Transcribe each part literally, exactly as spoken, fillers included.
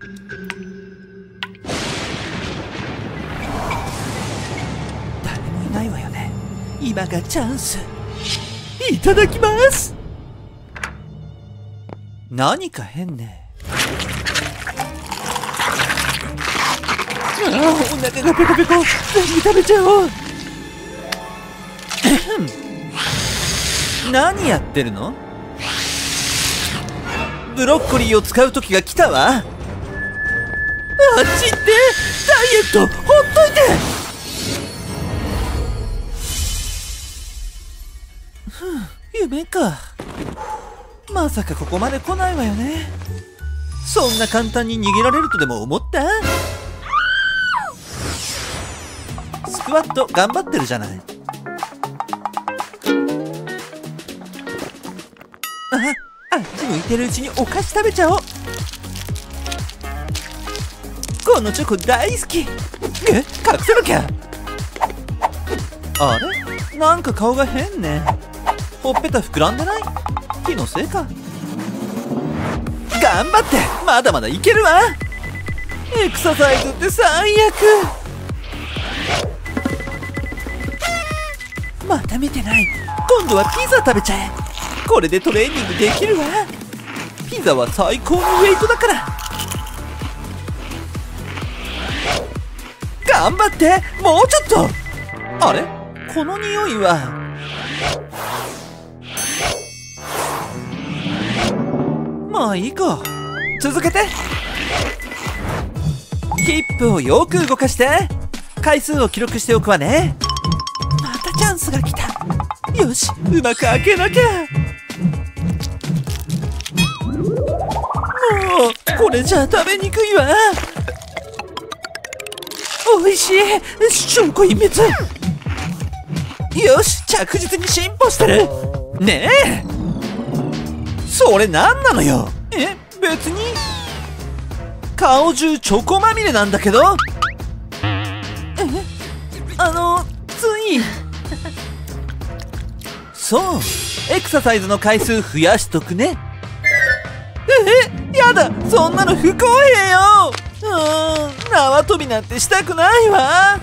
誰もいないわよね。今がチャンス。いただきます。何か変ね。ああ、お腹がペコペコ。全部食べちゃおう。何やってるの？ブロッコリーを使う時が来たわ。あっち行って。ダイエットほっといて。ふう、夢か。まさかここまで来ないわよね。そんな簡単に逃げられるとでも思った？スクワット頑張ってるじゃない。あ、あっち向いてるうちにお菓子食べちゃおう。このチョコ大好き。え、隠さなきゃ。あれ、なんか顔が変ね。ほっぺた膨らんでない？気のせいか。頑張って、まだまだいけるわ。エクササイズって最悪。また見てない。今度はピザ食べちゃえ。これでトレーニングできるわ。ピザは最高のウェイトだから。頑張って、もうちょっと。あれ、この匂いは。まあいいか。続けて。ヒップをよく動かして。回数を記録しておくわね。またチャンスが来た。よし、うまく開けなきゃ。もうこれじゃ食べにくいわ。おいしい。証拠隠滅。よし、着実に進歩してる。ねえ、それ何なのよ。え、別に。顔中チョコまみれなんだけど。え、あのつい。そう、エクササイズの回数増やしとくね。え、やだ、そんなの不公平よ。うーん、縄跳びなんてしたくないわ。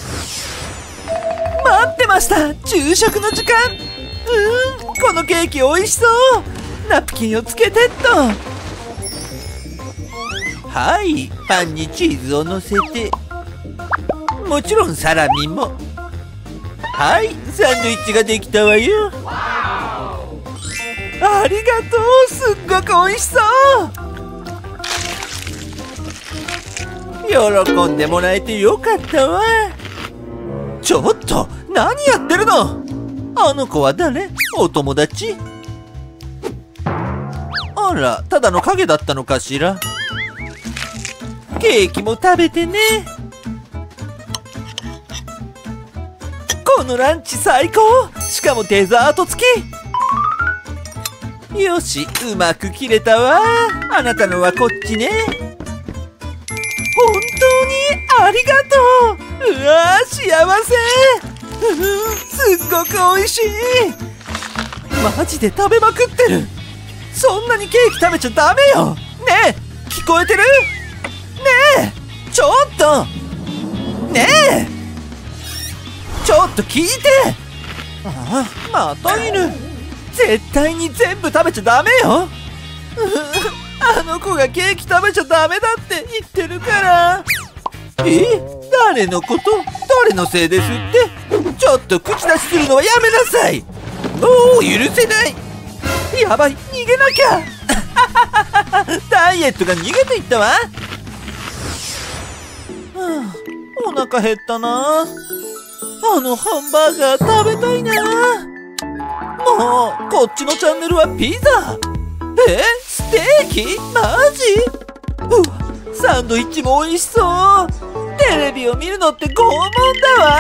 待ってました、昼食の時間。うーん、このケーキおいしそう。ナプキンをつけてっと。はい、パンにチーズをのせて、もちろんサラミも。はい、サンドイッチができたわよ。ありがとう、すっごくおいしそう。喜んでもらえてよかったわ。ちょっと何やってるの。あの子は誰？お友達？あら、ただの影だったのかしら。ケーキも食べてね。このランチ最高。しかもデザート付き。よし、うまく切れたわ。あなたのはこっちね。本当にありがとう。うわー、幸せ。うふん、すっごくおいしい。マジで食べまくってる。そんなにケーキ食べちゃダメよ。ねえ、聞こえてる？ねえ、ちょっと。ねえ、ちょっと聞いて。ああ、また犬。絶対に全部食べちゃダメよ。あの子がケーキ食べちゃダメだって言ってるから。え、誰のこと？誰のせいですって？ちょっと口出しするのはやめなさい。もう許せない。やばい、逃げなきゃ。ダイエットが逃げていったわ。はあ、お腹減ったな。あのハンバーガー食べたいな。もうこっちのチャンネルはピザ。え、ステーキ？マジ？うわ、サンドイッチも美味しそう。テレビを見るのって拷問だわ。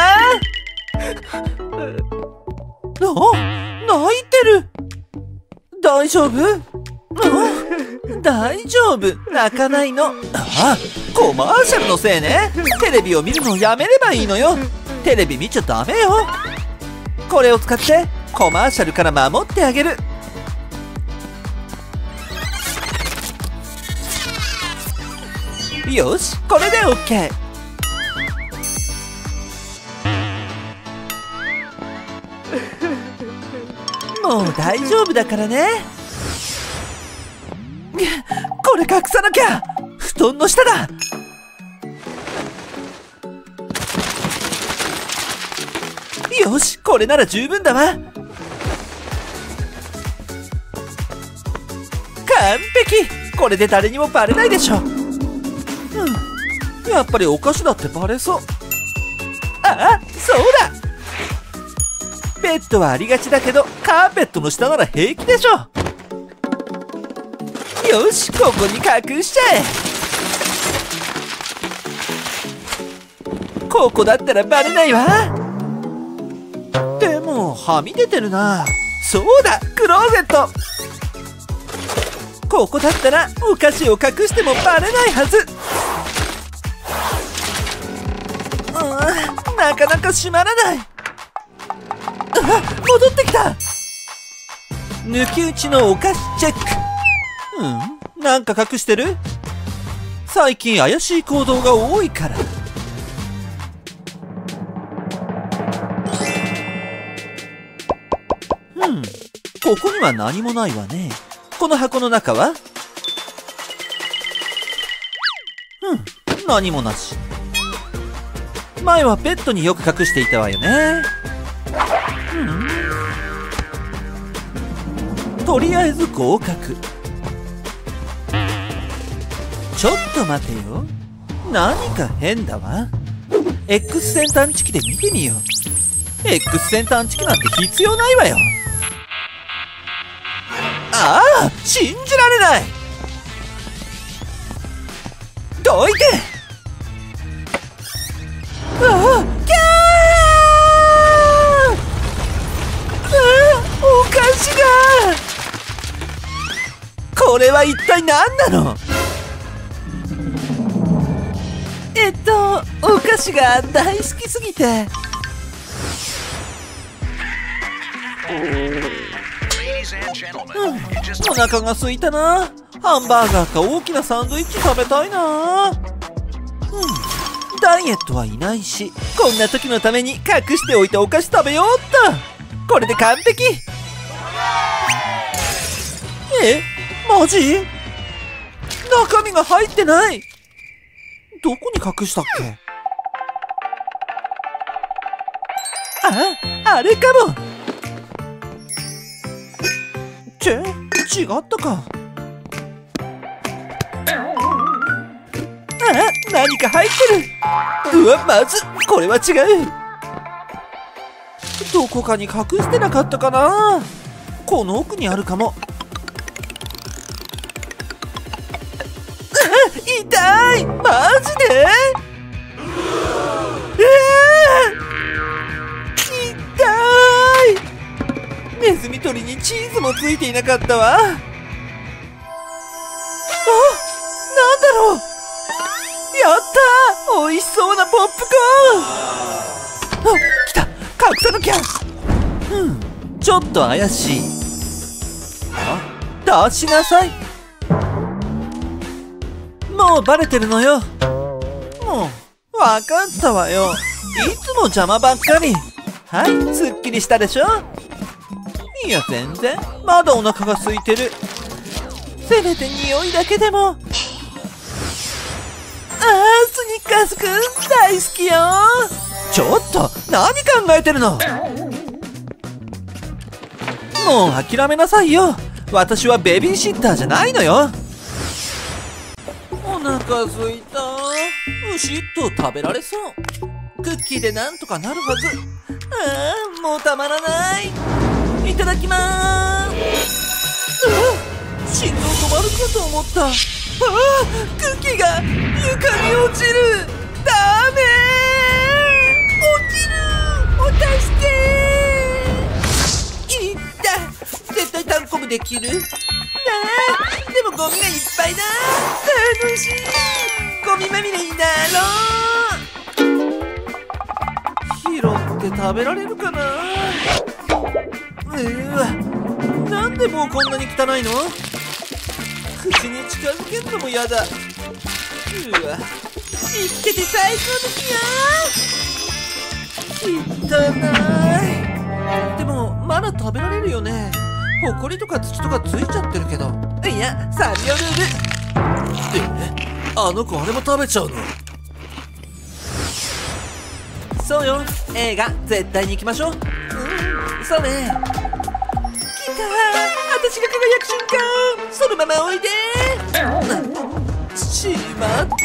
あ、泣いてる。大丈夫？あ、大丈夫、泣かないの。あ、コマーシャルのせいね。テレビを見るのをやめればいいのよ。テレビ見ちゃダメよ。これを使ってコマーシャルから守ってあげる。 よし、これで オーケー。 もう大丈夫だからね。これ隠さなきゃ。布団の下だ。よし、これなら十分だわ。完璧。これで誰にもバレないでしょ。うん、やっぱりお菓子だってバレそう。ああ、そうだ。ベッドはありがちだけど、カーペットの下なら平気でしょ。よし、ここに隠しちゃえ。ここだったらバレないわ。でもはみ出てるな。そうだ、クローゼット。ここだったらお菓子を隠してもバレないはず。うん、なかなか閉まらない。あ、戻ってきた。抜き打ちのお菓子チェック。うん、なんか隠してる？最近怪しい行動が多いから。うん、ここには何もないわね。この箱の中は？うん、何もなし。前はベッドによく隠していたわよね。うん、とりあえず合格。ちょっと待てよ。何か変だわ。 X 線探知機で見てみよう。 X 線探知機なんて必要ないわよ。ああ、信じられない。どいて。ああ、キャー。ああ、お菓子が。これは一体何なの？えっとお菓子が大好きすぎて。うん、お腹が空いたな。ハンバーガーか大きなサンドイッチ食べたいな。うん、ダイエットはいないし、こんな時のために隠しておいたお菓子食べようっと。これで完璧。え、マジ？中身が入ってない。どこに隠したっけ？あ、あれかも。ちぇ、違ったか。あ、何か入ってる。うわ、まずこれは違う。どこかに隠してなかったかな。この奥にあるかも。痛い、マジで？えー、痛い。ネズミ捕りにチーズもついていなかったわ。あ、なんだろう。やったー、おいしそうなポップコーン。あ、来た、隠さなきゃ。うん、ちょっと怪しい。あ、出しなさい。もうバレてるのよ。もうわかったわよ。いつも邪魔ばっかり。はい、すっきりしたでしょ。いや、全然まだお腹が空いてる。せめて匂いだけでも。あー、スニッカースくん大好きよ。ちょっと何考えてるの。もう諦めなさいよ。私はベビーシッターじゃないのよ。お腹すいた。牛っと食べられそう。クッキーでなんとかなるはず。ああ、もうたまらない。いただきまーす。ああ、心臓止まるかと思った。ああ、クッキーが床に落ちる。ダメー、落ちる。お助けー。いった、絶対単コブできる。ああ、でもゴミがいっぱいだ。楽しい。ゴミまみれになろう。拾って食べられるかな。うわ、なんでもうこんなに汚いの。口に近づけるのもやだ。 うわ、生きてて最高ですよ。汚い。でもまだ食べられるよね。ほこりとか土とかついちゃってるけど。いや、サンリオルール。え、あの子あれも食べちゃうの？そうよ、映画絶対に行きましょう。うん、そうね。来たー、私が輝く瞬間。そのままおいでー。しまった。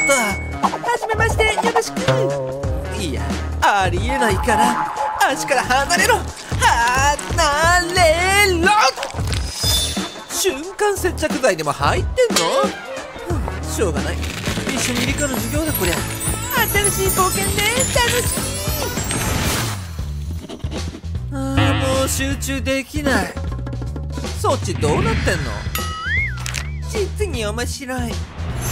はじめまして、よろしく。いや、ありえないから足から離れろ。離れろ。瞬間接着剤でも入ってんの？しょうがない、一緒に理科の授業だこりゃ。新しい冒険ね、楽しい。あー、もう集中できない。そっちどうなってんの？実に面白い。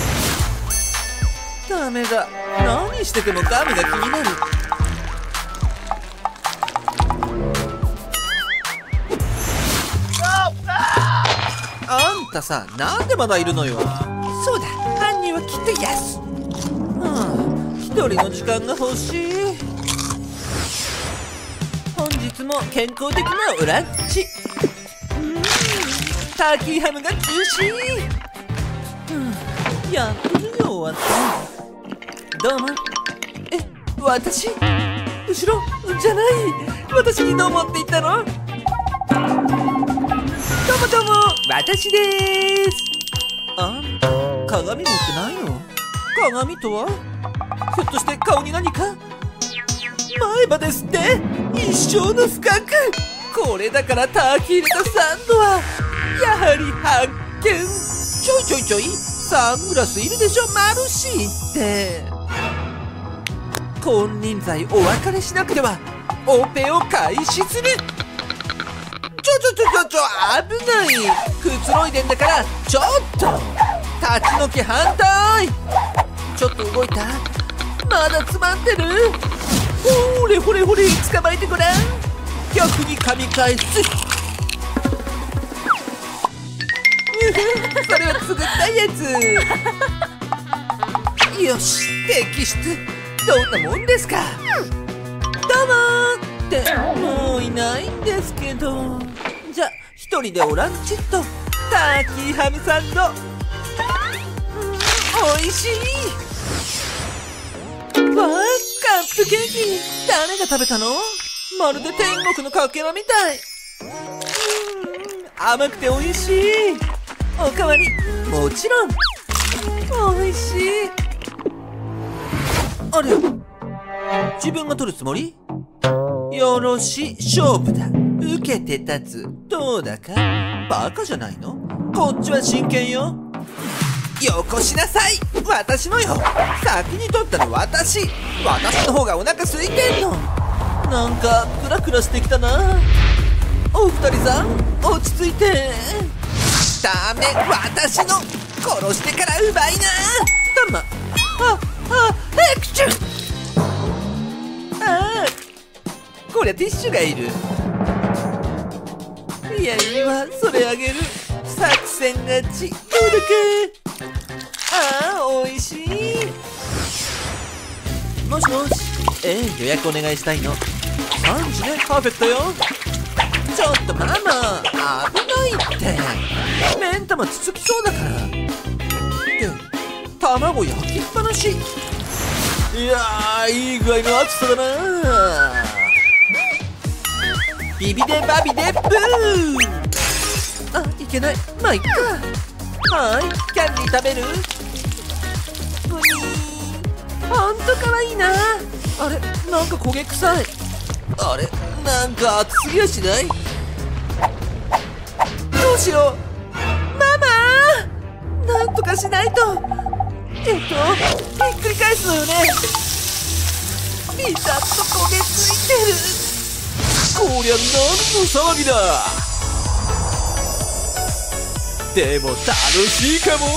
ダメだ、何しててもガムが気になる。あんたさ、なんでまだいるのよ。そうだ、犯人はきっとヤス。はあ、一人の時間が欲しい。本日も健康的なオランチ。うん、ターキーハムがジューシー。うん、やっと授業終わった。どうも。え、私？後ろじゃない。私にどうもって言ったの？どうもどうも、私でーす。あんた、鏡持ってないの？鏡とは？ひょっとして顔に何か？前歯ですって？一生の不覚。これだからターキー入れたサンドはやはり発見。ちょいちょいちょい、サングラスいるでしょ、マルシーって。金輪際お別れしなくては。オペを開始する。ちょちょちょちょちょ、危ない。くつろいでんだから、ちょっと立ち退き反対。ちょっと動いた。まだ詰まってる。ほれほれほれ、捕まえてごらん。逆に噛み返す。それは作ったやつ。よし、摘出。どんなもんですか。どうもーって、もういないんですけど。じゃ、一人でオランチッとターキーハムサンド。おいしい。わあ、カップケーキ。誰が食べたの？まるで天国のかけらみたい。うん、甘くておいしい。おかわりもちろん。おいしい。あれ、自分が取るつもり？よろし、勝負だ。受けて立つ。どうだか？バカじゃないの？こっちは真剣よ。よこしなさい。私のよ。先に取ったの私。私の方がお腹空いてんの。なんかクラクラしてきたな。お二人さん、落ち着いて。ダメ、私の。殺してから奪いな。たま、あ、あ、エクション。ああ、こりゃティッシュがいる。いやいや、それあげる。作戦勝ち。どうだか。ああ、おいしい。もしもし。ええ、予約お願いしたいの。さんじね、パーフェクトよ。ちょっとママ、危ないって。目ん玉つつきそうだから。で、卵焼きっぱなし。いやー、いい具合の熱さだな。ビビデバビデブー。あ、いけない。まあ、いっか。はーい、キャンディー食べる？プニー。ほんとかわいいな。あれ、なんか焦げ臭い。あれ、なんか熱すぎやしない？どうしよう。ママ、なんとかしないと。えっと、ひっくり返すのよね。ピタッと焦げついてる。こりゃ何の騒ぎだ。でも楽しいかも。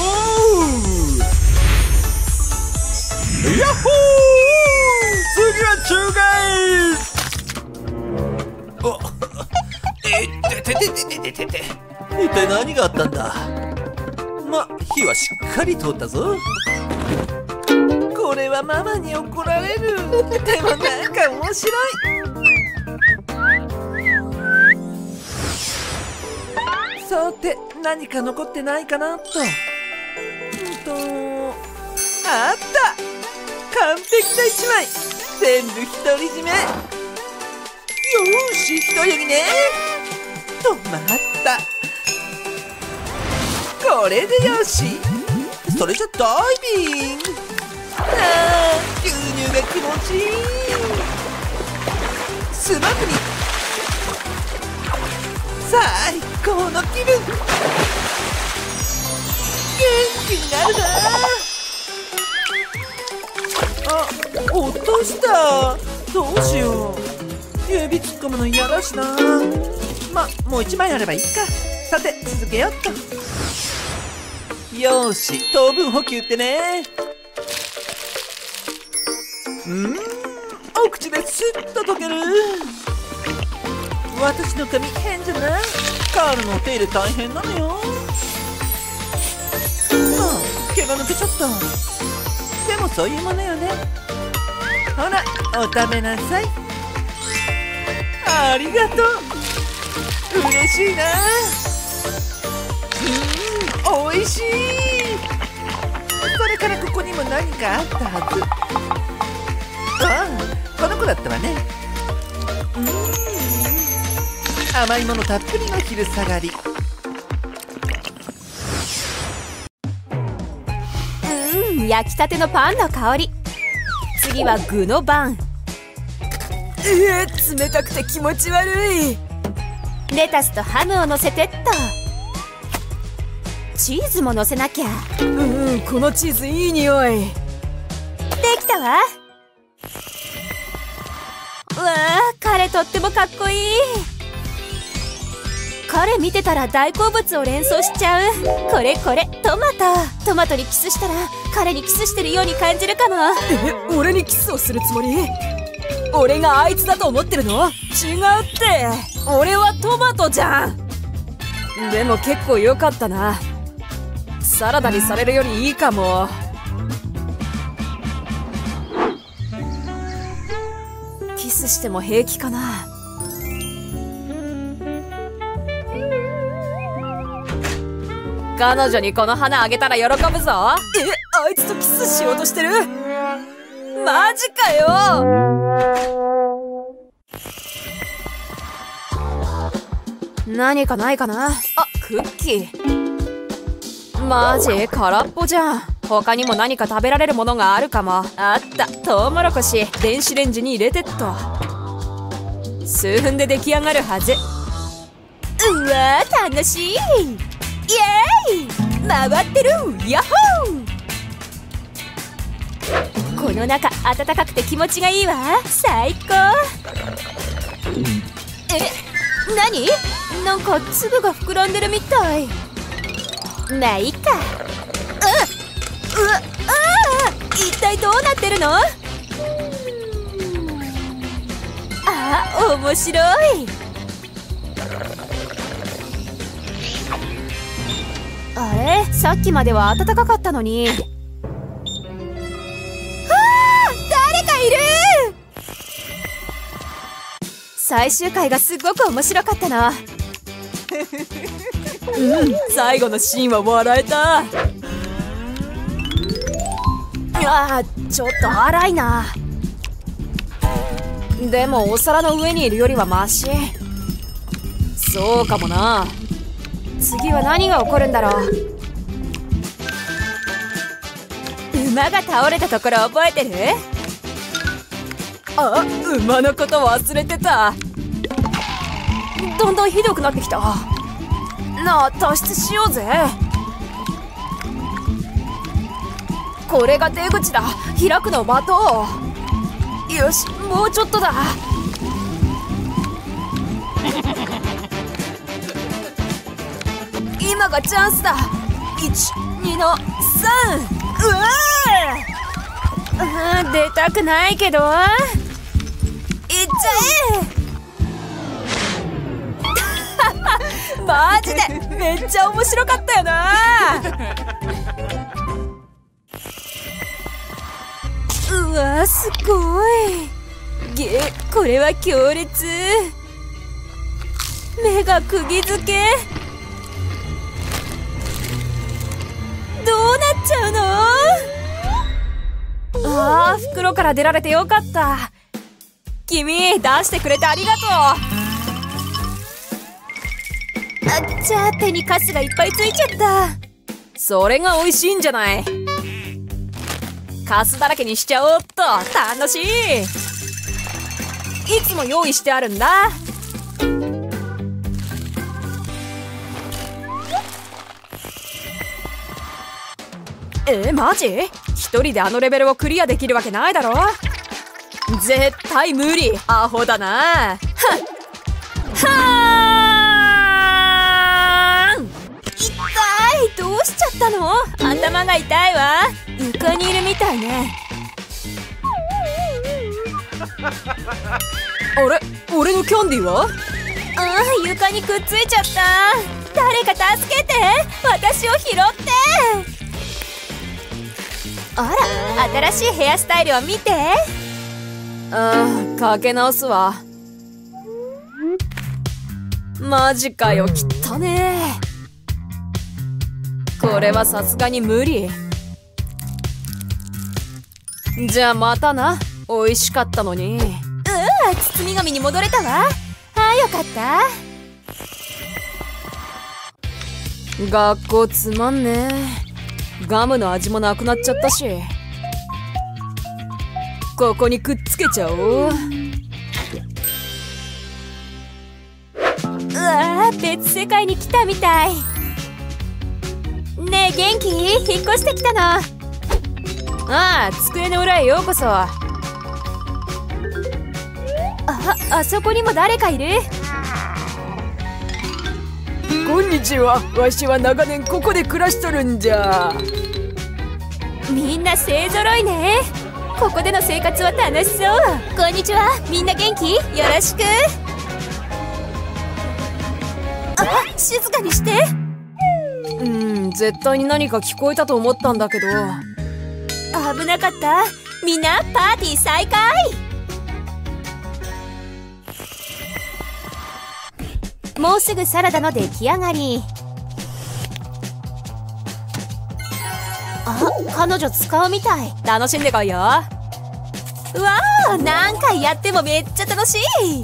ヤッホー、次は中華。あ、えててててててて、一体何があったんだ。ま、火はしっかり通ったぞ。 これはママに怒られる。でもなんか面白い。さて何か残ってないかなと。うんとあった。完璧な一枚。全部独り占め。よーし、一泳ぎね。止まった。これでよし。それじゃダイビング。あー、牛乳が気持ちいい。スマグリ最高の気分。元気になるな。あ、落とした。どうしよう。指突っ込むの嫌だしな。ま、もう一枚あればいいか。さて続けよっと。よーし、糖分補給ってね。うん、お口ですっと溶ける。私の髪変じゃない？カールのお手入れ大変なのよ。あ、毛が抜けちゃった。でもそういうものよね。ほら、お食べなさい。ありがとう。嬉しいな。うん、おいしい。それからここにも何かあったはず。ああ、この子だったわね。うん、甘いものたっぷりの昼下がり。 うん、焼きたてのパンの香り。次は具の番。えー、冷たくて気持ち悪い。レタスとハムを乗せてっと。チーズも乗せなきゃ。うん、このチーズいい匂い。できたわ。うわあ、彼とってもかっこいい。彼見てたら大好物を連想しちゃう。これこれ、トマト。トマトにキスしたら彼にキスしてるように感じるかも。え、俺にキスをするつもり？俺があいつだと思ってるの？違うって。俺はトマトじゃん。でも結構良かったな。サラダにされるよりいいかも。キスしても平気かな。彼女にこの花あげたら喜ぶぞ。え、あいつとキスしようとしてる？マジかよ。何かないかな。あ、クッキー。マジ空っぽじゃん。他にも何か食べられるものがあるかも。あった、トウモロコシ。電子レンジに入れてっと。数分で出来上がるはず。うわー、楽しい。イエーイ、回ってる。ヤッホー。この中暖かくて気持ちがいいわ。最高。え、何？なんか粒が膨らんでるみたい。まあいいか。うっ、うわ、あー、一体どうなってるの？あー、面白い。あれ、さっきまでは暖かかったのに。あー、誰かいる。最終回がすごく面白かったな。うん、最後のシーンは笑えた。あー、ちょっと荒いな。でもお皿の上にいるよりはマシ。そうかもな。次は何が起こるんだろう。馬が倒れたところ覚えてる？あ、馬のこと忘れてた。どんどんひどくなってきた。なあ、脱出しようぜ。これが出口だ。開くの待とう。よし、もうちょっとだ。今がチャンスだ。いち、にのさん。うわー、出たくないけど、いっちゃえ。マジでめっちゃ面白かったよな。 わあ、すごい。げ、これは強烈。目が釘付け。どうなっちゃうの？ああ、袋から出られてよかった。君、出してくれてありがとう。あっちゃ、手にカスがいっぱいついちゃった。それが美味しいんじゃない。カスだらけにしちゃおうっと。楽しい。いつも用意してあるんだ。え、マジ？一人であのレベルをクリアできるわけないだろ。絶対無理。アホだな。はっはーん。痛い。どうしちゃったの？頭が痛いわ。床にいるみたいね。あれ、俺のキャンディーは？ああ、床にくっついちゃった。誰か助けて。私を拾って。あら、新しいヘアスタイルを見て。ああ、かけ直すわ。マジかよ、きったねー。これはさすがに無理。じゃあまたな。美味しかったのに。うわ、包み紙に戻れたわ。ああ、よかった。学校つまんねえ。ガムの味もなくなっちゃったし。ここにくっつけちゃおう。うわー、別世界に来たみたい。ねえ、元気？引っ越してきたの。ああ、机の裏へようこそ。あ、あそこにも誰かいる。 こんにちは。わしは長年ここで暮らしとるんじゃ。 みんな勢ぞろいね。ここでの生活は楽しそう。こんにちは。みんな元気？よろしく。あ、静かにして。 うん、絶対に何か聞こえたと思ったんだけど。 危なかった。みんなパーティー再開。もうすぐサラダの出来上がり。あ、彼女使うみたい。楽しんでこいよ。うわあ、何回やってもめっちゃ楽しい。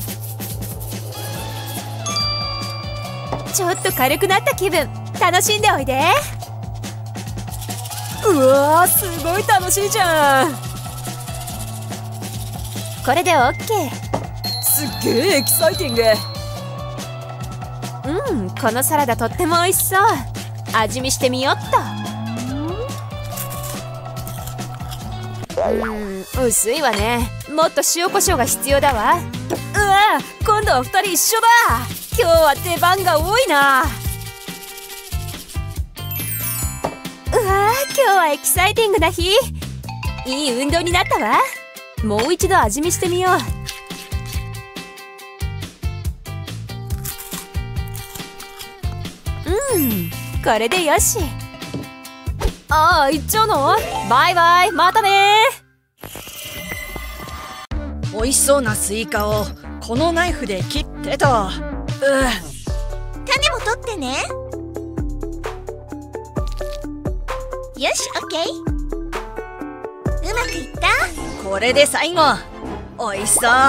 ちょっと軽くなった気分。楽しんでおいで。 うわー、すごい楽しいじゃん。 これで オーケー。 すっげーエキサイティング。 うん、このサラダとっても美味しそう。味見してみよっと。うん、薄いわね。もっと塩コショウが必要だわ。うわ、今度はふたり一緒だ。今日は出番が多いな。うわ、今日はエキサイティングな日。いい運動になったわ。もう一度味見してみよう。うん、これでよし。ああ、行っちゃうの？バイバイ、またね。 美味しそうなスイカをこのナイフで切ってと。う種も取ってね。よし、オッケー。うまくいった？ これで最後。美味しそう。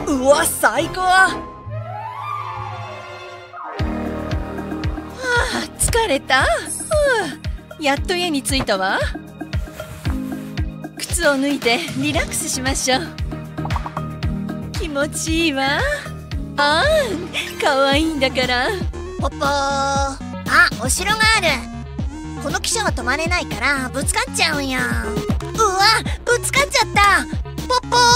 うわ、最高。はあ、疲れた。やっと家に着いたわ。靴を脱いでリラックスしましょう。気持ちいいわ。ああ、可愛いんだから。 ポッポー。あ、お城がある。この汽車は止まれないからぶつかっちゃうんや。うわ、ぶつかっちゃった。ポッポ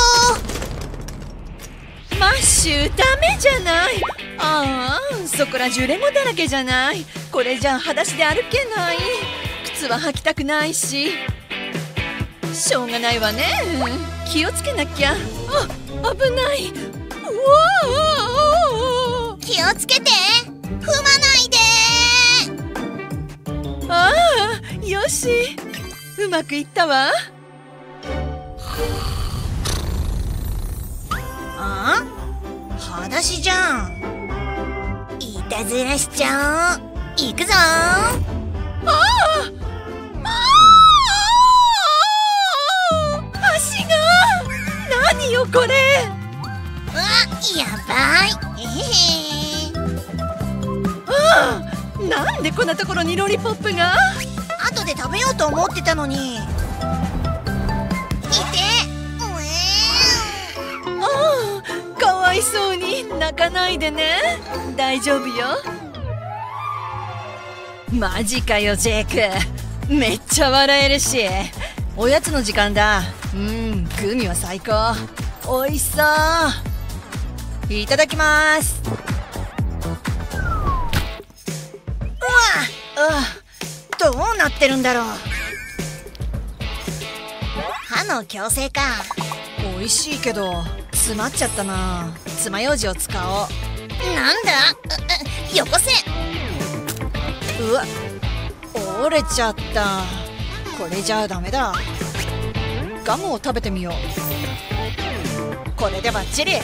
ー。マッシュ、ダメじゃない。ああ、そこらジュレモだらけじゃない。これじゃ裸足で歩けない。靴は履きたくないし。しょうがないわね。気をつけなきゃ。あ、危ない。うわー、気をつけて。踏まないで。 ああ、よし。うまくいったわ。 あ？裸足じゃん。いたずらしちゃおう。行くぞー。ああああ、足が。何よこれ。うわ、やばい。えへー。 ああ、なんでこんなところにロリポップが。 後で食べようと思ってたのに。いて。うえー。 ああ、かわいそうに泣かないでね。大丈夫よ。マジかよジェイク、めっちゃ笑えるし。おやつの時間だ。うん、グミは最高。おいしそう。いただきます。 うわ、どうなってるんだろう。歯の矯正か。 おいしいけど詰まっちゃったな。爪楊枝を使おう。 なんだ、う、う、よこせ。 うわ、折れちゃった。これじゃあダメだ。ガムを食べてみよう。これでバッチリ。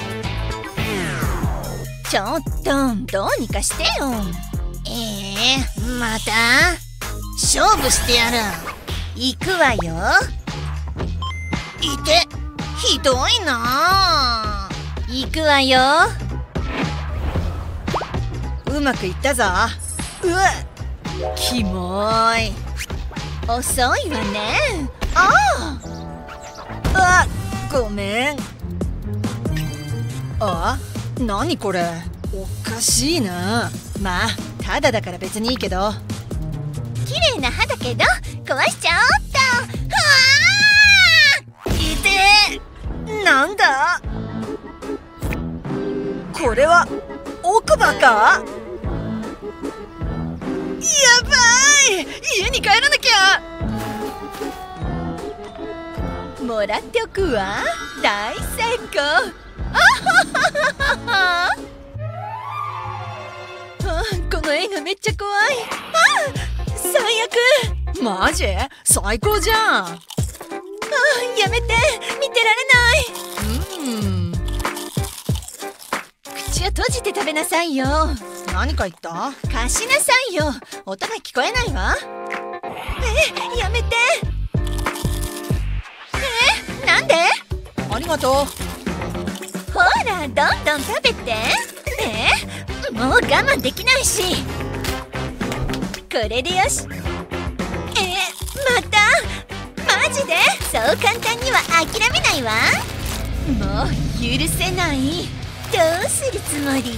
ちょっとどうにかしてよ。ええー、また勝負してやる。行くわよ。いて、ひどいな。行くわよ。 うまくいったぞ。うわ、キモーい。 遅いわね。 ああ、あ、ごめん。あ、なにこれ、おかしいな。まあただだから別にいいけど。 綺麗な歯だけど壊しちゃおっと。はあ、 いてー。なんだこれは、奥歯か。やばい、家に帰らなきゃ。もらっておくわ。大成功。あはははは。あ、この映画めっちゃ怖い。あ、最悪。マジ？最高じゃん。あ、やめて、見てられない。うん、口を閉じて食べなさいよ。何か言った？貸しなさいよ。音が聞こえないわ。え、やめて。え、なんで？ありがとう。 ほら、どんどん食べて。え、もう我慢できないし。これでよし。え、また？マジで？そう簡単には諦めないわ。 もう許せない。 どうするつもり？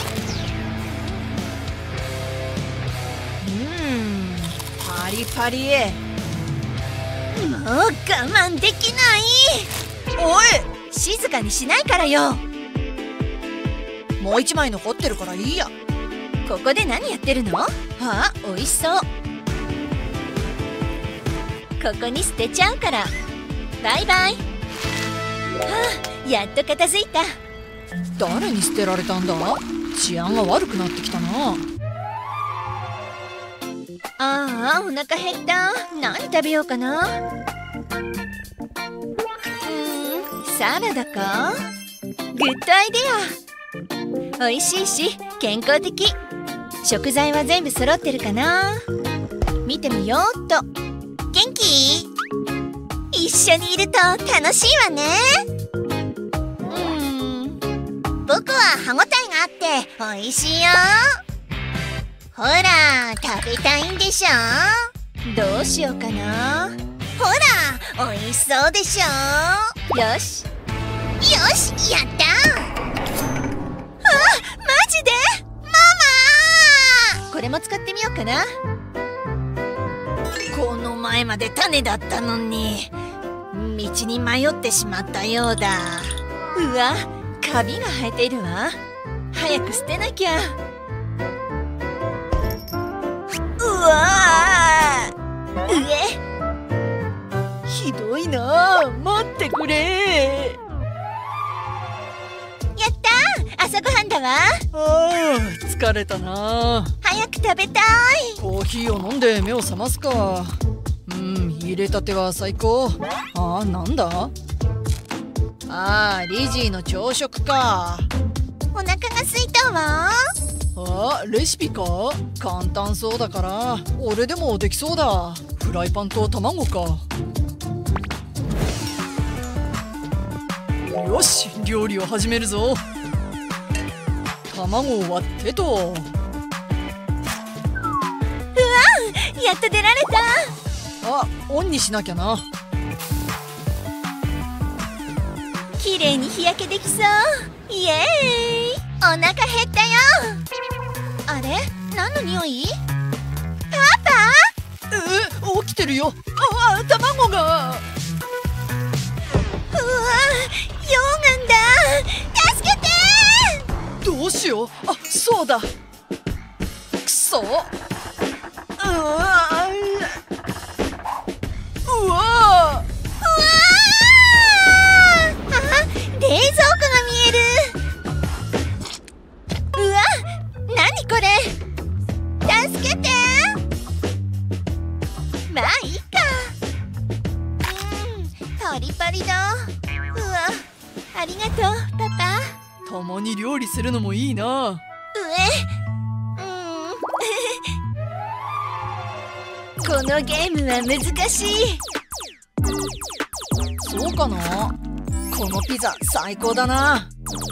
うん、パリパリ。 もう我慢できない。 おい、 静かにしないからよ。 もう一枚残ってるからいいや。 ここで何やってるの？ あ、おいしそう。 ここに捨てちゃうから。バイバイ。はあ、やっと片付いた。 誰に捨てられたんだ？治安が悪くなってきたな。 ああ、お腹減った。何食べようかな。うーん、サラダか。グッドアイデア。美味しいし健康的。食材は全部揃ってるかな。見てみようっと。元気？一緒にいると楽しいわね。うーん、僕は歯ごたえがあって美味しいよ。ほら、食べたいんでしょ。どうしようかな。ほら、美味しそうでしょ。 よしよし、やった。あ、マジで？ママ！ これも使ってみようかな。この前まで種だったのに道に迷ってしまったようだ。うわ、カビが生えているわ。早く捨てなきゃ。うわー、うえ、ひどいな。待ってくれ。 やったー、朝ごはんだわ。 あー、疲れたな。 早く食べたい。 コーヒーを飲んで目を覚ますか。うん、入れたては最高。あー、なんだ？ ああ、リジーの朝食か。 お腹が空いたわ。 あ、レシピか。簡単そうだから俺でもできそうだ。フライパンと卵か。よし、料理を始めるぞ。卵を割ってと。 うわ、やっと出られあ、オンにしなきゃな。 た。綺麗に日焼けできそう。イエーイ。お腹減ったよ。あれ、何の匂い？パえ、起きてるよ。ああ、卵が。 うわ、溶岩だ。助けて。 どうしよう。あ、そうだ。くそ。うわうわあ、冷蔵庫が見える。うわ、何これ。助けて。まあいいか。うん、パリパリだ。うわ、ありがとうパパ。 たまに料理するのもいいな。 うえ、うんこのゲームは難しい。 そうかな。このピザ最高だな。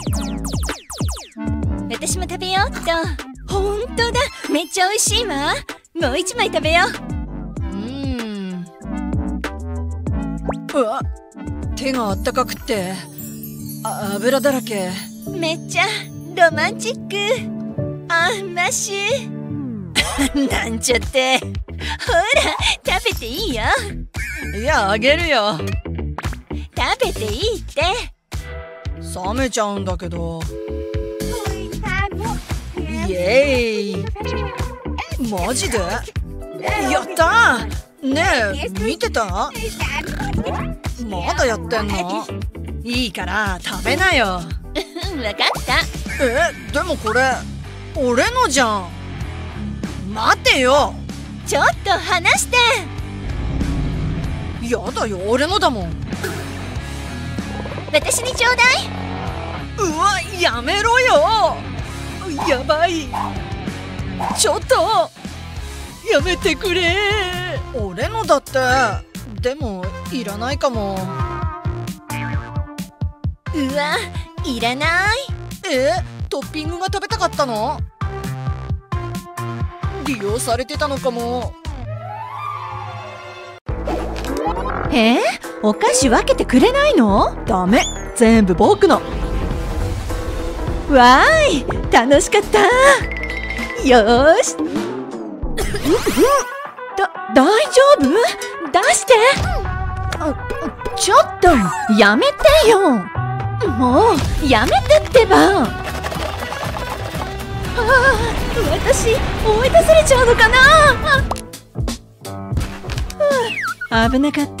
私も食べようっと。ほんとだ、めっちゃ美味しいわ。もう一枚食べよう。 うーん。うわ、手があったかくってあ油だらけ。 めっちゃロマンチック。あ、マッシュなんちゃって。ほら、食べていいよ。 いや、あげるよ。 食べていいって。 冷めちゃうんだけど。イエーイ。マジで？やったー。ねえ、見てた？まだやってんの？いいから食べなよ。 わかった。 え、でもこれ俺のじゃん。待てよ。 ちょっと離して。 やだよ、俺のだもん。 私にちょうだい。 うわ、やめろよ。やばい。ちょっとやめてくれ。俺のだって。でもいらないかも。 うわ、いらない。 え、トッピングが食べたかったの？利用されてたのかも。 えー、お菓子分けてくれないの？ダメ、全部僕の。わーい、楽しかった。よーし。だ、大丈夫？出して。ちょっとやめてよ。もうやめてってば。ああ、私追い出されちゃうのかな。危なかった。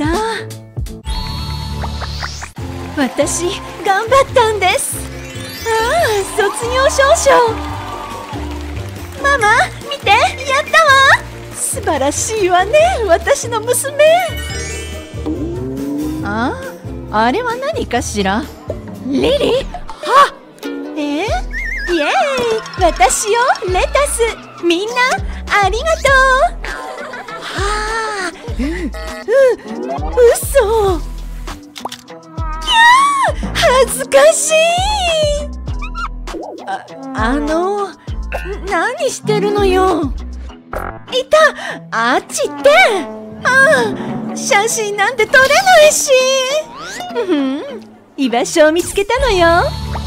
私頑張ったんです。ああ、卒業証書。ママ見て、やったわ。素晴らしいわね、私の娘。ああ、あれは何かしら。リリー、はえー、イエーイ、私よ、レタス。みんなありがとう。はあ、う、う、嘘。きゃー、恥ずかしい。あ、あの、何してるのよ。いた、あっち行って。ああ、写真なんて撮れないし。うん、居場所を見つけたのよ。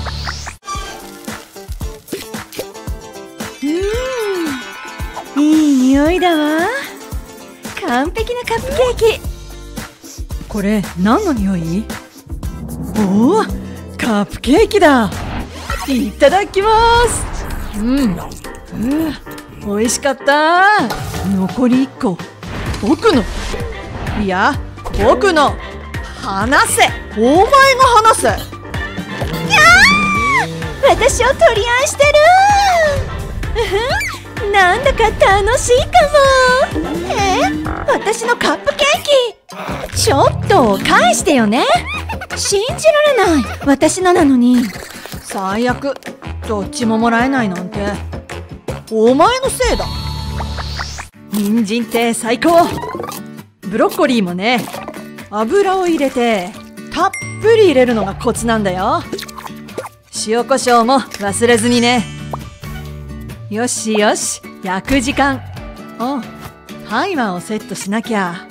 うん、いい匂いだわ。完璧なカップケーキ。これ何の匂い？おお、カップケーキだ。いただきます。うん、う、美味しかった。残りいっこ、僕の。いや、僕の。話せ。お前が話せ。やー、私を取り合いしてる。なんだか楽しいかも。え、私のカップケーキ。ちょっと返してよね。 信じられない。私のなのに。 最悪。どっちももらえないなんてお前のせいだ。人参って最高。ブロッコリーもね、油を入れてたっぷり入れるのがコツなんだよ。塩コショウも忘れずにね。よしよし、焼く時間。うん、タイマーをセットしなきゃ。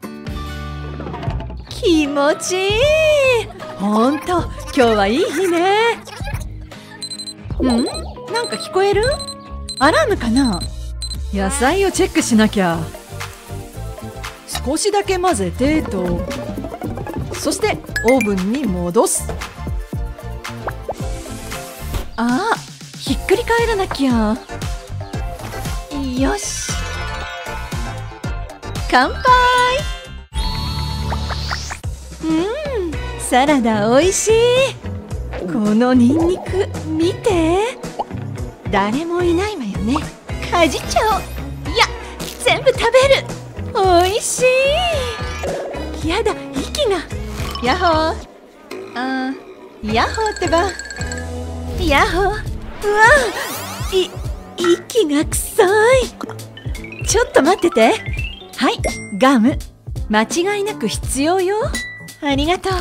気持ちいい。 ほんと今日はいい日ね。ん？なんか聞こえる？アラームかな？野菜をチェックしなきゃ。少しだけ混ぜてと、そしてオーブンに戻す。ああ、ひっくり返らなきゃ。 よし、乾杯。うん、サラダおいしい。このニンニク見て。誰もいないわよね。かじっちゃおう。いや、全部食べる。おいしい。やだ、息が。ヤッホー。あー、ヤッホーってば。ヤッホー。うわ、い、息が臭い。ちょっと待ってて。はい、ガム。間違いなく必要よ。ありがと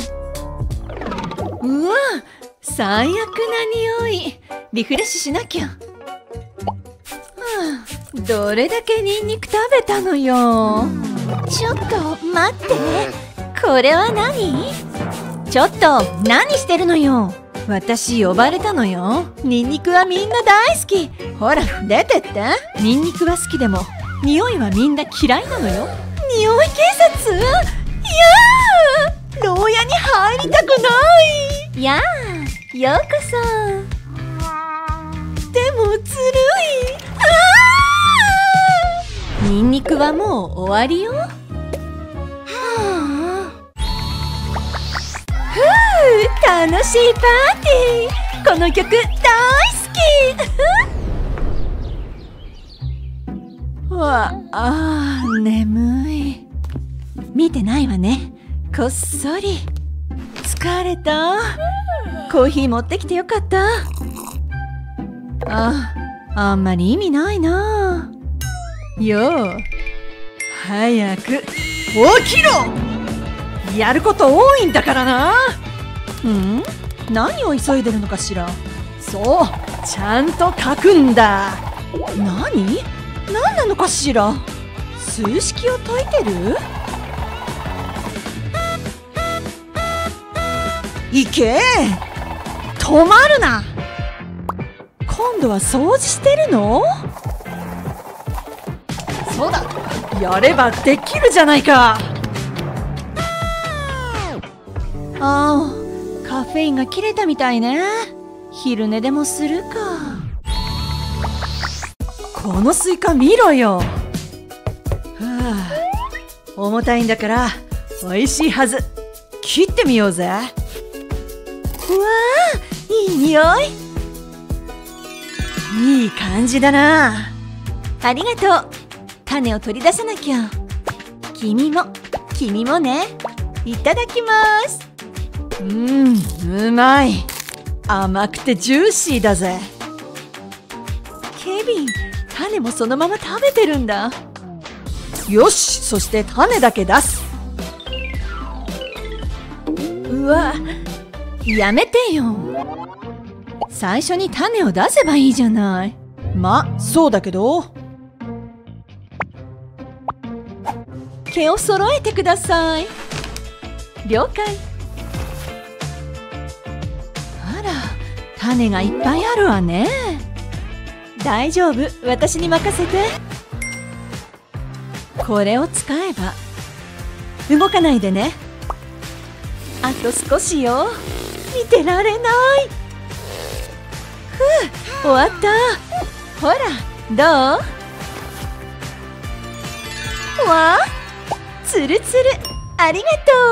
う。うわ、最悪な匂い。リフレッシュしなきゃ。はあ、どれだけニンニク食べたのよ。ちょっと待って。これは何？ちょっと何してるのよ。私呼ばれたのよ。ニンニクはみんな大好き。ほら出てって。ニンニクは好きでも匂いはみんな嫌いなのよ。匂い警察？いやー、牢屋に入りたくない。やー、ようこそ。でもずるい。あー、ニンニクはもう終わりよ。はあ、ふう、楽しいパーティー。この曲大好き。わあー、眠い。見てないわね。こっそり。疲れた。コーヒー持ってきてよかった。あ、あんまり意味ないな。よう、早く起きろ。やること多いんだからな。ん？何を急いでるのかしら。そう、ちゃんと書くんだ。何？何なのかしら。数式を解いてる？いけ！止まるな。今度は掃除してるの？そうだ、やればできるじゃないか。ああ、カフェインが切れたみたいね。昼寝でもするか。このスイカ見ろよ。はあ、重たいんだから美味しいはず。切ってみようぜ。うわあ、いい匂い。いい感じだな。ありがとう。種を取り出さなきゃ。君も君もね。いただきます。うん、うまい。甘くてジューシーだぜ。ケビン、種もそのまま食べてるんだ。よし、そして種だけ出す。うわ、やめてよ。最初に種を出せばいいじゃない。ま、そうだけど。毛を揃えてください。了解。あら、種がいっぱいあるわね。大丈夫、私に任せて。これを使えば。動かないでね。あと少しよ。見てられない。ふう、終わった。ほら、どう？わあ、つるつる。ありが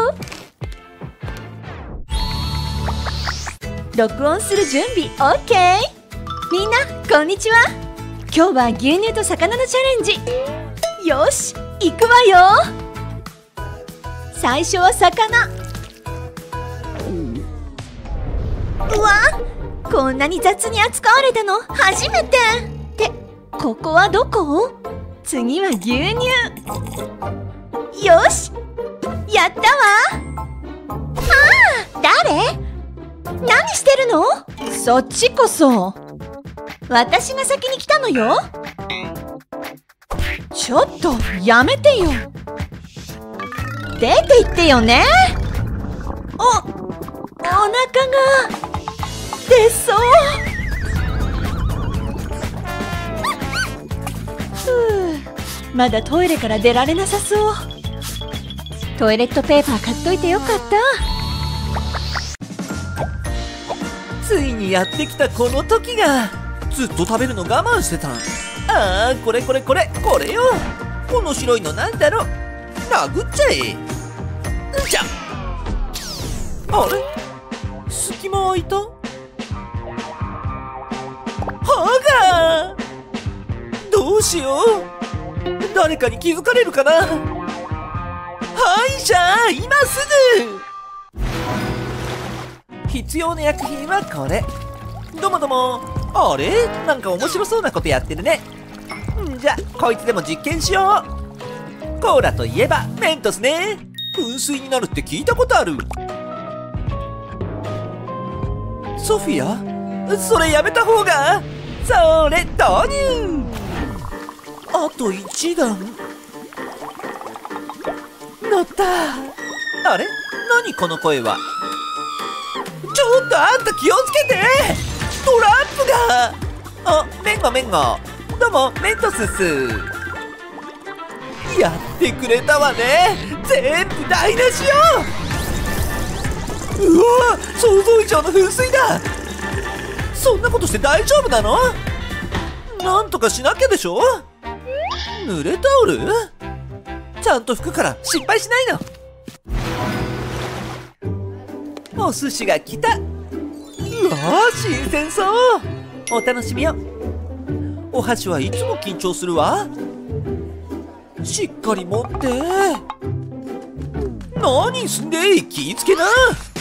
とう。録音する準備 OK。 みんなこんにちは。今日は牛乳と魚のチャレンジ。よし、行くわよ。最初は魚。 うわ、こんなに雑に扱われたの初めて。ってここはどこ？次は牛乳。よし、やったわ。ああ、誰？何してるの？ そっちこそ。 私が先に来たのよ。 ちょっとやめてよ。出て行ってよね。 お、お腹が出そう。 ふう、まだトイレから出られなさそう。トイレットペーパー買っといてよかった。 ついにやってきたこの時が。ずっと食べるの我慢してた。ああ、これこれこれこれよ。この白いのなんだろ。殴っちゃえ。んじゃ。あれ、隙間空いた。歯がどうしよう。誰かに気づかれるかな。はいじゃあ今すぐ。必要な薬品はこれ。どもども。あれ、なんか面白そうなことやってるね。んじゃこいつでも実験しよう。コーラといえばメントスね。噴水になるって聞いたことある。ソフィア、それやめた方が。それ導入。あと一段。乗った。あれ、何この声は。ちょっとあんた気をつけて。トラップが。あ、メンゴメンゴ。どうもメントスっす。やってくれたわね。全部台無しよ。うわ、想像以上の噴水だ。そんなことして大丈夫なの？なんとかしなきゃでしょ。濡れタオル？ちゃんと拭くから心配しないの。お寿司が来た。うわー、新鮮そう。お楽しみよ。お箸はいつも緊張するわ。しっかり持って。何すんでい、気ぃつけな。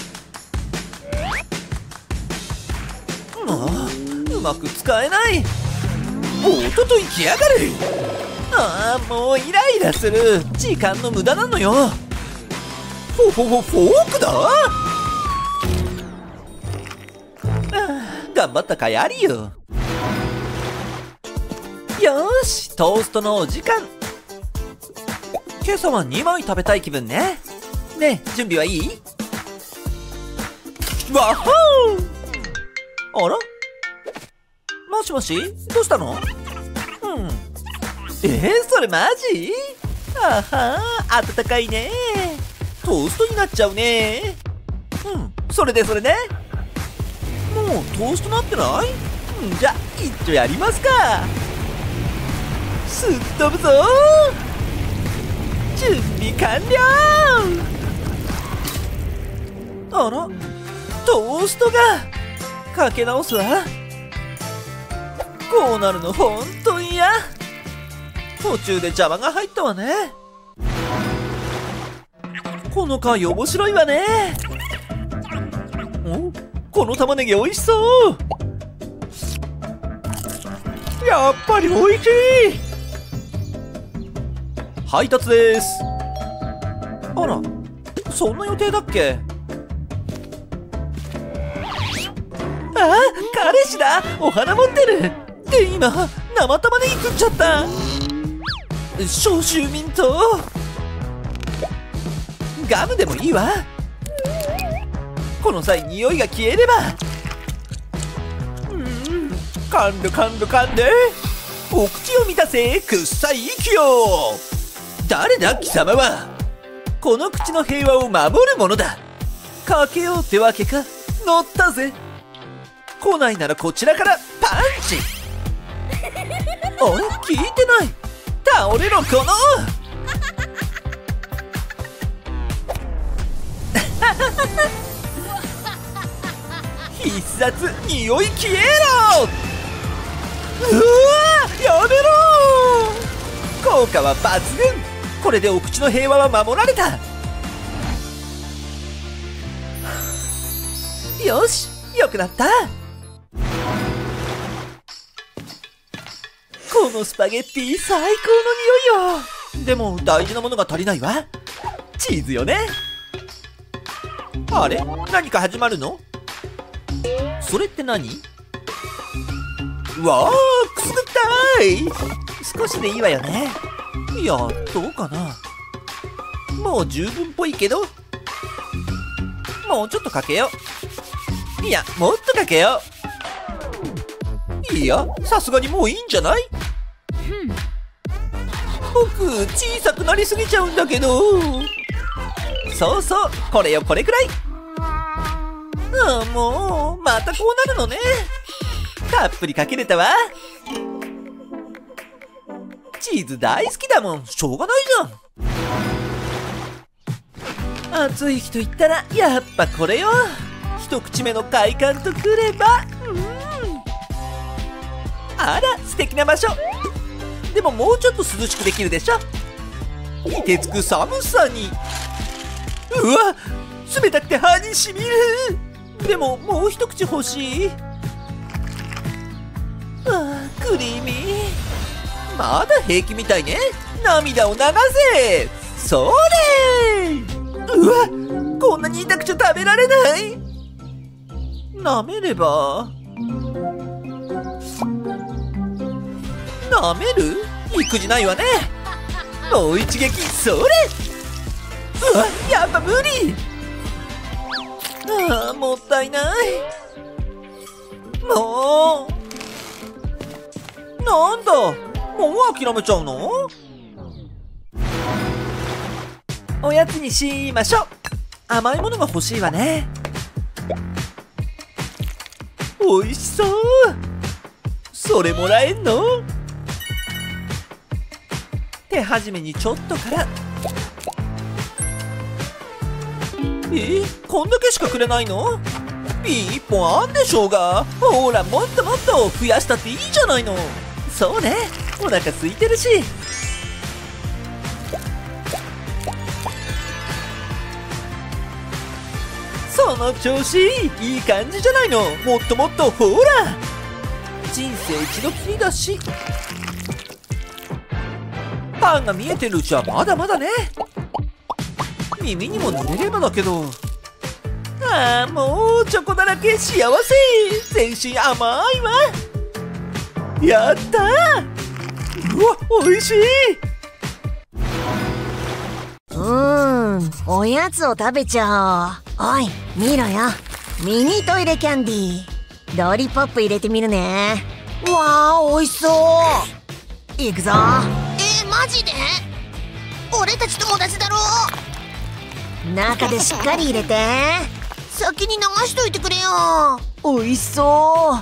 ああ、うまく使えない。おっととい来やがる。ああ、もうイライラする。時間の無駄なのよ。フォフォフォフォークだ。頑張った甲斐ありよ。よーし、トーストのお時間。今朝はにまい食べたい気分ね。ねえ、準備はいい？わっほー。あら？もしもし、どうしたの？うん。えー、それマジ？あはー、温かいね。トーストになっちゃうね。うん、それでそれで。もうトーストなってない？んじゃ、一丁やりますか。すっ飛ぶぞー。準備完了。あら、トーストが。かけ直すわ。こうなるのほんと嫌。途中で邪魔が入ったわね。この貝面白いわね。ん？この玉ねぎおいしそう。やっぱりおいしい。配達です。あら、そんな予定だっけ。あ、彼氏だ。お花持ってる。で、今生玉ねぎ食っちゃった。消臭ミント。ガムでもいいわ。この際匂いが消えれば。うん、噛んで噛んで噛んで。お口を満たせ、臭い息を。誰だ貴様は。この口の平和を守るものだ。かけようってわけか。乗ったぜ。来ないならこちらからパンチ。おい、聞いてない。倒れろこの。必殺匂い消えろ。うわー、やめろー。効果は抜群。これでお口の平和は守られた。よし、 よくなった。このスパゲッティ最高の匂いよ。でも大事なものが足りないわ。チーズよね。あれ、何か始まるの？それって何？うわー、くすぐったい。少しでいいわよね。いや、どうかな。もう十分っぽいけど、もうちょっとかけよう。いや、もっとかけよう。いや、さすがにもういいんじゃない？僕、小さくなりすぎちゃうんだけど。そうそう、これよ、これくらい。ああ、もうまたこうなるのね。たっぷりかけれたわ。チーズ大好きだもん。しょうがないじゃん。暑い日と言ったらやっぱこれよ。一口目の快感とくれば、うん、あら素敵な場所。でももうちょっと涼しくできるでしょ。凍てつく寒さに。うわ、冷たくて歯にしみる。でももう一口欲しい。ああ、クリーミー。まだ平気みたいね。涙を流せ。それ。うわ、こんなに痛くちゃ食べられない。舐めれば。舐める？育児ないわね。もう一撃。それ。うわ、やっぱ無理。ああ、もったいない。もうなんだ、もう諦めちゃうの？おやつにしましょう。甘いものが欲しいわね。おいしそう。それもらえんの？手始めにちょっとから。え、こんだけしかくれないの？ピン一本あんでしょうが。ほら、もっともっと増やしたっていいじゃないの。そうね、お腹空いてるし。その調子、いい感じじゃないの。もっともっと、ほら。人生一度きりだし。パンが見えてるうちはまだまだね。耳にも塗れればだけど。ああ、もうチョコだらけ。幸せ。全身甘いわ。やったー。うわ、おいしい。 うーん、おやつを食べちゃおう。おい、見ろよ。ミニトイレキャンディー。ロリポップ入れてみるね。わー、おいしそう。いくぞ。 えー、マジで？俺たち友達だろ。 中でしっかり入れて。 先に流しといてくれよ。 おいしそう。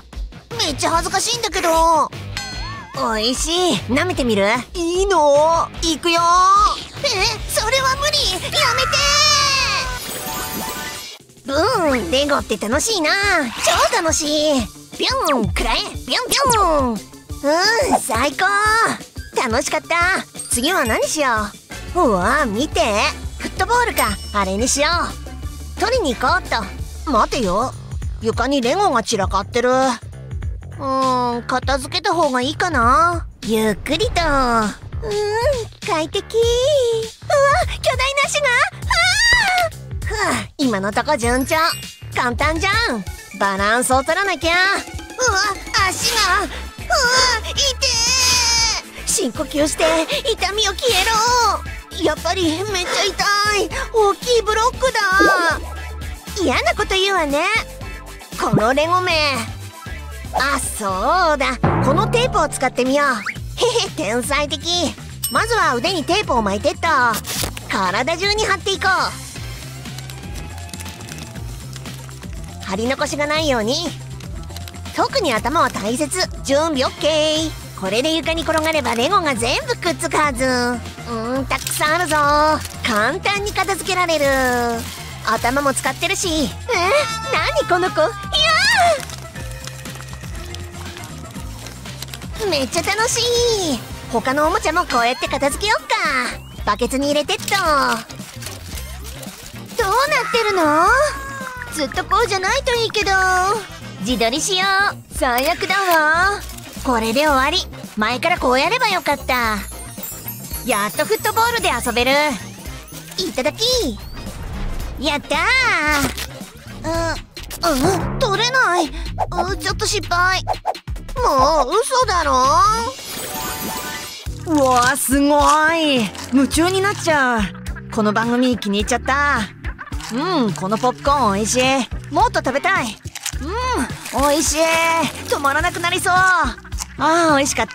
めっちゃ恥ずかしいんだけど。 おいしい。舐めてみる？ いいの？いくよ。え、それは無理。やめて。うん、レゴって楽しいな。超楽しい。ビュン、くらえ。ビュンビュン。うん、最高。楽しかった。次は何しよう。うわ、見て。フットボールか。あれにしよう。取りに行こうっと。待てよ。床にレゴが散らかってる。うーん、片付けた方がいいかな。ゆっくりと。うーん、快適。うわ、巨大な足が。ふぅ、今のとこ順調。簡単じゃん。バランスを取らなきゃ。うわ、足が。うわ、痛え。深呼吸して痛みを消えろ。やっぱりめっちゃ痛い。大きいブロックだ。嫌なこと言うわね、このレゴめ。あ、そうだ、このテープを使ってみよう。へへ、天才的。まずは腕にテープを巻いてっと。体中に貼っていこう。貼り残しがないように。特に頭は大切。準備 OK。 これで床に転がればレゴが全部くっつくはず。うーん、たくさんあるぞ。簡単に片付けられる。頭も使ってるし。え、何この子。いやー、めっちゃ楽しい。他のおもちゃもこうやって片付けよっか。バケツに入れてっと。どうなってるの？ ずっとこうじゃないといいけど。自撮りしよう。最悪だわ。これで終わり。前からこうやればよかった。やっとフットボールで遊べる。いただき。やったー。うん、うん、取れない。うん、ちょっと失敗。もう嘘だろ。 うわー、すごい。夢中になっちゃう。この番組気に入っちゃった。うん、このポップコーンおいしい。もっと食べたい。うん、おいしい。止まらなくなりそう。あー、おいしかった。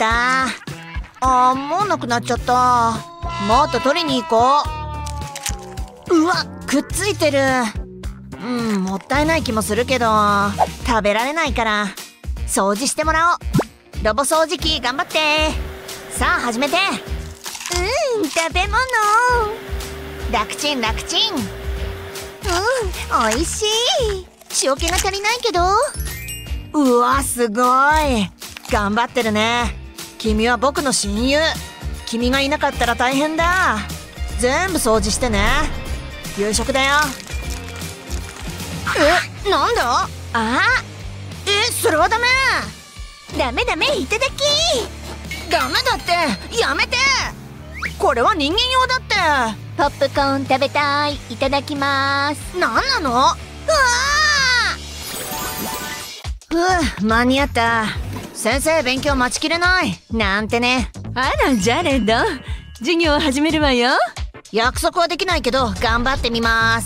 あー、もうなくなっちゃった。もっと取りに行こう。うわ、くっついてる。うん、もったいない気もするけど食べられないから掃除してもらおう。ロボ掃除機頑張って。さあ始めて。 うん、食べ物。 楽ちん楽ちん。 うん、おいしい。塩気が足りないけど。 うわ、すごい。頑張ってるね。君は僕の親友。君がいなかったら大変だ。全部掃除してね。夕食だよ。え、なんだ。ああ、え、それはダメ。 ダメダメ、いただき。 ダメだって。やめて。これは人間用だって。 ポップコーン食べたい。いただきます。 なんなの。うわー、ふう、間に合った。先生、勉強待ちきれないなんてね。 あら、ジャレッド、授業を始めるわよ。 約束はできないけど頑張ってみます。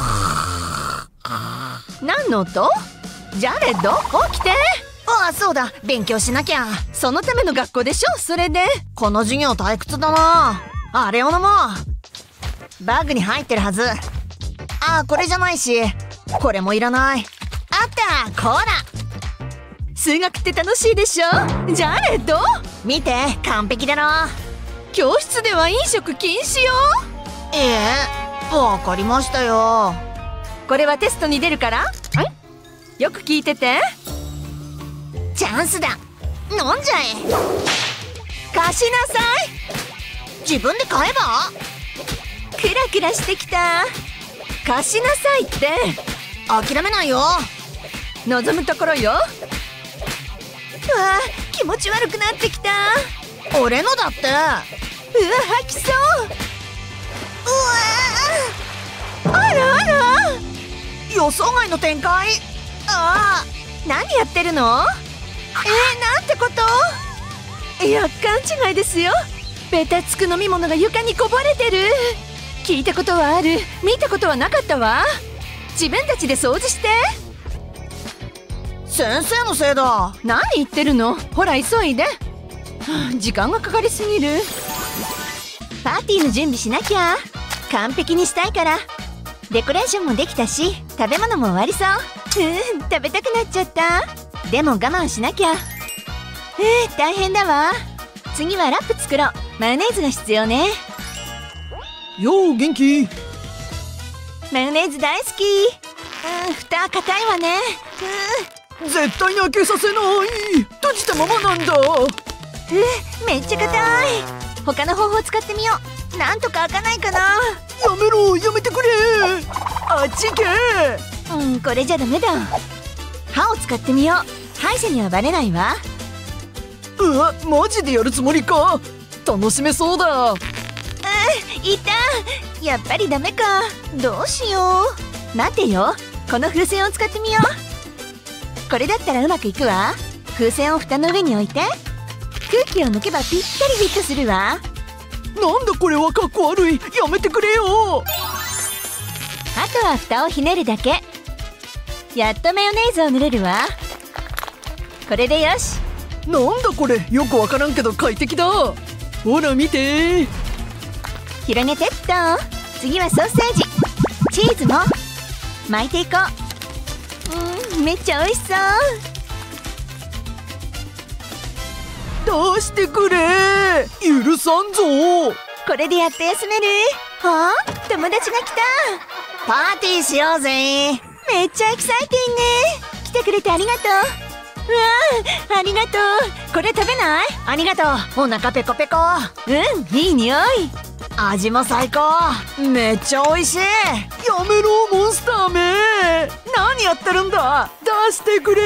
何の音？ジャレッド、起きて。 ああ、そうだ、勉強しなきゃ。 そのための学校でしょ。それでこの授業退屈だな。あれを飲もう。バッグに入ってるはず。ああ、これじゃないし、これもいらない。あった、コーラ。 数学って楽しいでしょ。ジャレッド、 見て、完璧だろ。 教室では飲食禁止よ。 ええ、わかりましたよ。 これはテストに出るからよく聞いてて。 チャンスだ。飲んじゃえ。 貸しなさい。 自分で買えば。 クラクラしてきた。貸しなさいって。 諦めないよ。 望むところよ。うわ、気持ち悪くなってきた。 俺のだって。うわ、 吐きそう。 うわ、あらあら、予想外の展開。ああ、 何やってるの。えー、なんてこと。いや、勘違いですよ。ベタつく飲み物が床にこぼれてる。聞いたことはある、見たことはなかったわ。自分たちで掃除して。 先生のせいだ。 何言ってるの。ほら急いで。時間がかかりすぎる。パーティーの準備しなきゃ。完璧にしたいから。デコレーションもできたし、食べ物も終わりそう。うん、食べたくなっちゃった。でも我慢しなきゃ。えー、大変だわ。次はラップ作ろう。マヨネーズが必要ね。 よう、元気。 マヨネーズ大好き。うん、蓋硬いわね。 うん、絶対に開けさせない。閉じたままなんだ。 え、めっちゃ硬い。他の方法使ってみよう。なんとか開かないかな。 やめろ、やめてくれ。あっち行け。 うん、これじゃダメだ。歯を使ってみよう。歯医者にはバレないわ。 うわ、マジでやるつもりか。楽しめそうだ。 うん、いた。やっぱりダメか。どうしよう。待てよ、この風船を使ってみよう。これだったらうまくいくわ。風船を蓋の上に置いて、空気を抜けばぴったりフィットするわ。 なんだこれは、かっこ悪い。やめてくれよ。 あとは蓋をひねるだけ。やっとマヨネーズを塗れるわ。これでよし。 なんだこれ、よくわからんけど快適だ。ほら見て。 広げてっと。次はソーセージ、チーズも巻いていこう。うん、めっちゃ美味しそう。 出してくれ。許さんぞ。 これでやっと休める。はあ、友達が来た。 パーティーしようぜ。 めっちゃエキサイティング。来てくれてありがとう。うわあ、ありがとう。これ食べない？ ありがとう。お腹ペコペコ。 うん、いい匂い。 味も最高。めっちゃ美味しい。やめろモンスターめ。何やってるんだ。出してくれ。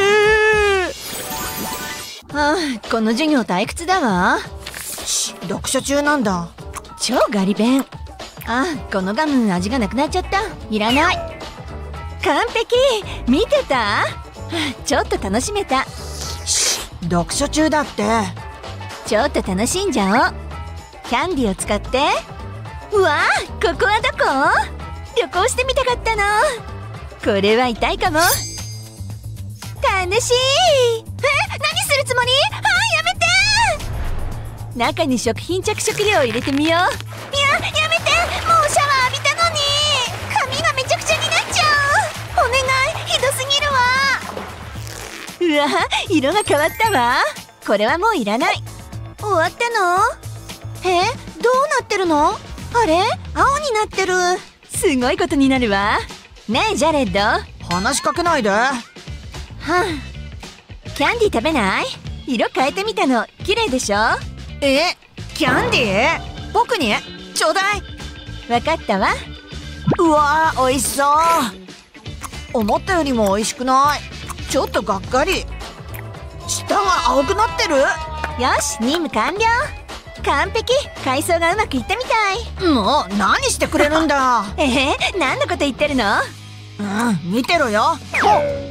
ああ、この授業退屈だわ。 し、読書中なんだ。 超ガリ弁。あ、このガム味がなくなっちゃった。いらない。完璧。見てた？ちょっと楽しめた。 し、読書中だって。 ちょっと楽しんじゃおう。キャンディーを使って。うわあ、ここはどこ？旅行してみたかったの。これは痛いかも。楽しい。え、何するつもり？あ、やめて。中に食品着色料を入れてみよう。いや、やめて。もうシャワー浴びたのに。髪がめちゃくちゃになっちゃう。お願い、ひどすぎるわ。うわ、色が変わったわ。これはもういらない。終わったの？え、どうなってるの？あれ、青になってる。すごいことになるわ。ねえジャレッド、 話しかけないで。 はあ、キャンディー食べない？色変えてみたの。綺麗でしょ？ え、キャンディー？僕にちょうだい。 わかったわ。 うわー、美味しそう。思ったよりも美味しくない。ちょっとがっかり。舌が青くなってる。 よし、任務完了。完璧。改装がうまくいったみたい。 もう何してくれるんだ。 えへ、何のこと言ってるの？ うん、見てろよ。うわー、 空飛んでる。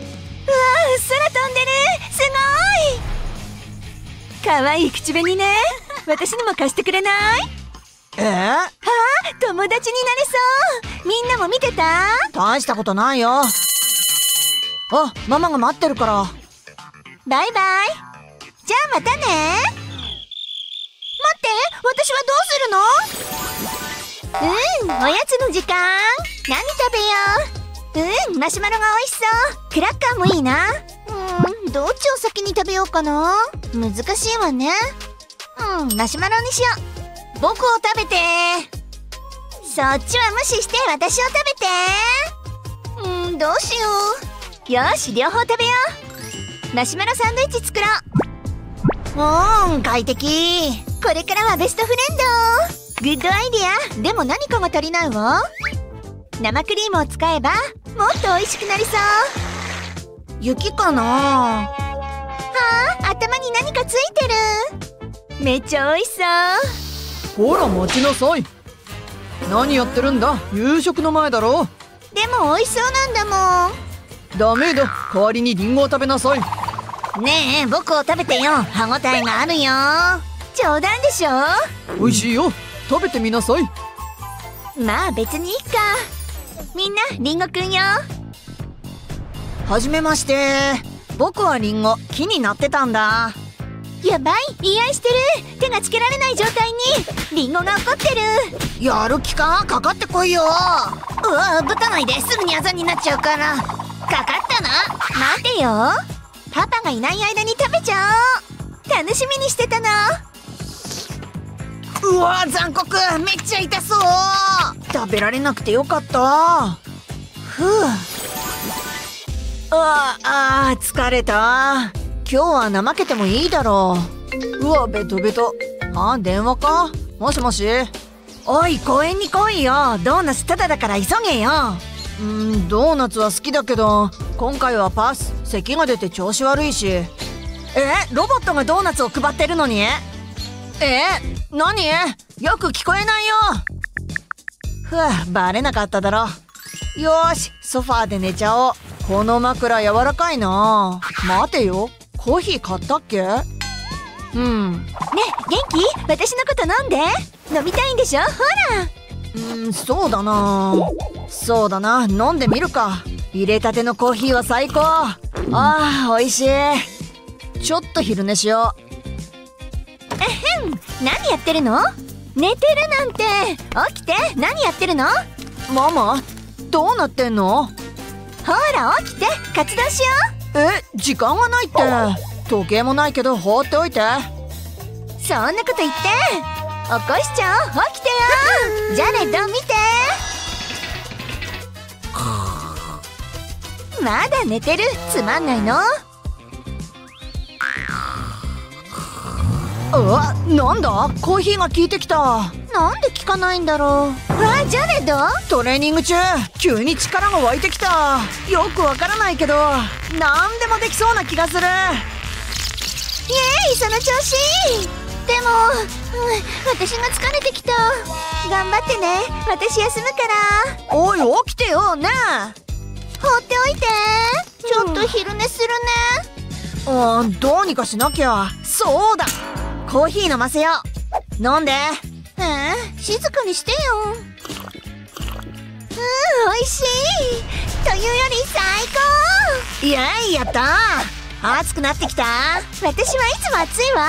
すごい。かわいい口紅ね。私にも貸してくれない？ えー、 はあ、友達になれそう。みんなも見てた？ 大したことないよ。あ、ママが待ってるから。 バイバイ。じゃあまたね。待って、私はどうするの？うん、おやつの時間。何食べよう？うん、マシュマロが美味しそう。クラッカーもいいな。うん、どっちを先に食べようかな。難しいわね。うん、マシュマロにしよう。僕を食べて。そっちは無視して私を食べて。うん、どうしよう。よし、両方食べよう。マシュマロサンドイッチ作ろう。 うん、快適。 これからはベストフレンド。グッドアイディア。でも何かが足りないわ。生クリームを使えばもっと美味しくなりそう。 雪かな。 はあ、頭に何かついてる。めっちゃ美味しそう。 ほら待ちなさい。何やってるんだ。夕食の前だろ。 でも美味しそうなんだもん。 ダメだ。代わりにリンゴを食べなさい。 ねえ、僕を食べてよ。歯ごたえがあるよ。冗談でしょ。 美味しいよ。食べてみなさい。 まあ別にいいか。みんなリンゴくんよ。 はじめまして。僕はリンゴ。木になってたんだ。 やばい、言い合いしてる。手がつけられない状態にリンゴが怒ってる。 やる気か。かかってこいよ。 うわ、ぶたないで。すぐにあざになっちゃうから。かかったな。待てよ。パパがいない間に食べちゃおう。楽しみにしてたの。 うわ、残酷。めっちゃ痛そう。食べられなくてよかった。ふう。ああ、疲れた。今日は怠けてもいいだろう。うわ、ベトベト。あ、電話か。もしもし。おい、公園に来いよ。ドーナツタダだから急げよ。うん、ドーナツは好きだけど今回はパス。咳が出て調子悪いし。え、ロボットがドーナツを配ってるのに。え、何？よく聞こえないよ。ふぅ、バレなかっただろ。よーし、ソファーで寝ちゃおう。この枕柔らかいな。待てよ、コーヒー買ったっけ？うん。 ねえ、元気？私のこと飲んで。飲みたいんでしょ？ほら。 うん、そうだな。そうだな、飲んでみるか。入れたてのコーヒーは最高。ああ、美味しい。ちょっと昼寝しよう。 えへん、何やってるの？寝てるなんて。起きて。何やってるの？ ママ、どうなってんの？ ほら起きて、活動しよう。え、時間がないって。時計もないけど放っておいて。 そんなこと言って。起こしちゃおう。起きてよ。ジャレッド見て。まだ寝てる。つまんないの？ あ、なんだ？コーヒーが効いてきた。 なんで効かないんだろう。わあ、ジャレッド？ トレーニング中急に力が湧いてきた。よくわからないけどなんでもできそうな気がする。 イエーイ、その調子。でも、うん、私が疲れてきた。頑張ってね、私休むから。 おい、起きてよねえ。 放っておいて。ちょっと昼寝するね。 うん、どうにかしなきゃ。そうだ、コーヒー飲ませよう。飲んで。 えー、静かにしてよ。うん、美味しい。というより最高。 イエーイ、やったー。暑くなってきた。 私はいつも暑いわ。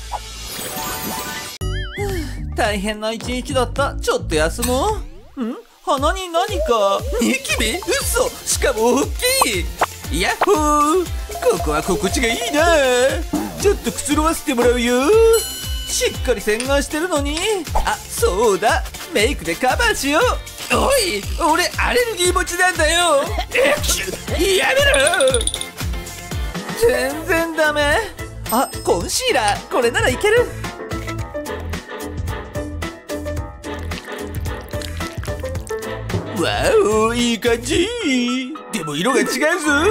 大変な一日だった。ちょっと休もう。ん？鼻に何か。ニキビ？嘘。しかも大きい。ヤッホー。ここは心地がいいな。ちょっとくつろわせてもらうよ。しっかり洗顔してるのに。あ、そうだ、メイクでカバーしよう。おい、俺アレルギー持ちなんだよ。えっしゅ、やめろ。全然ダメ。あ、コンシーラー、これならいける。わお、いい感じ。でも色が違うぞ。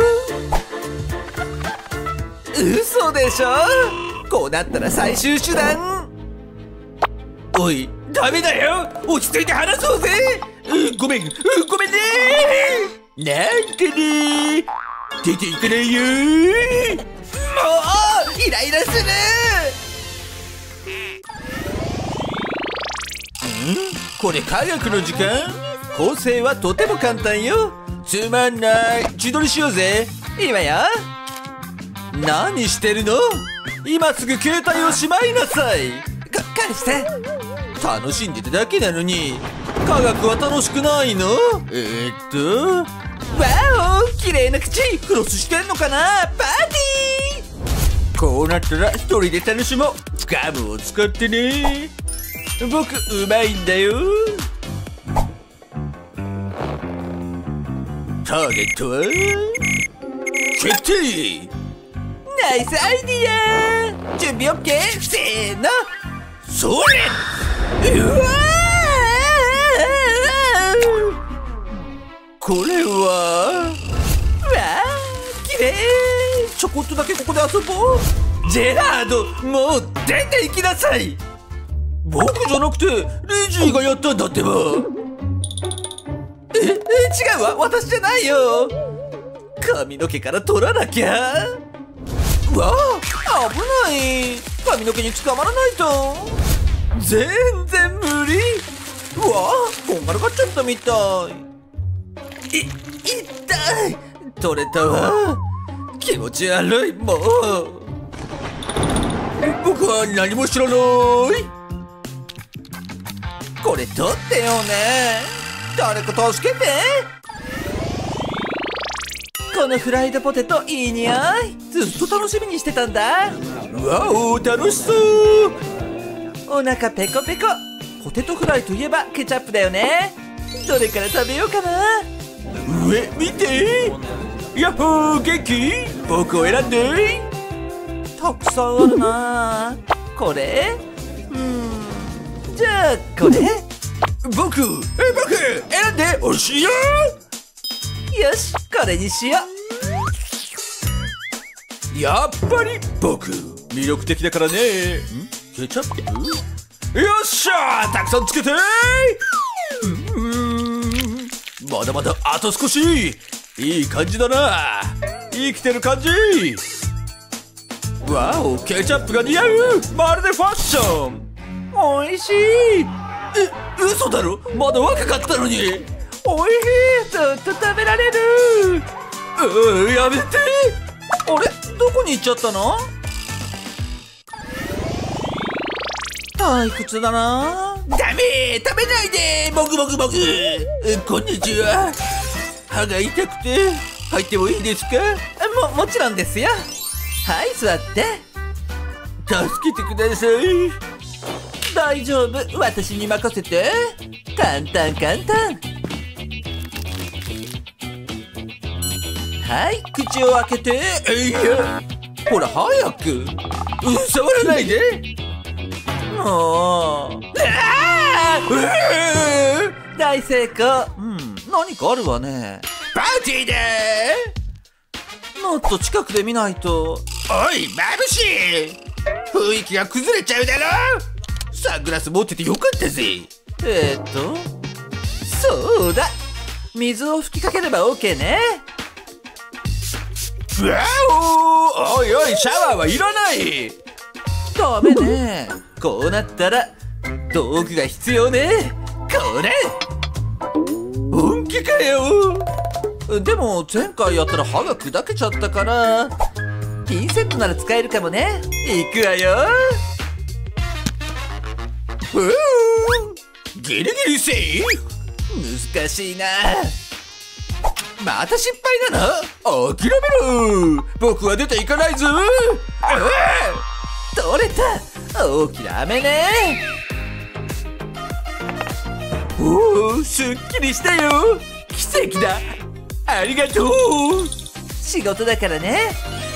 嘘でしょ。こうなったら最終手段。おい、ダメだよ。落ち着いて話そうぜ。うごめん、うごめんね。なんかね、出ていかないよ。もうイライラする。ん？これ科学の時間？構成はとても簡単よ。つまんない。自撮りしようぜ。今や。何してるの？今すぐ携帯をしまいなさい。か、返して。楽しんでただけなのに。科学は楽しくないの？えー、っと。わお、綺麗な口。フロスしてんのかな？パーティー。こうなったら一人で楽しもう。ガムを使ってね。僕うまいんだよ。ターゲットは決定。ナイスアイディア。準備オッケー。せーの、それ。うわー、これはわー、きれい。ちょこっとだけここで遊ぼう。ジェラード、もう出て行きなさい。僕じゃなくてレジーがやったんだってば。え、え、違うわ、私じゃないよ。髪の毛から取らなきゃ。わあ、危ない。髪の毛に捕まらないと。全然無理。うわあ、こんがらがっちゃったみたい。い、痛い。取れたわ。気持ち悪い。もう僕は何も知らない。これ取ってよね。誰か助けて。このフライドポテトいい匂い。ずっと楽しみにしてたんだ。わお、楽しそう。お腹ペコペコ。ポテトフライといえばケチャップだよね。どれから食べようかな。上見て。ヤッホー、元気？僕を選んで。たくさんあるな。これ？うん、じゃあこれ。僕、え、僕選んで。おいしいよ。よし、これにしよう。やっぱり僕魅力的だからね。ん？ケチャップ？よっしゃー、たくさんつけて。うん、まだまだあと少し。いい感じだな。生きてる感じ。わお、ケチャップが似合う。まるでファッション。おいしい。え、嘘だろ。まだ若かったのに。おいしい。ずっと食べられる。うー、やめて。あれ、どこに行っちゃったの？退屈だな。ダメ、食べないで。もぐもぐもぐ。こんにちは。歯が痛くて入ってもいいですか？も、もちろんですよ。はい、座って。助けてください。大丈夫、私に任せて。簡単簡単。はい、口を開けて。えいや、ほら早く。触らないで。もう、あ大成功。うん、何かあるわね。 パーティーでーもっと近くで見ないと。 おい、眩しい。雰囲気が崩れちゃうだろ。サングラス持っててよかったぜ。 えー、っとそうだ、水を吹きかければ OK ね。 うわお、おいおい、シャワーはいらない。 ダメね。こうなったら道具が必要ね。これ本気かよ。 でも前回やったら歯が砕けちゃったから、ピンセットなら使えるかもね。いくわよ。 うーギリギリセーフ。 難しいな。 また失敗なの？諦めろ。僕は出ていかないぞ。 取れた。大きな飴ね。 おお、すっきりしたよ。奇跡だ。ありがとう。 仕事だからね。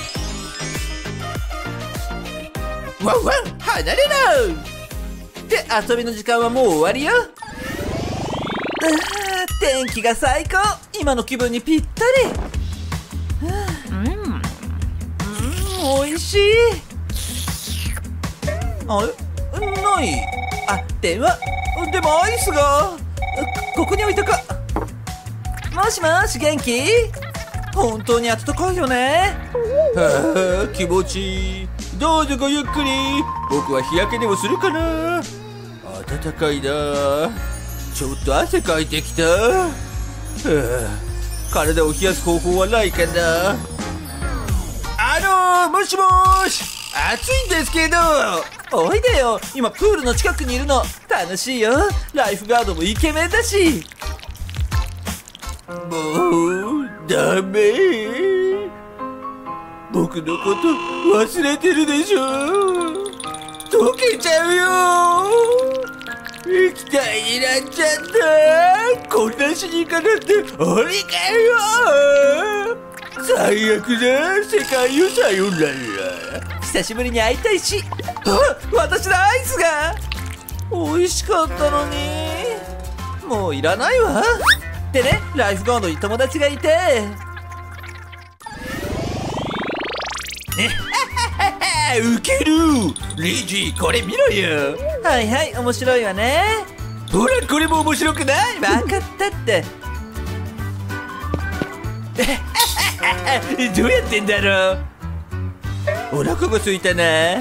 ワンワン、離れろ。 で、遊びの時間はもう終わりよ。あー、天気が最高。今の気分にぴったり。うん、うん、おいしい。あれ、ない。あ、電話。でもアイスがここに置いとこ。もしもし、元気？本当に暖かいよね。 はあ、気持ちいい。どうぞごゆっくり。僕は日焼けでもするかな。暖かいな。ちょっと汗かいてきた。はあ、体を冷やす方法はないかな。あのー、もしもーし、暑いんですけど。 おいでよ、今プールの近くにいるの。楽しいよ。ライフガードもイケメンだし。 もうダメ。僕のこと忘れてるでしょ。溶けちゃうよ。液体になっちゃった。こんな死に方ってありかよ。最悪だ。世界よ、さよなら。 久しぶりに会いたいし。あ、私のアイスが美味しかったのに。もういらないわ。でね、ライフガードに友達がいて。 ウケる。リジー、これ見ろよ。 はいはい、面白いわね。 ほら、これも面白くない？ 分かったって。 どうやってんだろう。お腹が空いたな。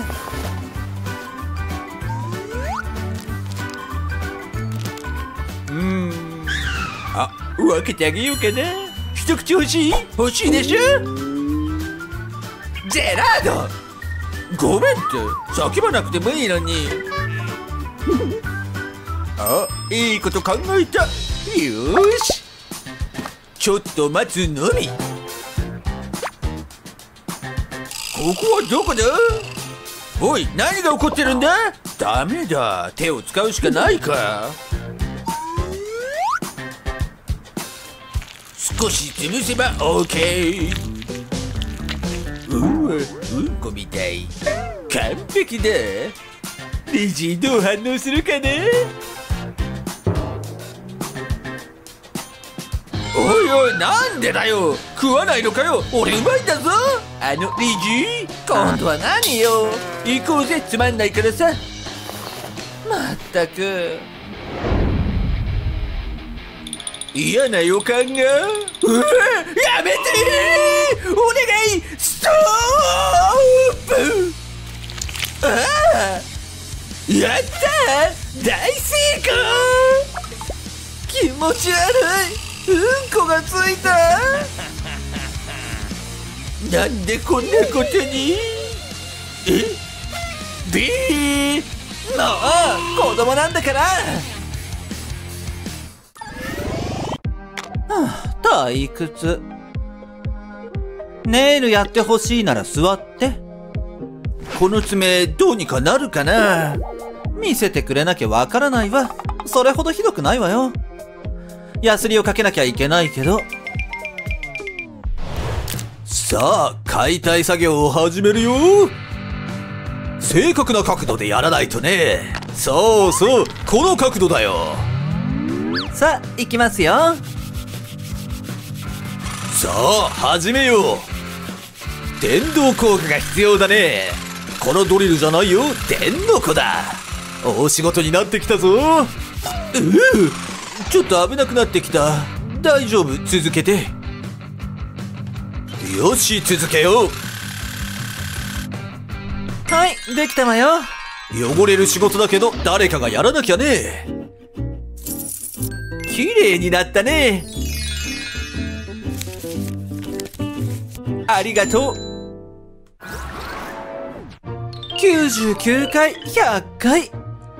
うーん。あ、分けてあげようかな。一口欲しい？欲しいでしょ？ジェラード！ごめんって、叫ばなくてもいいのに。あ、いいこと考えた。よーし。ちょっと待つのみ。ここはどこだ？おい、何が起こってるんだ？ダメだ、手を使うしかないか。少し潰せば OK。 うわ、うんこみたい。完璧だ。リジー、どう反応するかね？おいおい、なんでだよ。食わないのかよ。俺うまいんだぞ。あのリジー、 今度は何よ。 行こうぜ。つまんないからさ。 まったく嫌な予感が。うわ、やめてー。お願い、ストップ。ああ、やったー、大成功。 気持ち悪い。うんこがついた。 なんでこんなことに。え、ビー。 もう子供なんだから。はあ、退屈。ネイルやってほしいなら座って。 この爪どうにかなるかな。 見せてくれなきゃわからないわ。それほどひどくないわよ。ヤスリをかけなきゃいけないけど。 さあ、解体作業を始めるよ。正確な角度でやらないとね。 そうそう、この角度だよ。 さあ行きますよ。 さあ始めよう。電動工具が必要だね。このドリルじゃないよ、電の子だ。大仕事になってきたぞ。うう、ちょっと危なくなってきた。大丈夫、続けて。よし、続けよう。 はい、できたわよ。 汚れる仕事だけど誰かがやらなきゃね。 綺麗になったね。ありがとう。きゅうじゅうきゅうかい、ひゃっかい。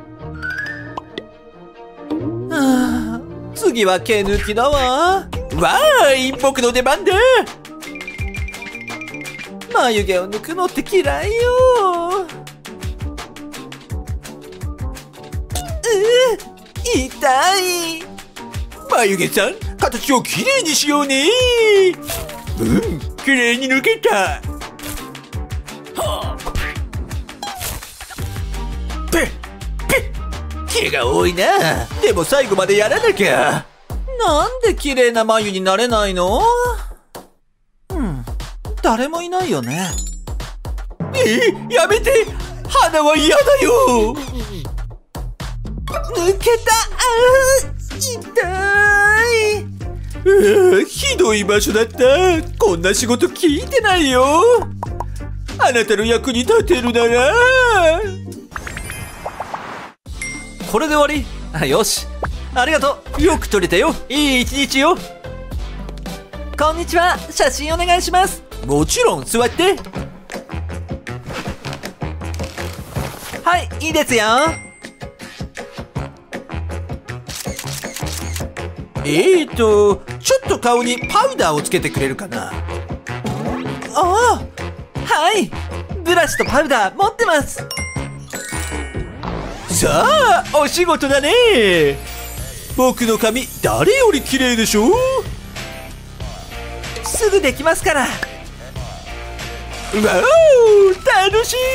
あー、次は毛抜きだわ。わーい、僕の出番だ。眉毛を抜くのって嫌いよ。うー、痛い。 眉毛さん、形をきれいにしようね。うん、きれいに抜けた。はあ、ペッペッ、毛が多いな。でも最後までやらなきゃ。 なんで綺麗な眉になれないの？うん、誰もいないよね。 え、やめて。花は嫌だよ。 抜けた。あー、痛い。 うわ、ひどい場所だった。こんな仕事聞いてないよ。あなたの役に立てるなら。 これで終わり？あ、よし、ありがとう。よく撮れたよ。いい一日よ。こんにちは、写真お願いします。 もちろん、座って。 はい、いいですよ。 えーと、ちょっと顔にパウダーをつけてくれるかな。 ああ、はい、ブラシとパウダー持ってます。 さあ、お仕事だね。僕の髪、誰より綺麗でしょ。 すぐできますから。 わお、楽し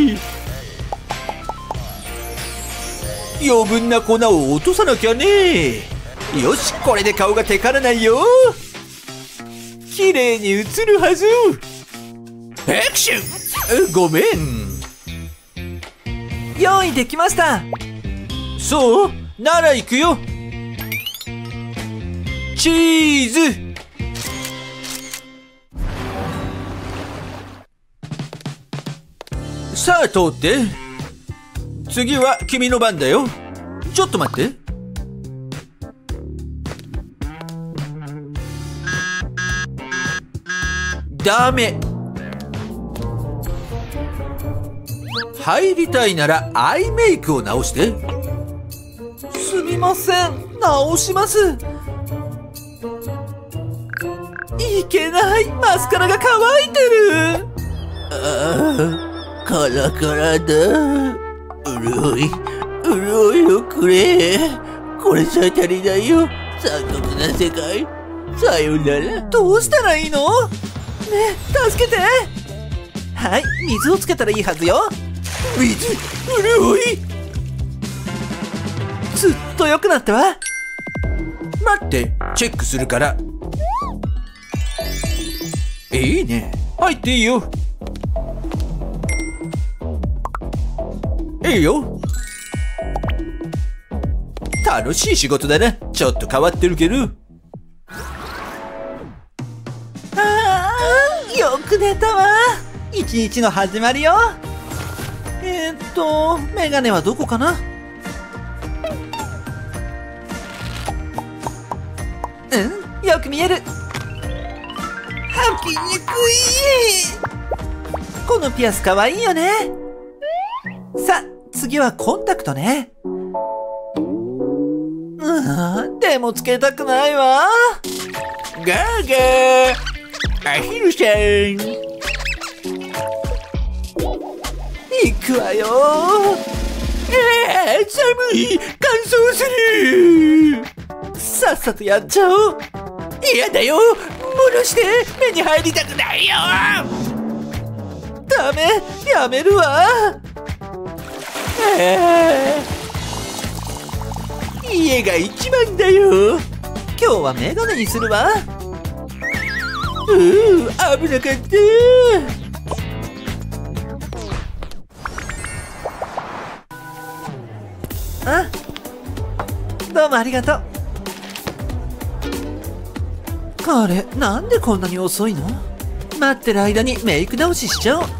い。余分な粉を落とさなきゃね。よし、これで顔がテカらないよ。綺麗に映るはず。アクション。ごめん。 用意できました。 そう？なら行くよ。チーズ。さあ通って。次は君の番だよ。ちょっと待って。ダメ。入りたいならアイメイクを直して。 すみません、直します。いけない、マスカラが乾いてる。 ああ、カラカラだ。潤い、潤いをくれ。これじゃ足りないよ。残酷な世界。さよなら。 どうしたらいいの？ねえ、助けて。はい、水をつけたらいいはずよ。 水、潤い。 ずっと良くなったわ。 待って、チェックするから。いいね、入っていいよ。いいよ。楽しい仕事だな。ちょっと変わってるけど。 ああ、よく寝たわ。一日の始まりよ。えー、っとメガネはどこかな。うん、よく見える。履きにくい。このピアスかわいいよね。さあ、次はコンタクトね。うん、でもつけたくないわ。 ガーガー、アヒルちゃん。 行くわよ。 えー、寒い、乾燥する。 さっさとやっちゃおう。 嫌だよ、戻して。目に入りたくないよ。 ダメ、やめるわ。 えー家が一番だよ。 今日はメガネにするわ。 うう、危なかった。 あ、どうもありがとう。彼、なんでこんなに遅いの？待ってる間にメイク直ししちゃおう。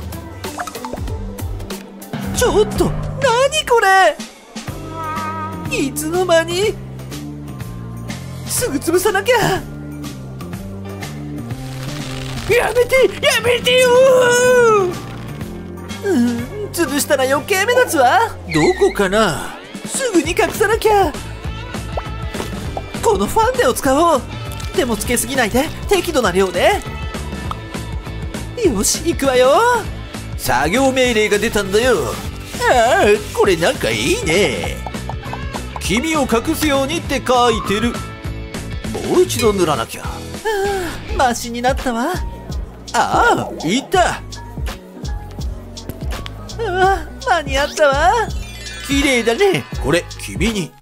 ちょっと、なにこれ！いつの間に？すぐ潰さなきゃ。 やめて、やめてよー。うん、潰したら余計目立つわ。 どこかな？ すぐに隠さなきゃ。このファンデを使おう。でもつけすぎないで、適度な量で。よし、行くわよ。 作業命令が出たんだよ。ああ、これなんかいいね。黄身を隠すようにって書いてる。もう一度塗らなきゃ。 はあ、マシになったわ。 ああ、いた。 ああ、間に合ったわ。 綺麗だね。これ君に。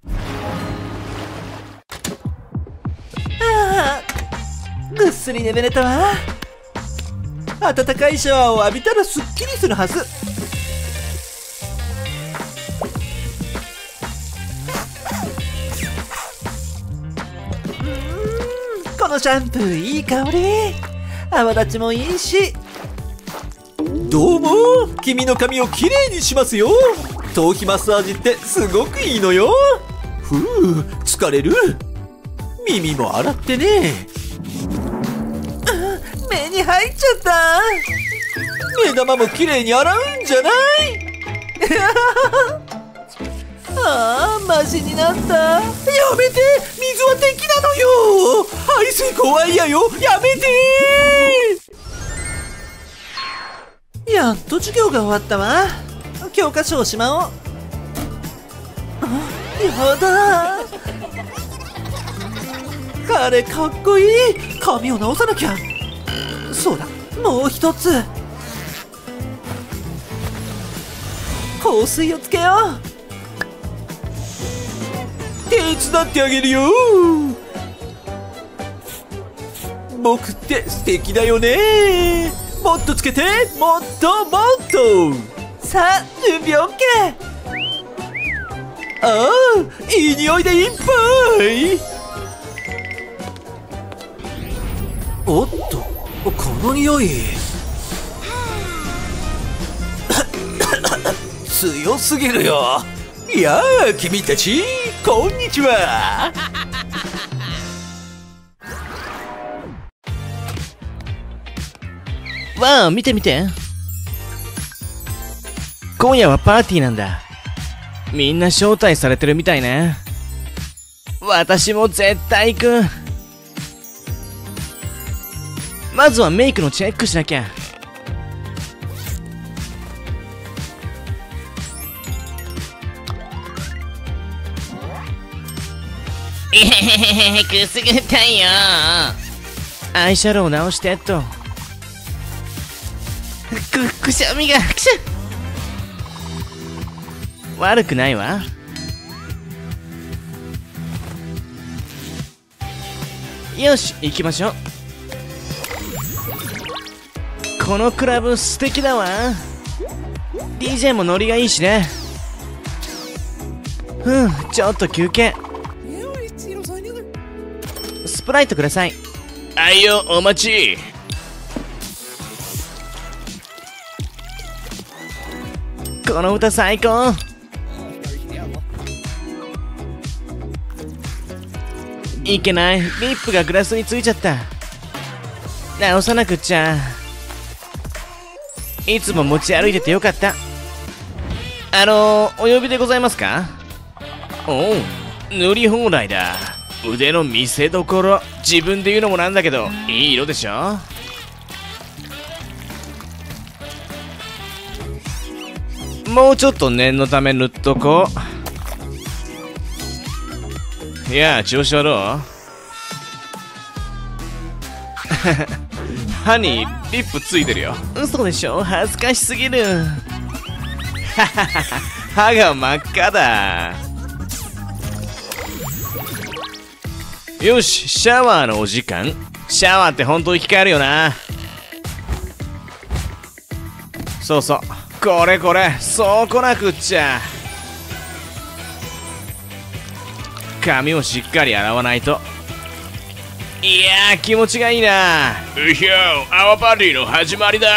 ああ、ぐっすり眠れたわ。暖かいシャワーを浴びたらすっきりするはず。うーん、このシャンプーいい香り。泡立ちもいいし。 どうも、君の髪をきれいにしますよ。頭皮マッサージってすごくいいのよ。ふう、疲れる？耳も洗ってね。 目に入っちゃった。 目玉もきれいに洗うんじゃない？ ああ、マシになった。 やめて、水は敵なのよ。排水口は嫌よ。やめて。 やっと授業が終わったわ。教科書をしまおう。あ、やだ。彼かっこいい。髪を直さなきゃ。そうだ、もう一つ。香水をつけよう。 手伝ってあげるよ。僕って素敵だよね。もっとつけて、もっともっと。 さあ、準備 オーケー。 ああ、いい匂いでいっぱい。おっと、この匂い強すぎるよ。いやあ、君たちこんにちは。 わあ、見て見て。今夜はパーティーなんだ。みんな招待されてるみたいね。私も絶対行く。まずはメイクのチェックしなきゃ。 えへへへ、くすぐったいよ。 アイシャドウを直してっと。 く、くしゃみが、くしゃ。悪くないわ。よし、行きましょう。このクラブ素敵だわ。 ディージェー もノリがいいしね。ふん、ちょっと休憩。スプライトください。 あいよ、お待ち。 この歌最高。いけない、リップがグラスについちゃった。直さなくっちゃ。いつも持ち歩いててよかった。あのー、お呼びでございますか？おう、塗り放題だ。腕の見せどころ。自分で言うのもなんだけど、いい色でしょ？もうちょっと念のため塗っとこう。いや、調子はどう？歯にリップついてるよ。嘘でしょ？恥ずかしすぎる。歯が真っ赤だ。 よし、シャワーのお時間。シャワーって本当に生き返るよな。そうそう、これこれ、そうこなくっちゃ。髪をしっかり洗わないと。いやー、気持ちがいいな。 うひょー、アワーパーティーの始まりだ。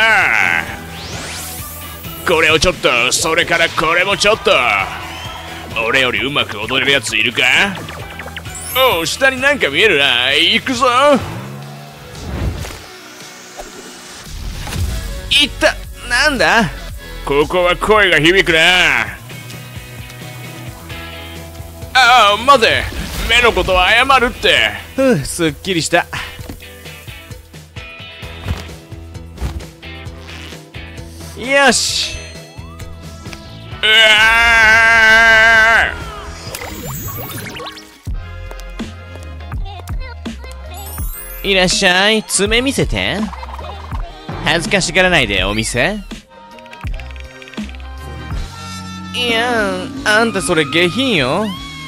これをちょっと、それからこれもちょっと。俺よりうまく踊れるやついるか？おう、下になんか見えるな。行くぞ。 いった。なんだ？ ここは声が響くな。ああ、待て。目のことは謝るって。 ふう、すっきりした。よし。 うわー、いらっしゃい。爪見せて。恥ずかしがらないで、お店。いやん、あんたそれ下品よ。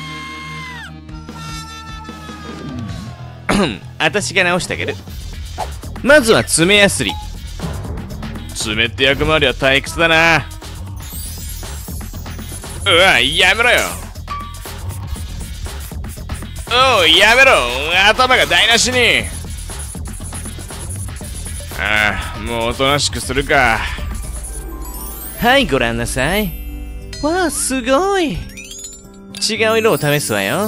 あたしが直してあげる。まずは爪やすり。爪って役回りは退屈だな。 うわ、やめろよ。おう、やめろ。頭が台無しに。ああ、もうおとなしくするか。 はい、ご覧なさい。わあ、すごい。違う色を試すわよ。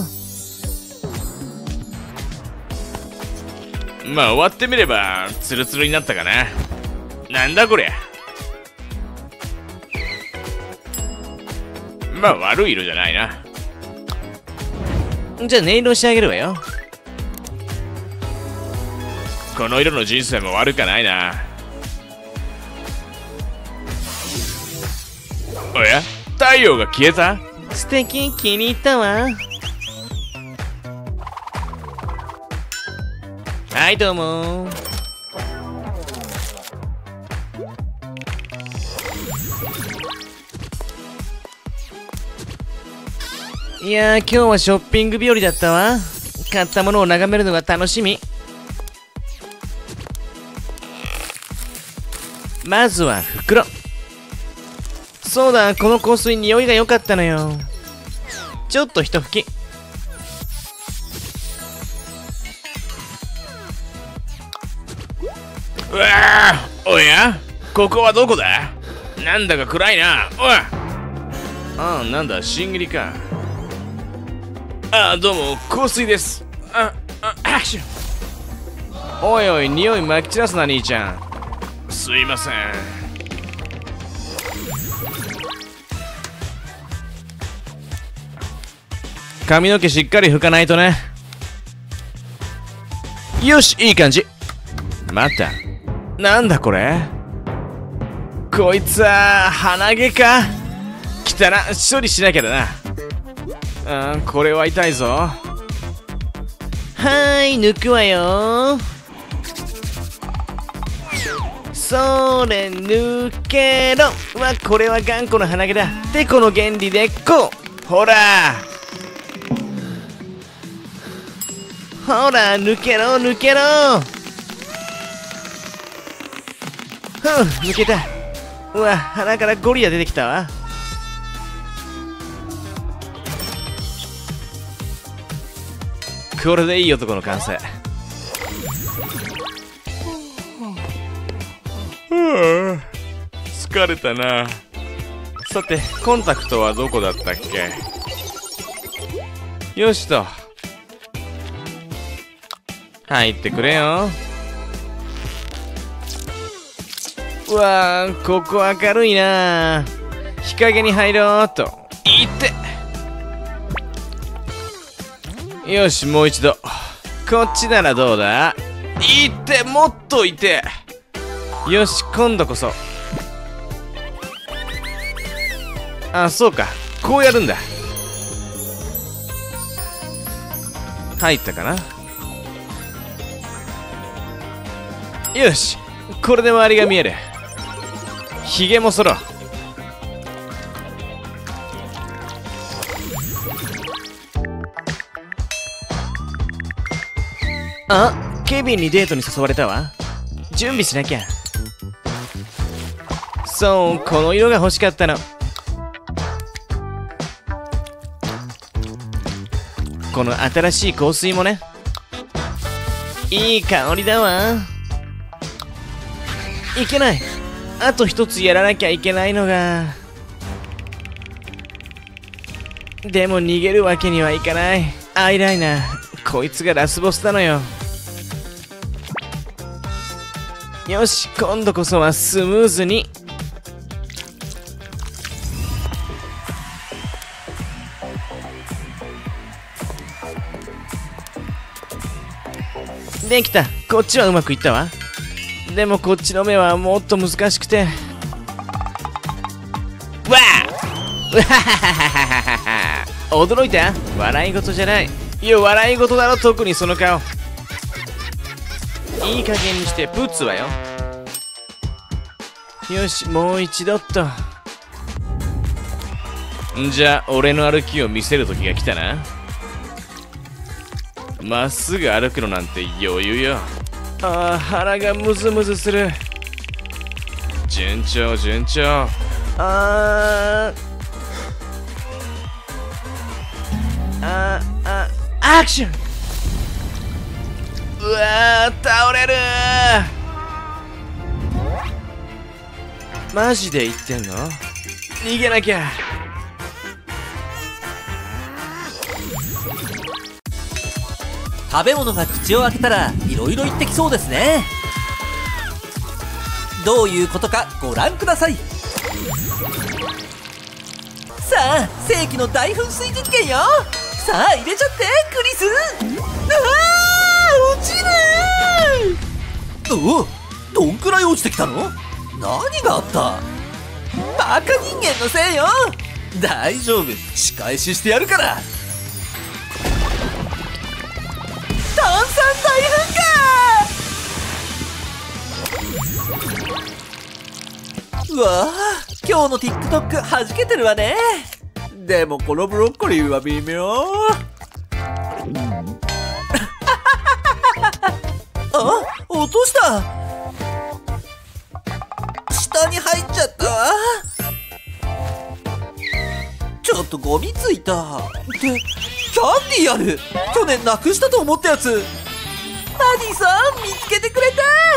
まあ終わってみればツルツルになったかな。なんだこりゃ。まあ悪い色じゃないな。 じゃあネイルをしてあげるわよ。 この色の人生も悪かないな。おや、太陽が消えた。 素敵、気に入ったわ。はいどうも。いやー、今日はショッピング日和だったわ。買ったものを眺めるのが楽しみ。まずは袋。そうだ、この香水匂いが良かったのよ。ちょっと一拭き。 うわあ、おや、ここはどこだ？なんだか暗いな。おい。 ああ、なんだ、しんぎりか。 ああ、どうも、香水です。あ、あ、あしゅ。 おいおい、匂いまき散らすな、兄ちゃん。 すいません。 髪の毛しっかり拭かないとね。よし、いい感じ。待った。なんだこれ？こいつは鼻毛か？来たな、処理しなきゃだな。あー、これは痛いぞ。はーい、抜くわよ。それ、抜けろ。うわ、これは頑固な鼻毛だ。てこの原理でこう。ほらほら、抜けろ抜けろ。ふん、抜けた。うわ、鼻からゴリラ出てきたわ。これでいい男の完成。 疲れたな。 さて、コンタクトはどこだったっけ？よしと。入ってくれよ。うわー、ここ明るいな。日陰に入ろうっと。いって。よし、もう一度。こっちならどうだ？いって、もっといて。よし、今度こそ。あ、そうか。こうやるんだ。入ったかな？よし、これで周りが見える。ヒゲもそろ。 あ、ケビンにデートに誘われたわ。準備しなきゃ。そう、この色が欲しかったの。この新しい香水もね。いい香りだわ。いけない。あと一つやらなきゃいけないのが。でも逃げるわけにはいかない。アイライナー、こいつがラスボスなのよ。よし、今度こそはスムーズに。できた。こっちはうまくいったわ。でもこっちの目はもっと難しくて。わあ驚いた？笑い事じゃない。いや、笑い事だろ、特にその顔。いい加減にしてプッツはよ。よし、もう一度っと。んじゃ、俺の歩きを見せる時が来たな。まっすぐ歩くのなんて余裕よ。ああ、腹がムズムズする。順調順調。あーああアクション。うわー、倒れるー。マジで言ってんの？逃げなきゃ。 食べ物が口を開けたらいろいろ言ってきそうですね。どういうことかご覧ください。さあ、世紀の大噴水実験よ。さあ入れちゃってクリス。あー、落ちるー。おお、どんくらい落ちてきたの？何があった？バカ人間のせいよ。大丈夫、仕返ししてやるから。炭酸大噴火。うわあ、今日の TikTok 弾けてるわね。でもこのブロッコリーは微妙。あ、落とした。下に入っちゃったわ。ちょっとゴミついた。ってキャンディーある。去年なくしたと思ったやつ。マディさん見つけてくれ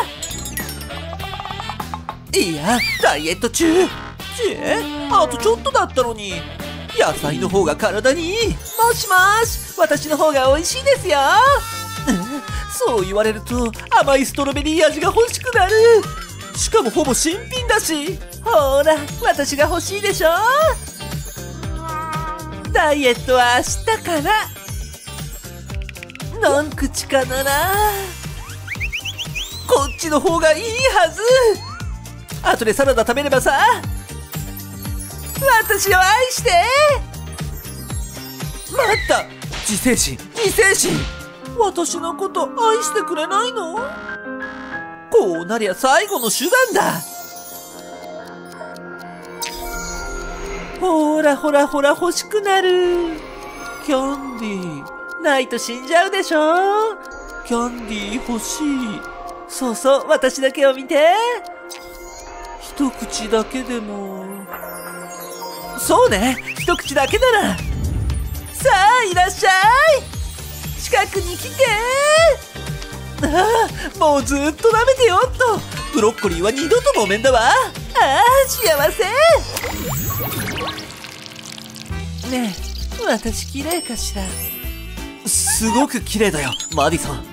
た。いや、ダイエット中。ちえ、あとちょっとだったのに。野菜の方が体にいい。もしもし、私の方が美味しいですよ。そう言われると甘いストロベリー味が欲しくなる。しかもほぼ新品だし。ほら、私が欲しいでしょ。ダイエットは明日から。何口かならこっちの方がいいはず。後でサラダ食べればさ。私を愛して。待った、自制心自制心。私のこと愛してくれないの？こうなりゃ最後の手段だ。ほらほらほら欲しくなる。キャンディーないと死んじゃうでしょ。キャンディー欲しい。そうそう、私だけを見て。一口だけでも。そうね、一口だけなら。さあいらっしゃい、近くに来て。ああ、もうずっと舐めてよっと。ブロッコリーは二度とごめんだわ。ああ、幸せ。ねえ、私綺麗かしら？すごく綺麗だよ、マディソン。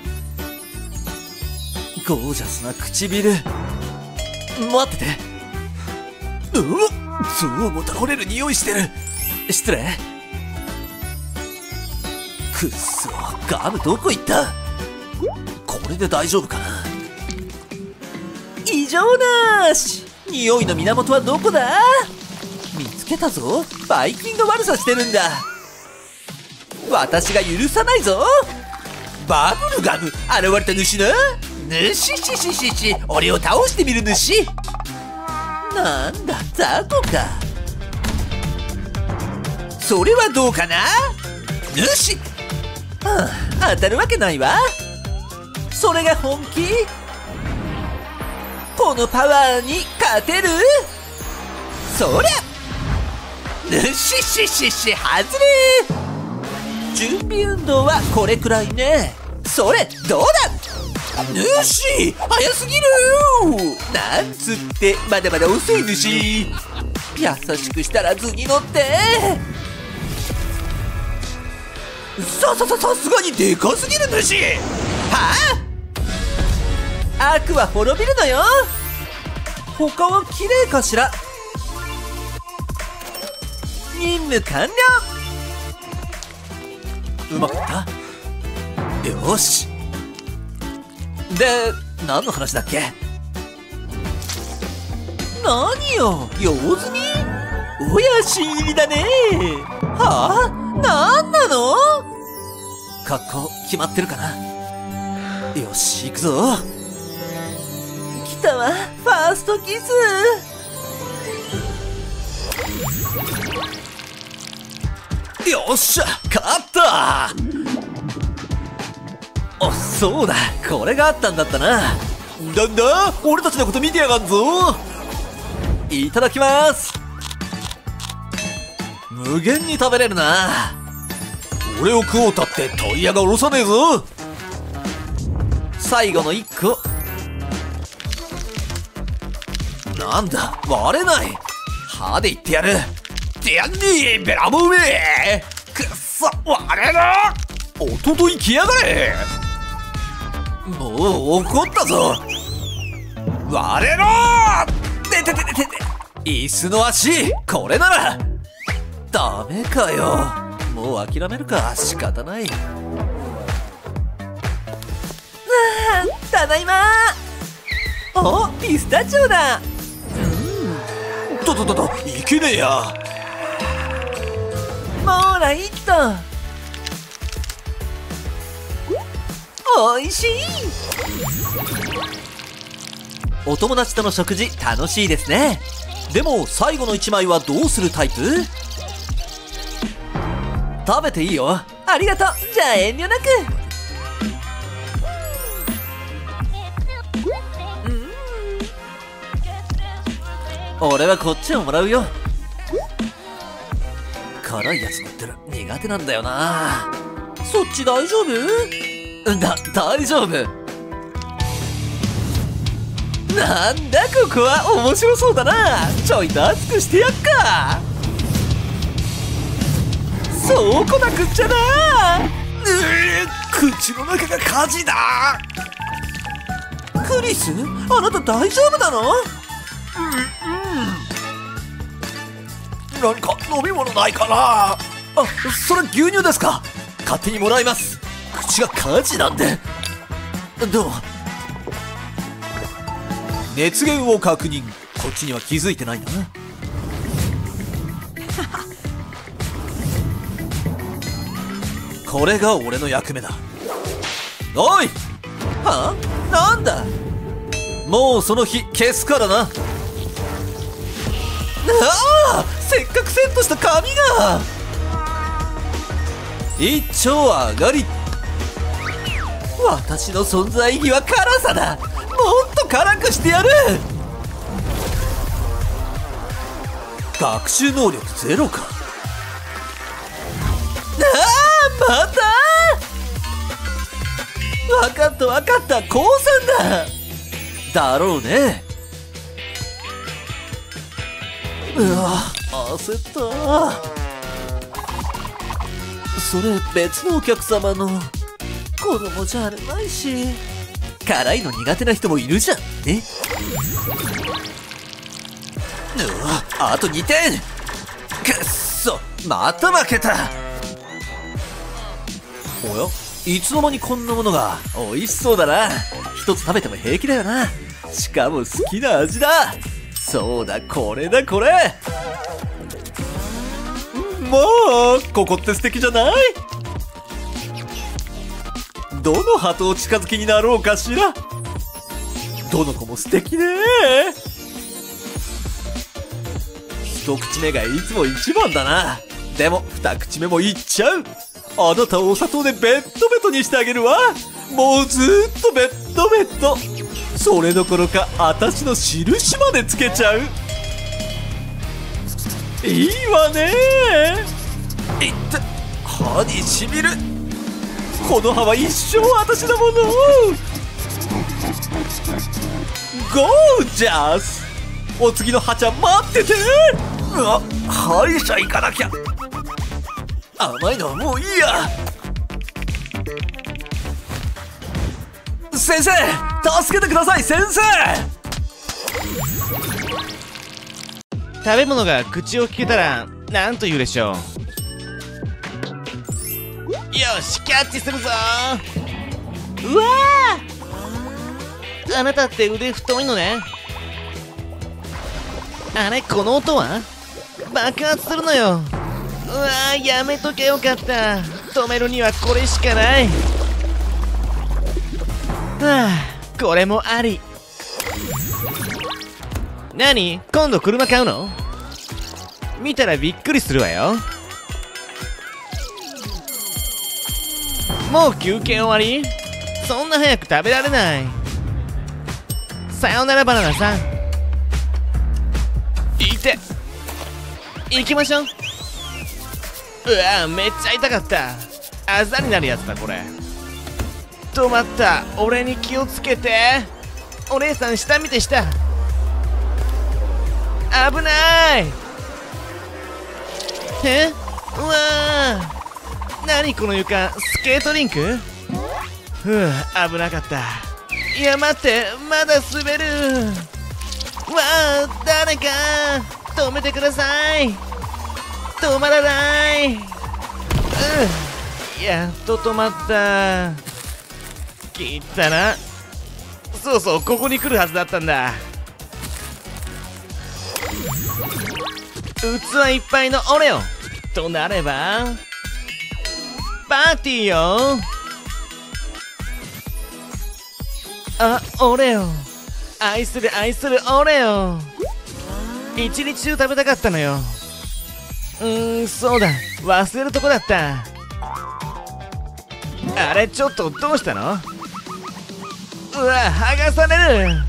ゴージャスな唇。待ってて。うわっ、象も倒れる匂いしてる。失礼。くっそ、ガムどこ行った？これで大丈夫かな？異常なし。匂いの源はどこだ？見つけたぞ。バイキンが悪さしてるんだ。私が許さないぞ。バブルガム、現れた主な。主ししししし、俺を倒してみる主。なんだ、雑魚か。それはどうかな？主、はあ、当たるわけないわ。 それが本気？このパワーに勝てる？そりゃぬしししし外れ。準備運動はこれくらいね。それどうだ？ぬし早すぎる。なんつってまだまだ遅いぬし。優しくしたら図に乗って。ささささすがにでかすぎるぬし。はあ、悪は滅びるのよ。他は綺麗かしら。任務完了。うまかった。よし。で何の話だっけ？何よ、用済み？おや新入りだね。はあ、なんなの？格好決まってるかな。よし行くぞ。来たわ、ファーストキス。よっしゃ、勝った。あ、そうだ、これがあったんだったな。なんだ、俺たちのこと見てやがんぞ。いただきます。無限に食べれるな。俺を食おうたってタイヤが下ろさねえぞ。最後のいっこ。なんだ、割れない。歯で言ってやる。てやんねえ、べらぼうめ。くっそ、割れろ。おととい来やがれ。もう怒ったぞ。割れろ。てててててて。椅子の足、これなら。ダメかよ。もう諦めるか。仕方ない。ああ、ただいま。お、ピスタチオだ。うん。とととと、いけねえや。もらいっと。おいしい。お友達との食事楽しいですね。でも最後のいちまいはどうするタイプ？食べていいよ。ありがとう。じゃあ遠慮なく。うん、俺はこっちをもらうよ。辛いやつ乗ってる。苦手なんだよな。そっち大丈夫？だ、大丈夫。なんだここは面白そうだな。ちょいと熱くしてやっか。そうこなくっちゃな。うー、口の中が火事だ。クリス、あなた大丈夫なの？うん、うん。何か飲み物ないかな。あ、それ牛乳ですか。勝手にもらいます。口が火事なんで。どう？熱源を確認。こっちには気づいてないんだな。これが俺の役目だ。おい！はあ？なんだ？もうその日消すからな。ああ！せっかくセットした髪が一丁上がり。私の存在意義は辛さだ。もっと辛くしてやる。学習能力ゼロか。ああ、また。分かった分かった、降参だ。だろうね。うわ、焦った。それ別のお客様の子供じゃあるまいし。辛いの苦手な人もいるじゃんね。うわ、あとにてん。くっそ、また負けた。おや、いつの間にこんなものが。美味しそうだな。一つ食べても平気だよな。しかも好きな味だ。そうだ、これだこれ。もうここって素敵じゃない？どの鳩を近づきになろうかしら。どの子も素敵ね。一口目がいつも一番だな。でも二口目もいっちゃう。あなたをお砂糖でベットベトにしてあげるわ。 もうずーっとベッドベッド。それどころかあたしの印までつけちゃう。いいわねー。いった歯にしみる。この歯は一生私のもの。ゴージャス。お次の歯ちゃん待ってて。うわ、歯医者行かなきゃ。甘いのはもういいや。先生、助けてください先生。 食べ物が口を聞けたら何と言うでしょう。よし、キャッチするぞ。うわー、あなたって腕太いのね。あれ、この音は爆発するのよ。うわー、やめとけよかった。止めるにはこれしかない。はあ、これもあり。何、今度車買うの？見たらびっくりするわよ。もう休憩終わり？そんな早く食べられない。さよならバナナさん。いて、行きましょう。うわ、めっちゃ痛かった。あざになるやつだこれ。止まった。俺に気をつけて。お姉さん下見て下。危ない。え、うわー、何この床、スケートリンク？ふう、危なかった。いや待って、まだ滑る。わあ、誰か止めてください。止まらない。うん、やっと止まった。きったな。そうそう、ここに来るはずだったんだ。器いっぱいのオレオとなればパーティーよ。あ、オレオ、愛する愛するオレオ。一日中食べたかったのよ。うーん、そうだ、忘れるとこだった。あれ、ちょっとどうしたの？うわ、剥がされる。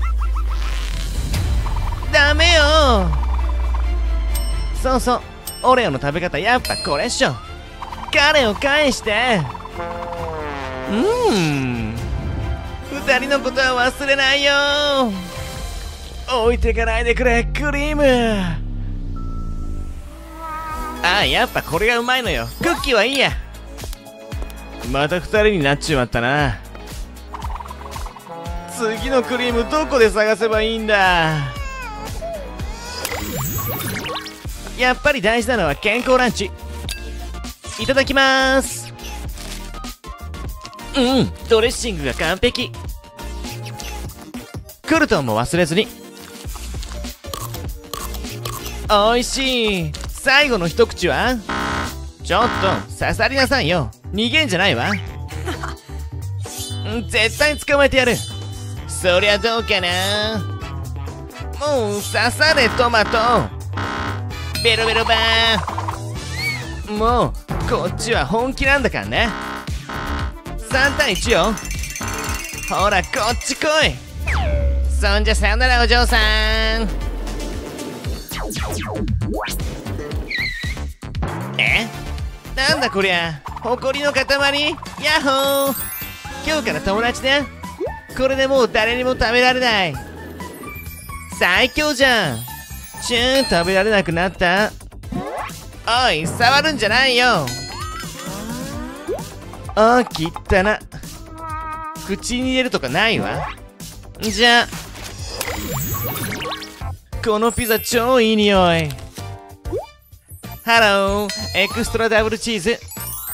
ダメよ。そうそう、オレオの食べ方やっぱこれっしょ。彼を返して。うーん、二人のことは忘れないよ。置いてかないでくれ、クリーム。ああ、やっぱこれがうまいのよ。クッキーはいいや。また二人になっちまったな。次のクリームどこで探せばいいんだ。やっぱり大事なのは健康ランチ。いただきまーす。うん、ドレッシングが完璧。クルトンも忘れずに。おいしい。最後の一口は？ちょっと刺さりなさいよ。逃げんじゃないわ。絶対捕まえてやる。そりゃどうかな。もう刺されトマト。ベロベロバー。もうこっちは本気なんだからね。さんたいいちよ。ほらこっち来い。そんじゃさよならお嬢さん。え、なんだこりゃ、ほこりの塊。ヤッホー、今日から友達ね。これでもう誰にも食べられない。最強じゃん。チューン、食べられなくなった。おい、触るんじゃないよ。あー、きったな。口に入れるとかないわ。じゃあこのピザ超いい匂い。ハロー、エクストラダブルチーズ。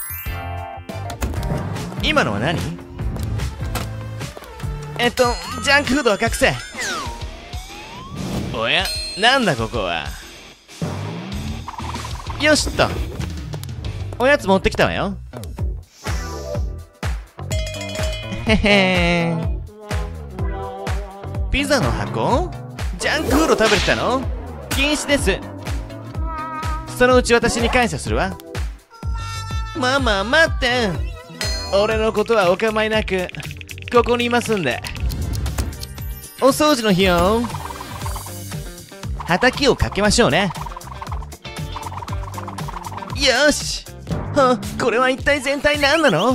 今のは何？えっとジャンクフードは隠せ。おや、なんだここは。よしっと、おやつ持ってきたわよ。へへー。ピザの箱？ジャンクフード食べてたの？禁止です。そのうち私に感謝するわ。ママ待って。 俺のことはお構いなくここにいますんで。お掃除の日よ。畑をかけましょうね。よし。は、これは一体全体何なの？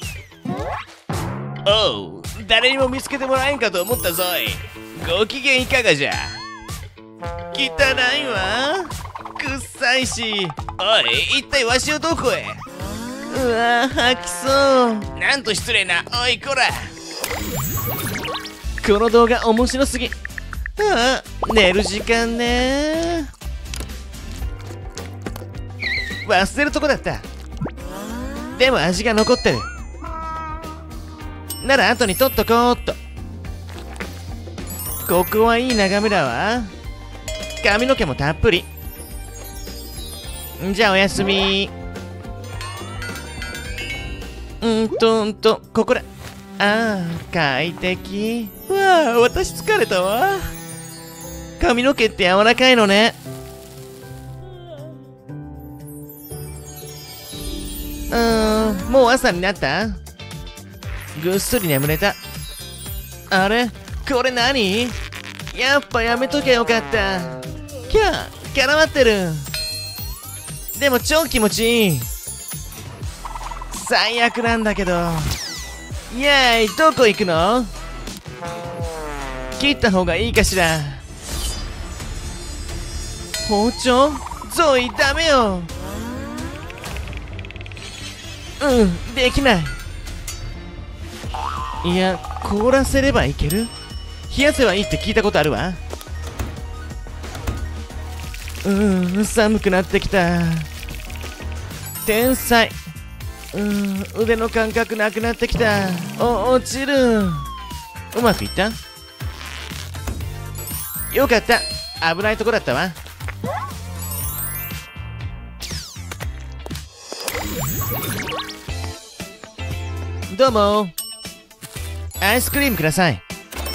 おう、誰にも見つけてもらえんかと思ったぞい。ご機嫌いかがじゃ。汚いわ、くっさいし。おい、一体わしをどこへ。うわ、吐きそう。なんと失礼な。おいこら。この動画面白すぎ。ああ、寝る時間ね。忘れるとこだった。でも味が残ってる。なら後に取っとこうっと。ここはいい眺めだわ。髪の毛もたっぷり。じゃあおやすみ。うんとんと、ここだ。ああ、快適。わあ、私疲れたわ。髪の毛って柔らかいのね。うーん、もう朝になった？ぐっすり眠れた。あれ？これ何？やっぱやめときゃよかった。キャー、絡まってる。でも超気持ちいい。最悪なんだけど。イエーイ、どこ行くの？切った方がいいかしら。包丁？ゾイ、ダメよ。うん、できない。いや、凍らせればいける？冷やせばいいって聞いたことあるわ。うん、寒くなってきた。天才。うん、腕の感覚なくなってきた。お、落ちる。うまくいった？よかった。危ないとこだったわ。どうも。アイスクリームください。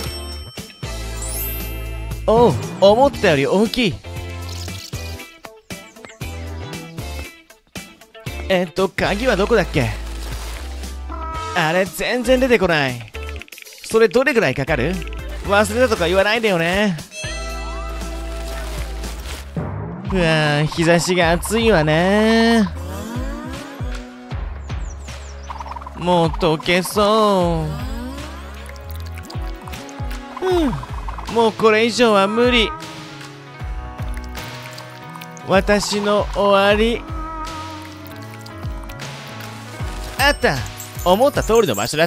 おう、思ったより大きい。えっと、鍵はどこだっけ？あれ、全然出てこない。それどれぐらいかかる？忘れたとか言わないでよね。うわぁ、日差しが暑いわね。もう溶けそう。うん、もうこれ以上は無理。私の終わり。あった。思った通りの場所だった。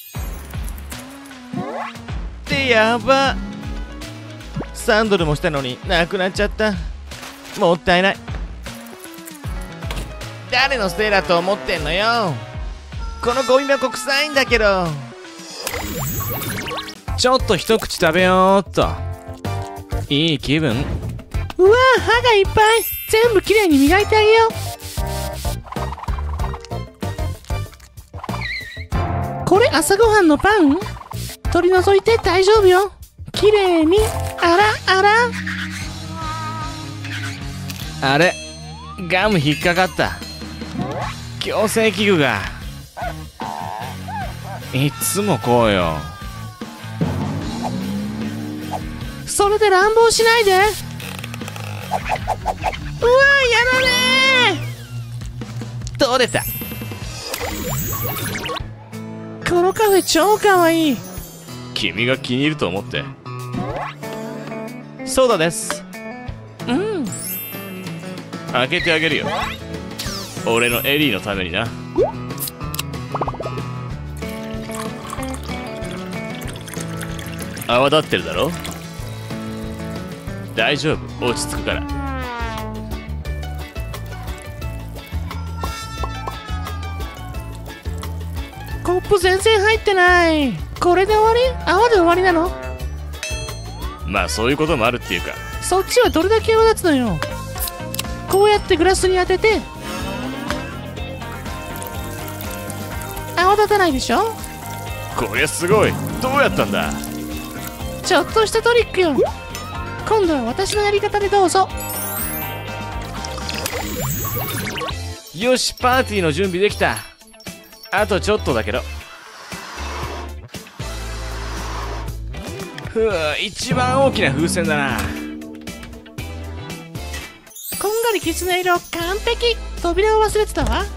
ってやば。さんドルもしたのになくなっちゃった。もったいない。誰のせいだと思ってんのよ。このゴミ箱臭いんだけど。ちょっと一口食べようっと。いい気分。 うわ、歯がいっぱい。全部きれいに磨いてあげよう。これ朝ごはんのパン？取り除いて大丈夫よ。きれいに。あらあら。 あれ、ガム引っかかった。矯正器具が。いつもこうよ。 それで乱暴しないで。うわ、やだねー。取れた。 このカフェ超かわいい。 君が気に入ると思って。 そうだです。 うん。 開けてあげるよ。俺のエリーのためにな。泡立ってるだろ。大丈夫、落ち着くから。 コップ全然入ってない。これで終わり？泡で終わりなの？ まあそういうこともあるっていうか。 そっちはどれだけ泡立つのよ。こうやってグラスに当てて。泡立たないでしょ？ こりゃすごい。どうやったんだ？ ちょっとしたトリックよ。今度は私のやり方でどうぞ。 よし、パーティーの準備できた。 あとちょっとだけど。ふう、一番大きな風船だな。 こんがりきつね色完璧。扉を忘れてたわ。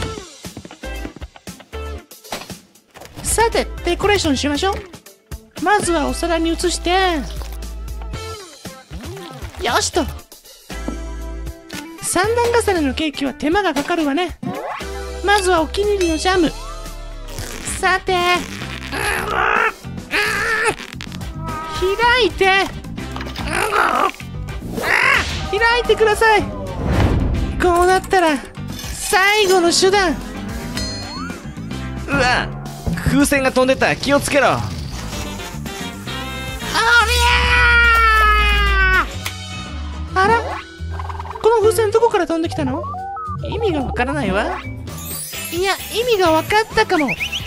さてデコレーションしましょう。まずはお皿に移して、よしと。三段重ねのケーキは手間がかかるわね。まずはお気に入りのジャム。さて開いて、開いてください。こうなったら最後の手段。 うわ、風船が飛んでた。気をつけろ。 ありゃー。あら、この風船どこから飛んできたの？意味がわからないわ。いや、意味がわかったかも。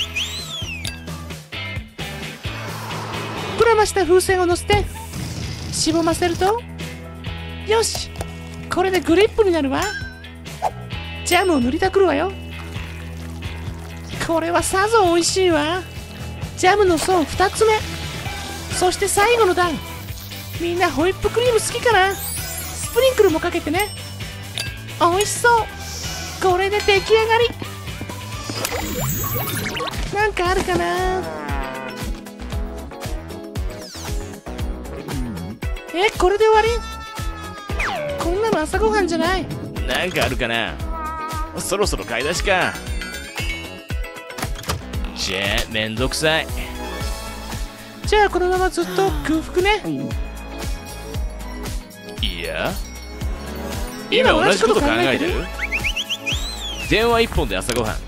膨らました風船を乗せてしぼませると、よし、これでグリップになるわ。ジャムを塗りたくるわよ。これはさぞ美味しいわ。ジャムの層ふたつめ、そして最後の段。みんなホイップクリーム好きかな？スプリンクルもかけてね。美味しそう。これで出来上がり。なんかあるかな？え、これで終わり？こんなの朝ごはんじゃない。 なんかあるかな？そろそろ買い出しか。じゃあめんどくさい。 じゃあこのままずっと空腹ね。 いや、今同じこと考えてる？電話一本で朝ごはん。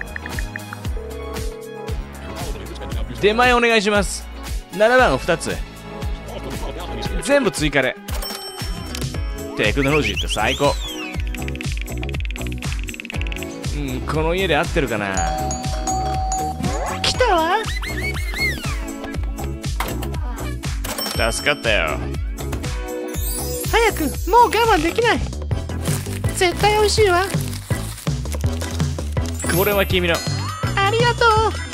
出前お願いします。ななばんをふたつ全部追加で。テクノロジーって最高。うん、この家で合ってるかな。 来たわ。 助かったよ。 早く、もう我慢できない。絶対美味しいわ。 これは君の。 ありがと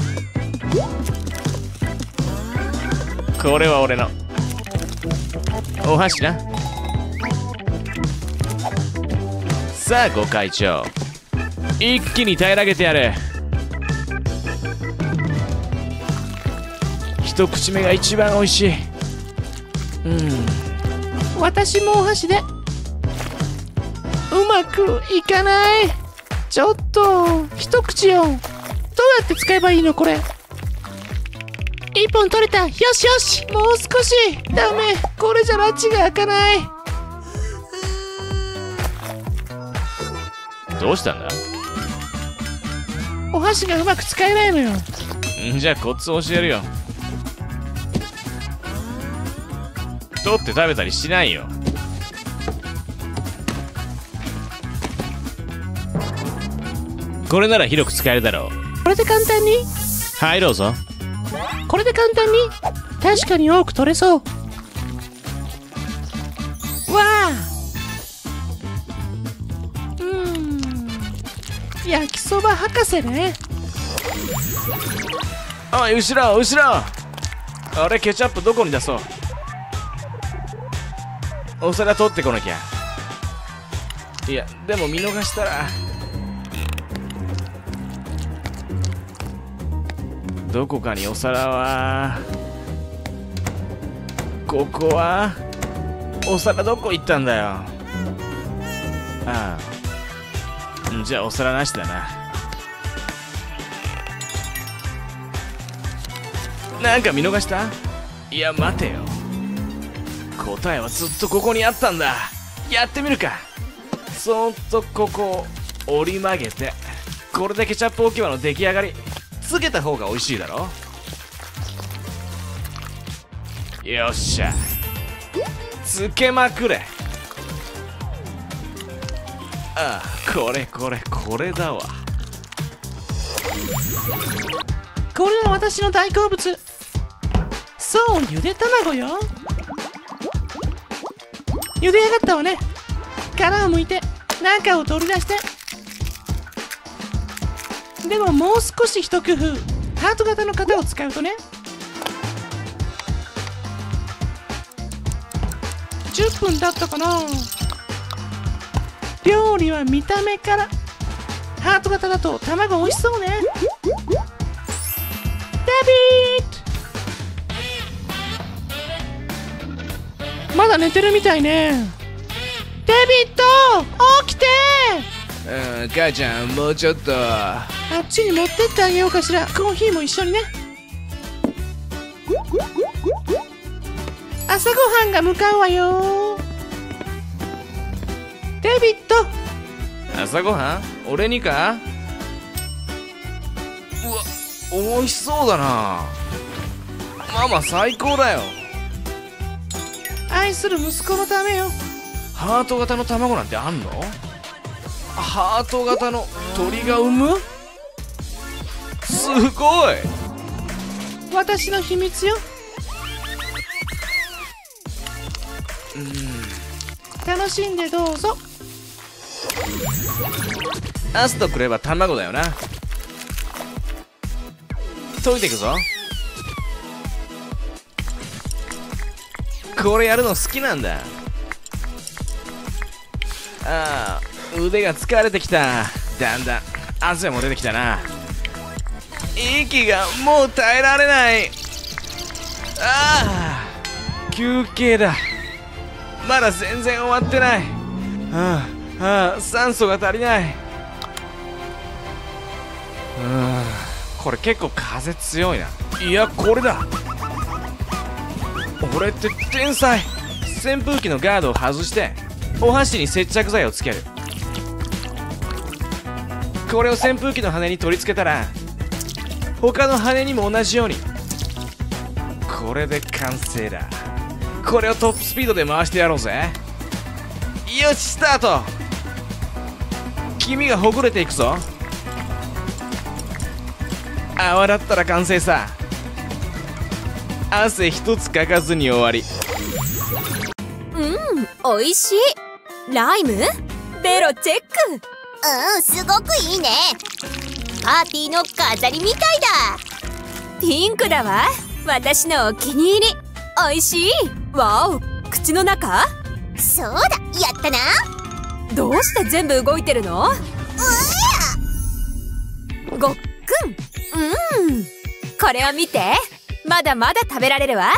う。これは俺の。お箸な。さあご会長、一気に平らげてやる。一口目が一番おいしい。うん、 私もお箸で。うまくいかない。ちょっと一口よ。どうやって使えばいいのこれ。一本取れた。よしよし、もう少し。ダメ、これじゃラッチが開かない。 どうしたんだ？ お箸がうまく使えないのよ。 んじゃあコツ教えるよ。取って食べたりしないよ。これなら広く使えるだろう。 これで簡単に？ はい、どうぞ。 これで簡単に？確かに多く取れそう。わあ、うーん、焼きそば博士ね。 おい、後ろ後ろ。あれ、ケチャップどこに出そう。お皿取ってこなきゃ。いや、でも見逃したら。どこかにお皿は。ここはお皿どこ行ったんだよ。ああ、じゃあお皿なしだな。なんか見逃した？いや待てよ、答えはずっとここにあったんだ。やってみるか。そーっとここを折り曲げて、これでケチャップ置き場の出来上がり。つけた方が美味しいだろ。よっしゃ、つけまくれ。ああ、これこれこれだわ。 これは私の大好物。そう、ゆで卵よ。ゆで上がったわね。殻を剥いて中を取り出して。 でももう少し一工夫、ハート型の型を使うとね。じゅっぷん経ったかな。料理は見た目から。ハート型だと卵美味しそうね。デビッド、まだ寝てるみたいね。デビッド、起きて。 うん、母ちゃん、もうちょっと。 あっちに持ってってあげようかしら。コーヒーも一緒にね。朝ごはんが向かうわよ。デビッド、 朝ごはん俺にか。うわ、美味しそうだな。ママ最高だよ。 愛する息子のためよ。 ハート型の卵なんてあんの？ハート型の鳥が産む？すごい。 私の秘密よ。 うん、 楽しんでどうぞ。 アスとくれば卵だよな。溶いていくぞ。これやるの好きなんだ。ああ、腕が疲れてきた。だんだん汗も出てきたな。息がもう耐えられない。ああ、休憩だ。まだ全然終わってない。ああ、ああ、酸素が足りない。うん、これ結構風強いな。いや、これだ。俺って天才。扇風機のガードを外してお箸に接着剤をつける。これを扇風機の羽に取り付けたら他の羽にも同じように。これで完成だ。これをトップスピードで回してやろうぜ。よし、スタート。黄身がほぐれていくぞ。泡だったら完成さ。汗一つかかずに終わり。 うん、おいしい。ライム、ベロチェック。 うん、すごくいいね。パーティーの飾りみたいだ。 ピンクだわ。私のお気に入り。おいしい。わお、口の中。 そうだ、やったな。 どうして全部動いてるの？ うごっくん。うん、これを見て。まだまだ食べられるわ。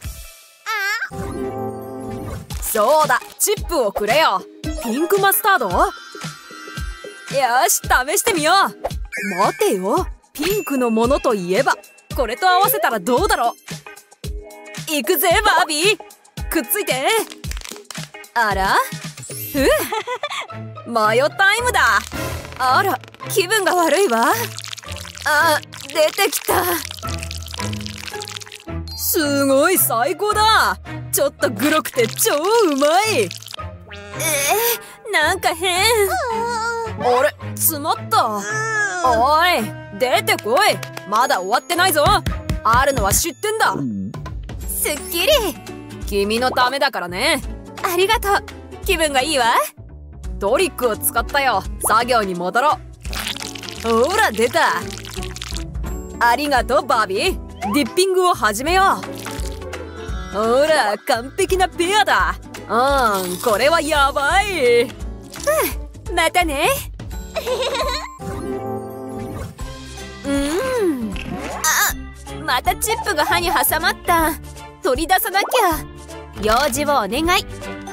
そうだ、チップをくれよ。ピンクマスタード？よし、試してみよう。待てよ、ピンクのものといえばこれと合わせたらどうだろう。いくぜバービー、くっついて。あら、ふマヨタイムだ。あら、気分が悪いわ。あ、出てきた。すごい、最高だ。ちょっとグロくて超うまい。えー、なんか変。あれ、詰まった。おい、出てこい。まだ終わってないぞ。あるのは知ってんだ。すっきり。君のためだからね。ありがとう。気分がいいわ。トリックを使ったよ。作業に戻ろう。ほら、出た。ありがとうバービー。ディッピングを始めよう。ほら、完璧なペアだ。うん、これはやばい。うん、またね。うん、あ、またチップが歯に挟まった。取り出さなきゃ。用事をお願い。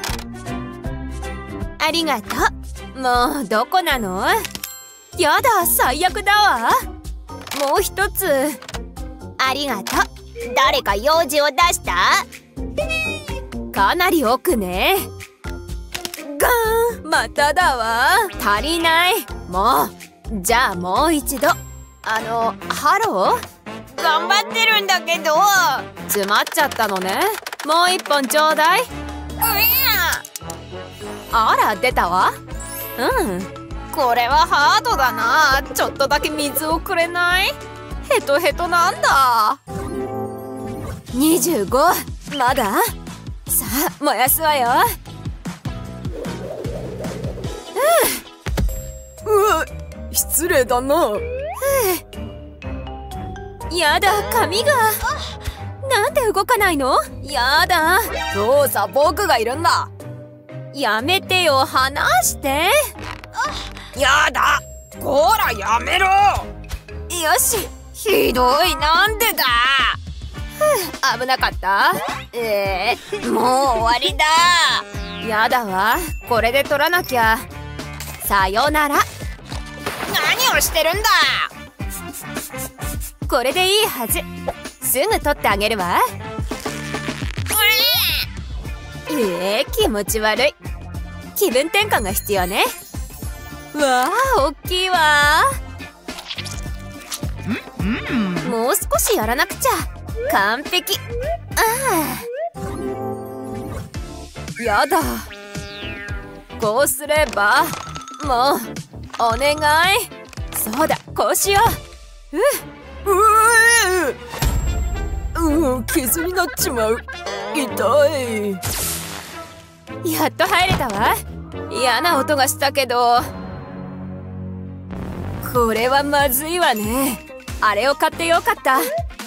ありがとう。もうどこなの？やだ、最悪だわ。もう一つ。ありがとう。誰か用事を出した？かなり奥ね。ガーン、まただわ。足りない。もう、じゃあもう一度。あの、ハロー？頑張ってるんだけど。詰まっちゃったのね。もう一本ちょうだい。あら、出たわ。うん。これはハードだな。ちょっとだけ水をくれない？ヘトヘトなんだ。にじゅうご。まだ？さあ、燃やすわよ。うん。うわ、失礼だな。 やだ、髪がなんで動かないの？やだ。そうさ、僕がいるんだ。やめてよ、離して。やだ、こらやめろ。よし、ひどい、なんでだ。ふう、危なかった。えー、もう終わりだ。やだわ、これで取らなきゃ。さよなら。何をしてるんだ。これでいいはず。すぐ取ってあげるわ。えー、気持ち悪い。気分転換が必要ね。わあ、大きいわ。もう少しやらなくちゃ。完璧。ああ、やだ。こうすればもうお願い。そうだ、こうしよう。ううう、傷になっちまう。痛い。やっと入れたわ。嫌な音がしたけど、これはまずいわね。あれを買ってよかった。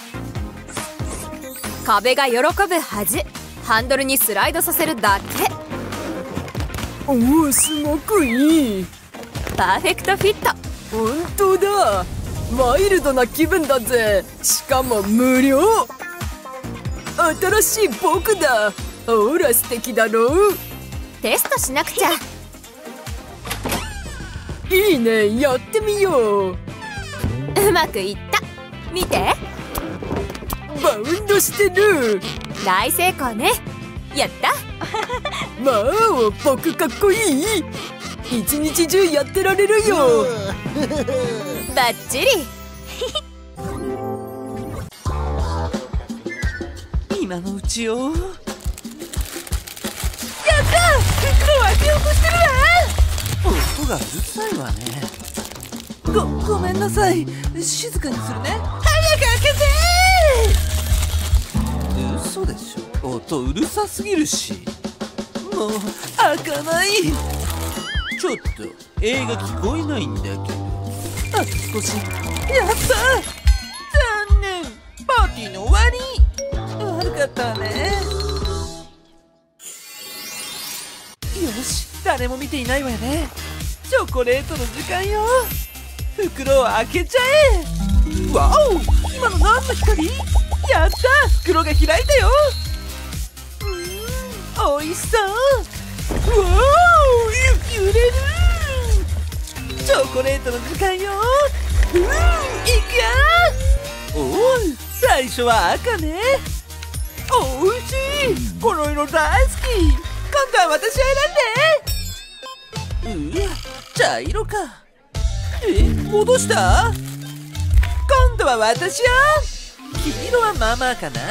壁が喜ぶはず。ハンドルにスライドさせるだけ。おお、すごくいい。パーフェクトフィット。本当だ。ワイルドな気分だぜ。しかも無料。新しい僕だ。ほら、素敵だろう。テストしなくちゃ。いいね、やってみよう。うまくいった。見て、バウンドしてる。大成功ね。やった。まあ、僕かっこいい。一日中やってられるよ。バッチリ。 今のうちよ。やった、袋を開けようとしてるわ。音がうるさいわね。ご、ごめんなさい。静かにするね。早く開けて。嘘でしょ。音うるさすぎるし。もう開かない。ちょっと映画聞こえないんだけど。あと少し。やった。残念、パーティーの終わり。悪かったわね。よし、誰も見ていないわよね。チョコレートの時間よ。袋を開けちゃえ。わお、今の何の光？やった、袋が開いたよ。うん、おいしそう。わお、ゆ、揺れる。チョコレートの時間よ。うん、いくよ。おお、最初は赤ね。おいしい。この色大好き。今度は私を選んで。うわ、茶色か。え、戻した？今度は私よ。黄色はママかな。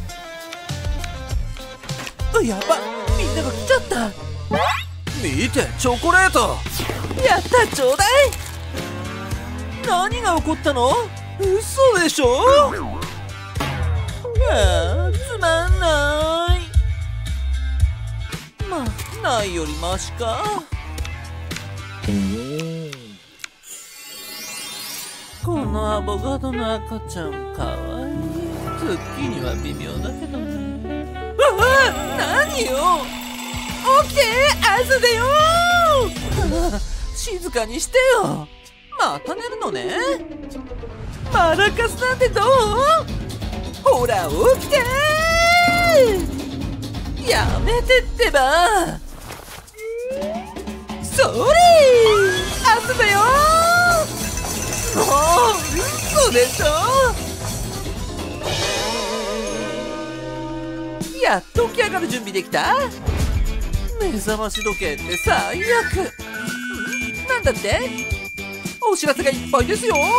あ、やば、みんなが来ちゃった。見て、チョコレート。やった、ちょうだい。何が起こったの？嘘でしょ。ああ、つまんない。まあ、ないよりマシか。このアボカドの赤ちゃんかわいい。ズッキーニは微妙だけどね。ああ、何よ。起きて、朝だよ。ああ、静かにしてよ。また寝るのね。マラカスなんてどう？ほら、起きて。やめてってば。それ、朝だよ。もう嘘でしょ。やっと起き上がる準備できた。目覚まし時計って最悪。なんだって？お知らせがいっぱいですよ。は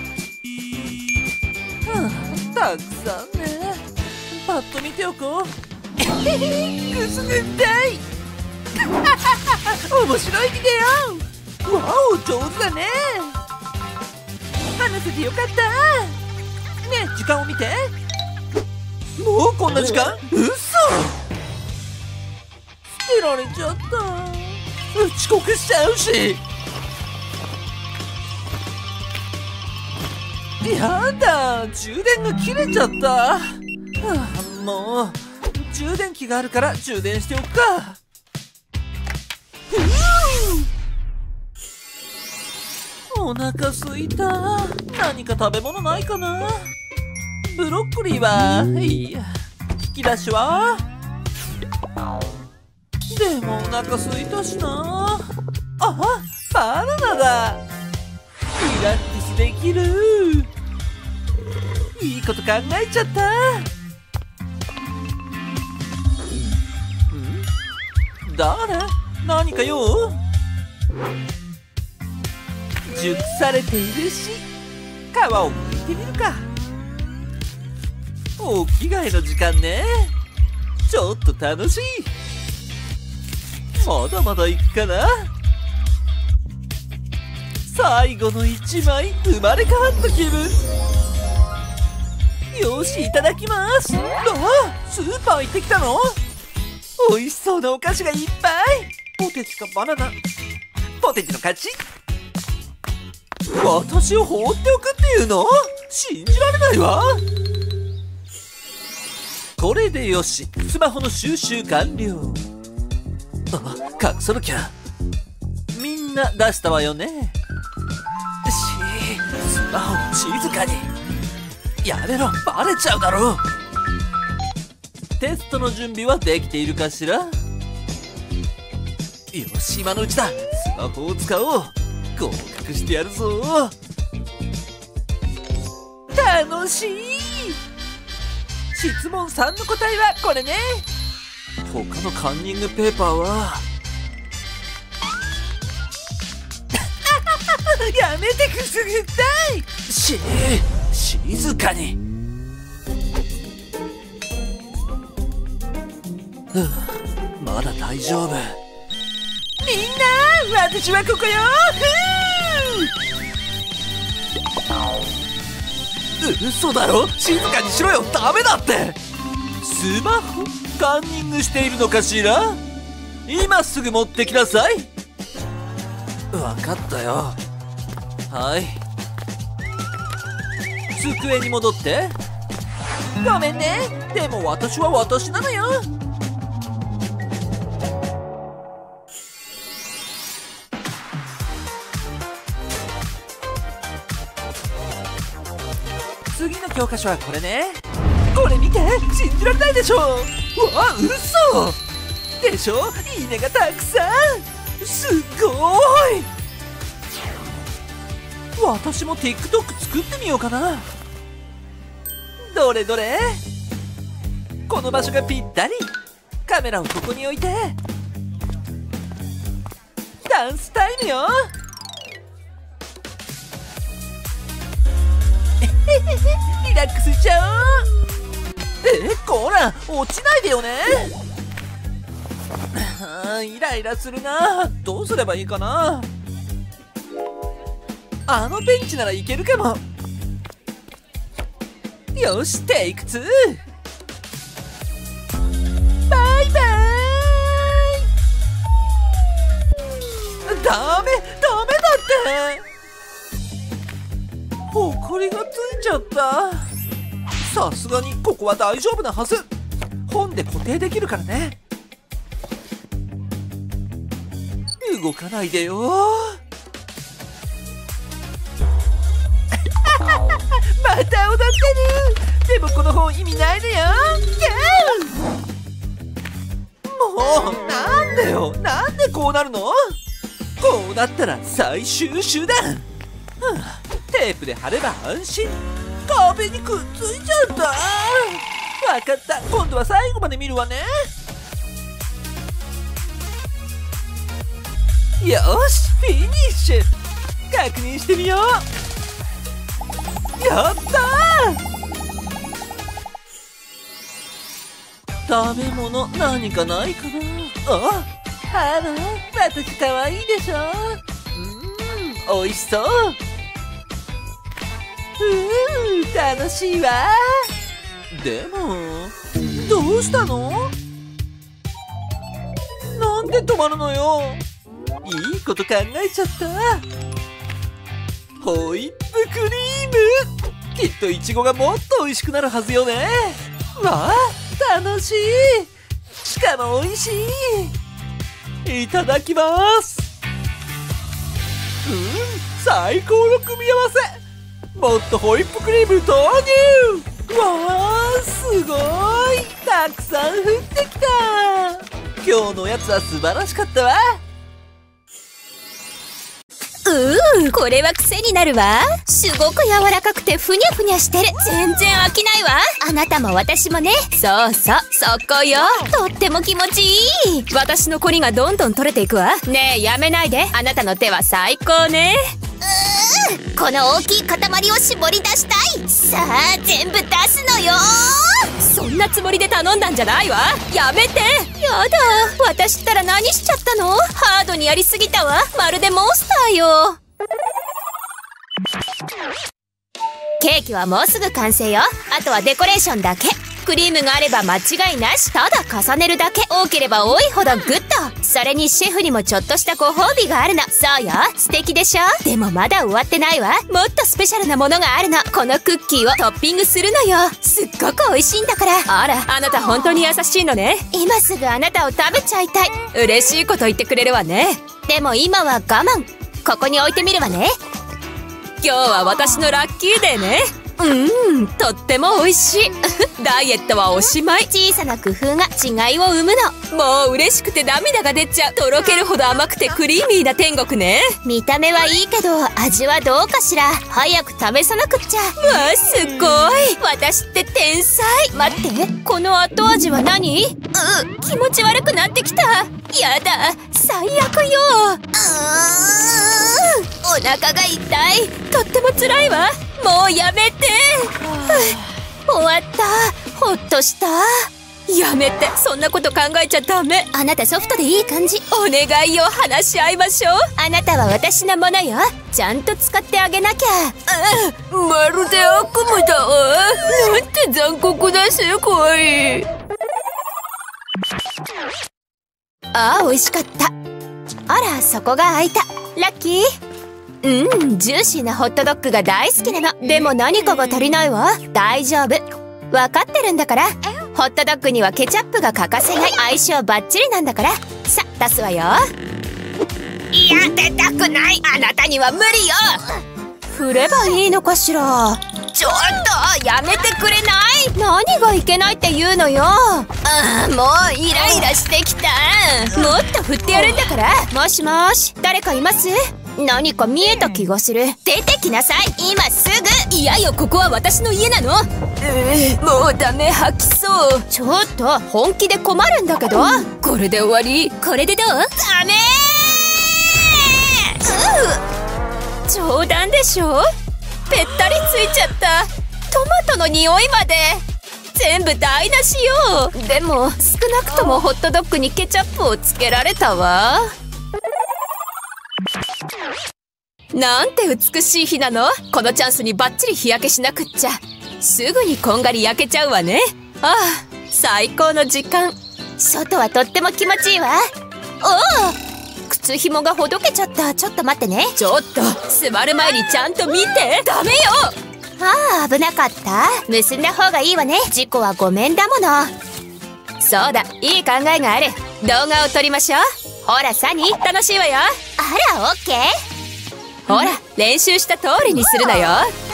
あ、たくさんね。パッと見ておこう。くすぐったい。面白いビデオ。わお、上手だね。話せてよかった。ねえ、時間を見て。もうこんな時間？嘘。捨てられちゃった。遅刻しちゃうし。 やだ、充電が切れちゃった。はあ、もう充電器があるから充電しておくか。お腹すいた。何か食べ物ないかな。ブロッコリーはいいや。引き出しはでもお腹すいたしな。あ、バナナだ。リラックスできる。いいこと考えちゃった。ん？誰？何か用？熟されているし、皮を剥いてみるか。お着替えの時間ね。ちょっと楽しい。まだまだいくかな。最後の一枚、生まれ変わった気分。よし、いただきます。あ、スーパー行ってきたの？美味しそうなお菓子がいっぱい。ポテチかバナナ。ポテチの勝ち。私を放っておくっていうの？信じられないわ。これでよし、スマホの収集完了。あ、隠さなきゃ。みんな出したわよね。し、スマホ静かに。やめろ、バレちゃうだろう。テストの準備はできているかしら。よし、今のうちだ。スマホを使おう。合格してやるぞ。楽しい。質問さんの答えはこれね。他のカンニングペーパーはやめてくすぐったい。し、静かに。ふう、まだ大丈夫。みんな、私はここよ。嘘だろ。静かにしろよ。ダメだって。スマホカンニングしているのかしら。今すぐ持ってきなさい。わかったよ。はい、机に戻って。ごめんね。でも私は私なのよ。次の教科書はこれね。これ見て、信じられないでしょ。うわ、嘘でしょ。いいねがたくさん。すごい。私も ティックトック 作ってみようかな。どれどれ。この場所がぴったり。カメラをここに置いてダンスタイムよ。リラックスしちゃおう。え、こら落ちないでよね。イライラするな。どうすればいいかな。あのベンチならいけるかも。よし、テイクツー。バイバイ。ダメダメだって。ほこりがついちゃった。さすがにここは大丈夫なはず。本で固定できるからね。動かないでよ。また踊ってる。でもこの本意味ないのよ。もうなんでよ。なんでこうなるの。こうなったら最終手段、はあ、テープで貼れば安心。壁にくっついちゃった。わかった。今度は最後まで見るわね。よし、フィニッシュ。確認してみよう。やったー。食べ物何かないかな。あ、あら、私かわいいでしょ。うーん、おいしそう。うー、楽しいわ。でもどうしたの。なんで止まるのよ。いいこと考えちゃった。ホイップクリーム。 きっとイチゴがもっと美味しくなるはずよね。わあ、楽しい。しかも美味しい。いただきます。うん、最高の組み合わせ。もっとホイップクリーム投入。わあ、すごい。たくさん降ってきた。今日のやつは素晴らしかったわ。 うーん、これは癖になるわ。すごく柔らかくてふにゃふにゃしてる。全然飽きないわ。あなたも私もね。そうそう、そこよ。とっても気持ちいい。私のコリがどんどん取れていくわ。ねえ、やめないで。あなたの手は最高ね。 うーん、この大きい塊を絞り出したい。さあ、全部出すのよ。 そんなつもりで頼んだんじゃないわ。やめて。やだ、私ったら何しちゃったの。ハードにやりすぎたわ。まるでモンスターよ。ケーキはもうすぐ完成よ。あとはデコレーションだけ。クリームがあれば間違いなし。ただ重ねるだけ。多ければ多いほどグッド。それにシェフにもちょっとしたご褒美があるの。そうよ、素敵でしょ。でもまだ終わってないわ。もっとスペシャルなものがあるの。このクッキーをトッピングするのよ。すっごく美味しいんだから。あら、あなた本当に優しいのね。今すぐあなたを食べちゃいたい。嬉しいこと言ってくれるわね。でも今は我慢。ここに置いてみるわね。今日は私のラッキーデーね。うーん、とっても美味しい。ダイエットはおしまい。小さな工夫が違いを生むの。もう嬉しくて涙が出ちゃう。とろけるほど甘くてクリーミーな天国ね。見た目はいいけど味はどうかしら。早く試さなくっちゃ。わあ、すごい。私って天才。待って、この後味は何？う、気持ち悪くなってきた。やだ、最悪よ。うーん、お腹が痛い。とっても辛いわ。もうやめて。終わった。ほっとした。やめて、そんなこと考えちゃダメ。あなたソフトでいい感じ。お願いよ、話し合いましょう。あなたは私のものよ。ちゃんと使ってあげなきゃ。 うん、まるで悪夢だわ。なんて残酷な世界。 ああ、美味しかった。あら、そこが開いた。ラッキー。うん、ジューシーなホットドッグが大好きなの。でも何かが足りないわ。大丈夫。分かってるんだから。ホットドッグにはケチャップが欠かせない。相性バッチリなんだから。さ、出すわよ。いや、出たくない。あなたには無理よ。振ればいいのかしら。ちょっと、やめてくれない？何がいけないって言うのよ。ああ、もうイライラしてきた。もっと振ってやるんだから。もしもし、誰かいます？何か見えた気がする。出てきなさい、今すぐ。いやよ、ここは私の家なの。えー、もうダメ、吐きそう。ちょっと本気で困るんだけど。これで終わり？これでどう？ダメー。冗談でしょ。ぺったりついちゃった。トマトの匂いまで全部台無しよ。でも少なくともホットドッグにケチャップをつけられたわ。なんて美しい日なの。このチャンスにバッチリ日焼けしなくっちゃ。すぐにこんがり焼けちゃうわね。ああ、最高の時間。外はとっても気持ちいいわ。おお、靴ひもがほどけちゃった。ちょっと待ってね。ちょっと座る前にちゃんと見て。ダメよ。ああ、危なかった。結んだ方がいいわね。事故はごめんだもの。そうだ、いい考えがある。動画を撮りましょう。ほらサニー、楽しいわよ。 あら、オッケー。 ほら、練習した通りにするのよ。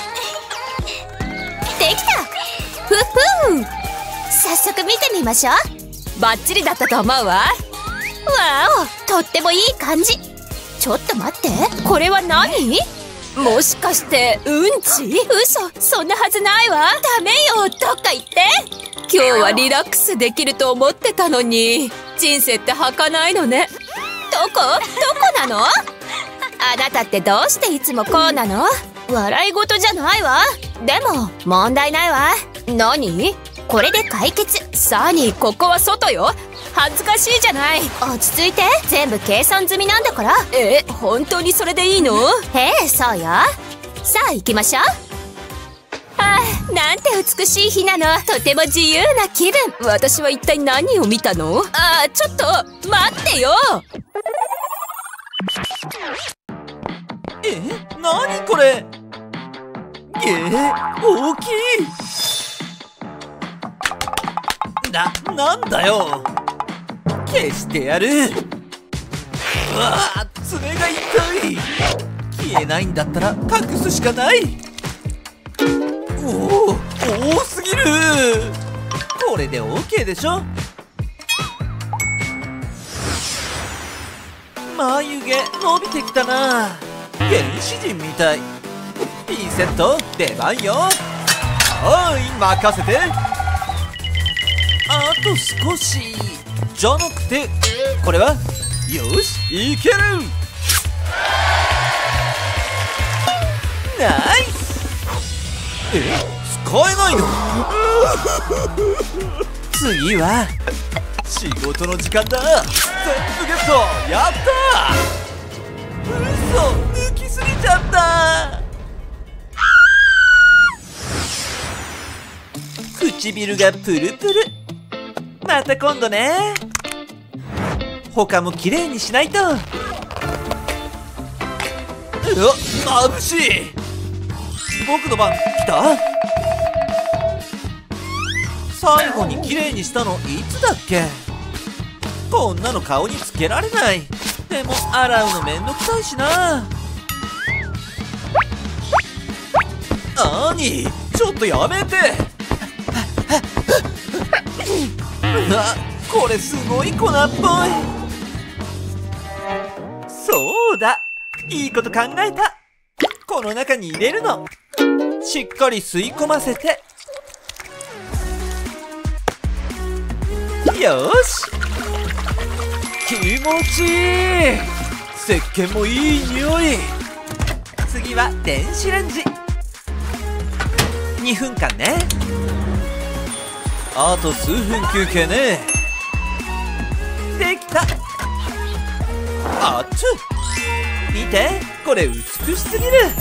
できた。ふふん。早速見てみましょう。バッチリだったと思うわ。わお、とってもいい感じ。ちょっと待って、これは何？もしかしてうんち？嘘、そんなはずないわ。ダメよ、どっか行って。今日はリラックスできると思ってたのに。人生って儚いのね。どこ？どこなの？あなたってどうしていつもこうなの？笑い事じゃないわ。でも問題ないわ。何？これで解決。サニー、ここは外よ。恥ずかしいじゃない。落ち着いて、全部計算済みなんだから。え、本当にそれでいいの？ええ、そうよ。さあ行きましょう。ああ、なんて美しい日なの。とても自由な気分。私は一体何を見たの？ああ、ちょっと待ってよ。 え、なにこれ？ えー、大きい。な、なんだよ。消してやる。うわあ、爪が痛い。消えないんだったら隠すしかない。おお、多すぎる。これで オーケー でしょ。眉毛伸びてきたな。原始人みたい。ピンセット出番よ。おい、任せて。あと少しじゃなくて、これはよし、いける。ナイス。え、使えないの？次は仕事の時間だ。全部ゲット。やったー。嘘、抜きすぎちゃった。唇がプルプル。また今度ね。他もきれいにしないと。うわ、眩しい。僕の番来た。最後にきれいにしたのいつだっけ。こんなの顔につけられない。でも洗うのめんどくさいしな。何、ちょっとやめて。うわ、これすごい粉っぽい。そうだ、いいこと考えた。この中に入れるの。しっかり吸い込ませて。よし、気持ちいい。石鹸もいい匂い。次は電子レンジ。にふんかんね。あと数分休憩ね。できた。あっつ、見て、これ美しすぎる。やった、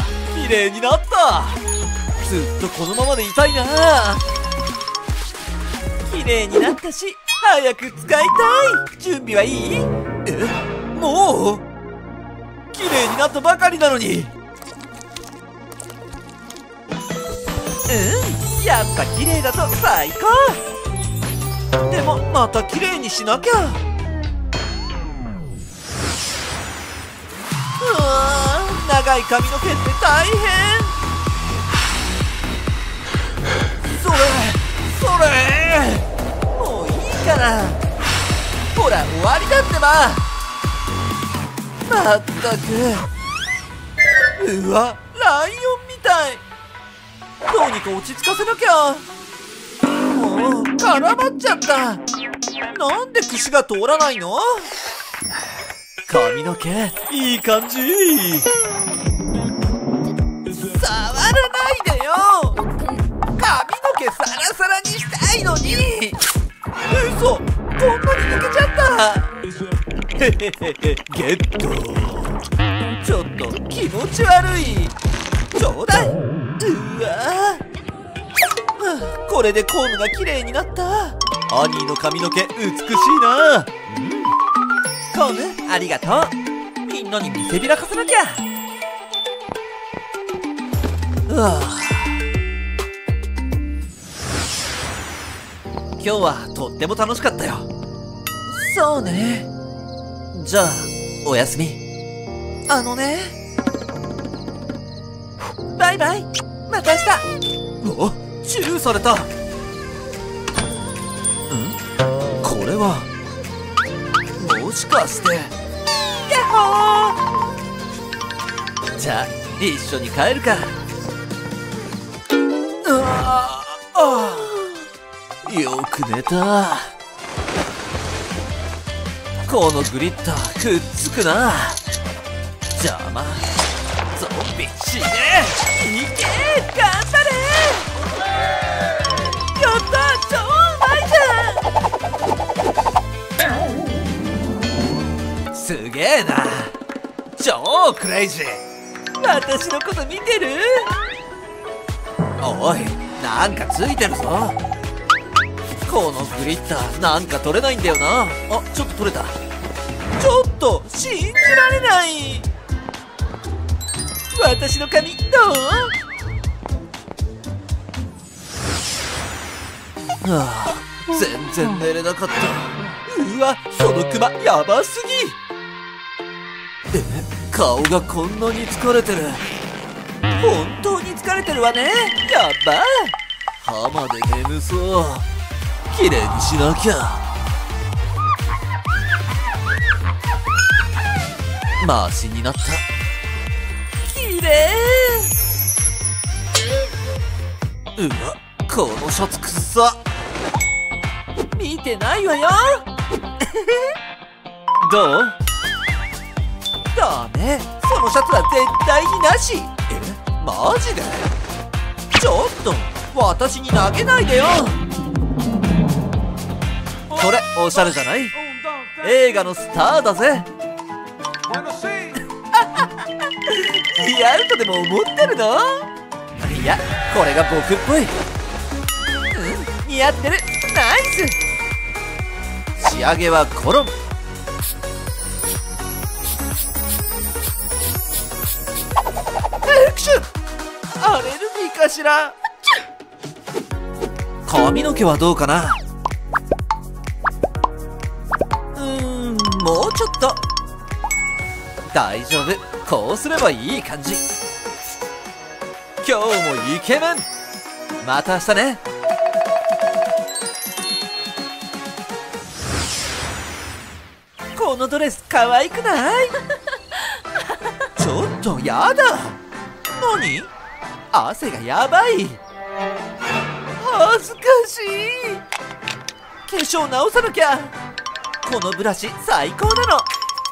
綺麗になった。ずっとこのままでいたいな。綺麗になったし、早く使いたい。準備はいい？え、もう？綺麗になったばかりなのに。うん、やっぱ綺麗だと最高。でもまた綺麗にしなきゃ。うわー、長い髪の毛って大変。それそれ、もういいから。ほら、終わりだってば。まったく。うわ、ライオンみたい。どうにか落ち着かせなきゃ。もう絡まっちゃった。なんで串が通らないの？髪の毛いい感じ。触らないでよ。髪の毛サラサラにしたいのに。嘘、こんなに抜けちゃった。へへへへ、ゲット。ちょっと気持ち悪い。ちょうだい。うわ、はあ、これでコームが綺麗になった。アニーの髪の毛美しいな。コームありがとう。みんなに見せびらかせなきゃ。うわ、今日はとっても楽しかったよ。そうね。じゃあおやすみ。あのね、バイバイ、また明日。お、チューされた。ん？これはもしかして。ヤッホー。じゃあ一緒に帰るか。うわあ、よく寝た。このグリッターくっつくな。邪魔。ゾンビ死ね。いけ、頑張れ。やった、超うまいじゃん。すげえな。超クレイジー。私のこと見てる？おい、なんかついてるぞ。このグリッターなんか取れないんだよな。あ、ちょっと取れた。ちょっと信じられない。 私の髪どう？はあ、全然寝れなかった。うわ、そのクマやばすぎ。え、顔がこんなに疲れてる。本当に疲れてるわね。やば。歯まで眠そう。きれいにしなきゃ。マシになった。きれい。うわ、このシャツくっさ。見てないわよ。どう？ダメ、そのシャツは絶対になし。え、マジで？ちょっと私に投げないでよ。これおしゃれじゃない？映画のスターだぜ。リアルとでも思ってるの？いや、これが僕っぽい。うん、似合ってる。ナイス。仕上げはコロン。エクション。アレルギーかしら。髪の毛はどうかな。うーん、もうちょっと。大丈夫、こうすればいい感じ。今日もイケメン。また明日ね。このドレス可愛くない？ちょっとやだ。何？汗がやばい。恥ずかしい。化粧直さなきゃ。このブラシ最高なの。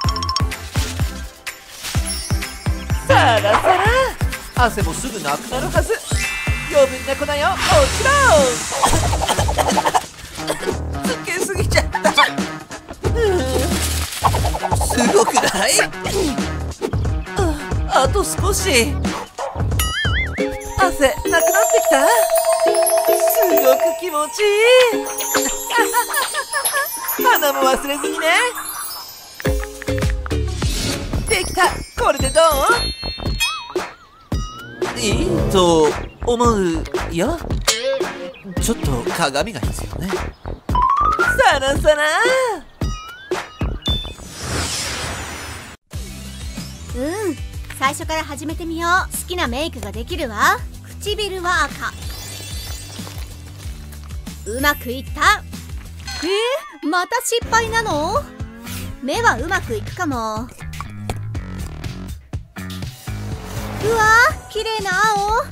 サラサラ。汗もすぐなくなるはず。余分な粉よ、もちろん。つけすぎちゃった。すごくない？あ、あと少し。汗なくなってきた。すごく気持ちいい。鼻も忘れずにね。できた。これでどう？いいと思うよ。ちょっと鏡が必要ね。サラサラ。 うん、最初から始めてみよう。好きなメイクができるわ。唇は赤。うまくいった。えー、また失敗なの？目はうまくいくかも。うわー、綺麗な青。うわ、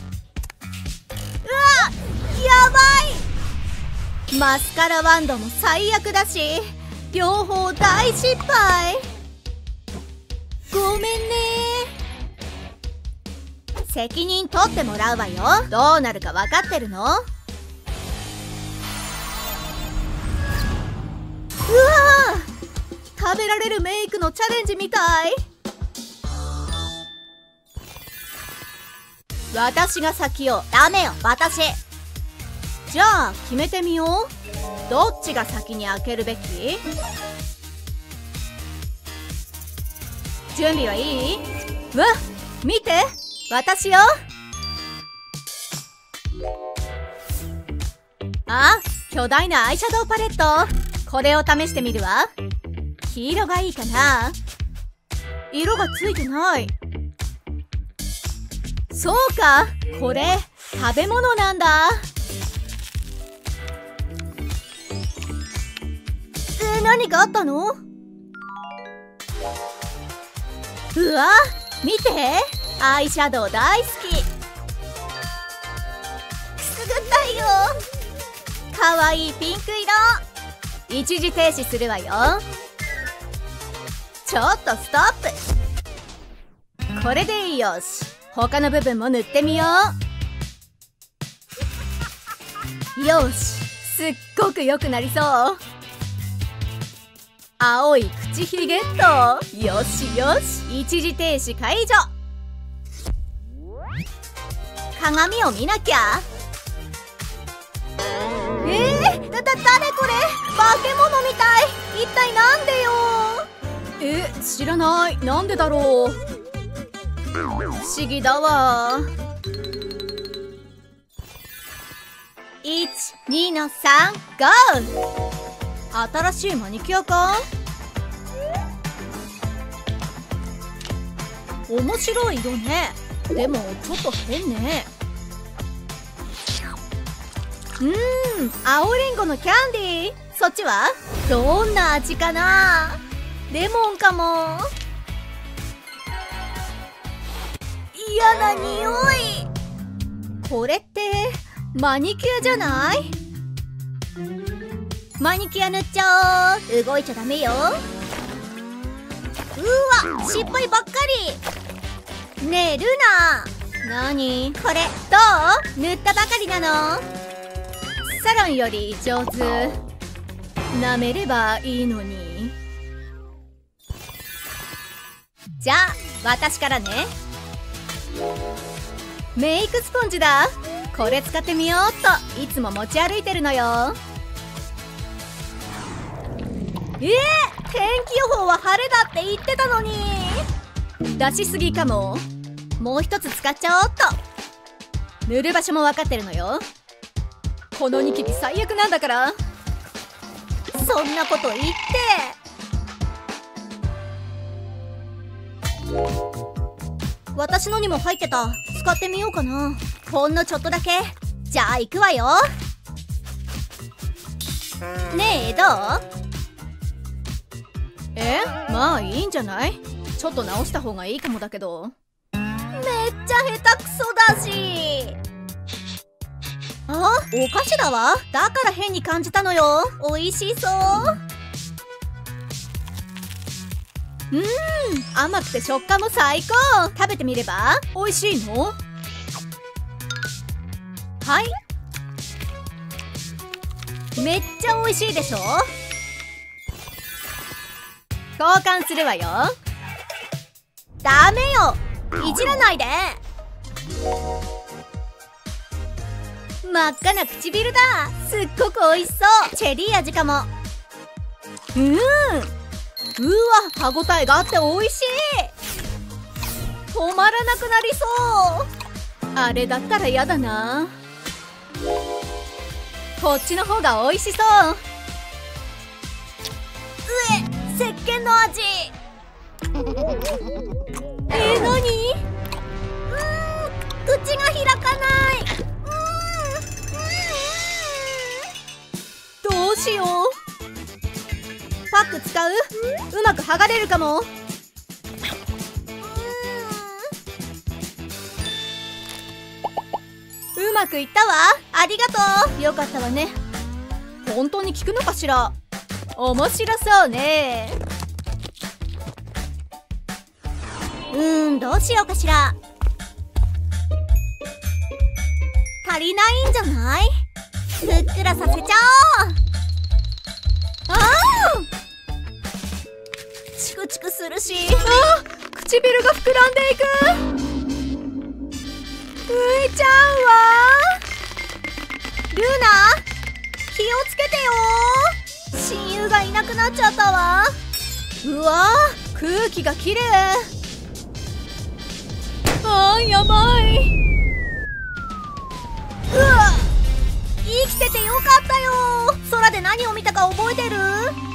やばい。マスカラワンドも最悪だし、両方大失敗。ごめんね。責任取ってもらうわよ。どうなるか分かってるの？うわー、食べられるメイクのチャレンジみたい。私が先よ。ダメよ、私。じゃあ決めてみよう。どっちが先に開けるべき？準備はいい？わっ、見て、私よ。あ、巨大なアイシャドウパレット。これを試してみるわ。黄色がいいかな？色がついてない。そうか、これ食べ物なんだ。え、何かあったの？うわ、見て、アイシャドウ大好き。くすぐったいよ。かわいいピンク色。一時停止するわよ。ちょっとストップ。これでいいよし。他の部分も塗ってみよう。よし、すっごく良くなりそう。青い口ひげっと。よしよし、一時停止解除。鏡を見なきゃ。えー、だ、だ、誰これ？化け物みたい。一体なんでよ。え、知らない。なんでだろう。 不思議だわ。いち、にのさん、ゴー。新しいマニキュアか？面白い色ね。でもちょっと変ね。うーん、青りんごのキャンディー。そっちはどんな味かな？レモンかも。嫌な匂い。これってマニキュアじゃない？マニキュア塗っちゃおう。動いちゃダメよ。うわ、失敗ばっかり。ねえルナ、何これどう？塗ったばかりなの？サロンより上手。舐めればいいのに。じゃあ私からね。メイクスポンジだ。これ使ってみようっといつも持ち歩いてるのよ。えー、天気予報は晴れだって言ってたのに。出しすぎかも。もう一つ使っちゃおうっと。塗る場所も分かってるのよ。このニキビ最悪なんだから。そんなこと言って。私のにも入ってた。使ってみようかな。ほんのちょっとだけ。じゃあ行くわよ。ねえどう？え、まあいいんじゃない？ちょっと直した方がいいかもだけど。めっちゃ下手くそだし。あ、お菓子だわ。だから変に感じたのよ。おいしそう。うーん、甘くて食感も最高。食べてみれば？おいしいの？はい。めっちゃおいしいでしょ？交換するわよ。ダメよ、いじらないで。真っ赤な唇だ。すっごくおいしそう。チェリー味かも。うん、うわ、歯ごたえがあっておいしい。止まらなくなりそう。あれだったらやだな。こっちの方がおいしそう。うえ、石鹸の味。えー、何？うーん、口が開かない。どうしよう。パック使う？うまく剥がれるかも。うまくいったわ。ありがとう。よかったわね。本当に効くのかしら。面白そうね。うーん、どうしようかしら。足りないんじゃない？ふっくらさせちゃおう。ああ、チクチクするし。あ、唇が膨らんでいく。浮いちゃうわ。ルナ、気をつけてよ。親友がいなくなっちゃったわ。うわ、空気がきれい。あー、やばい。うわ、生きててよかったよ。空で何を見たか覚えてる？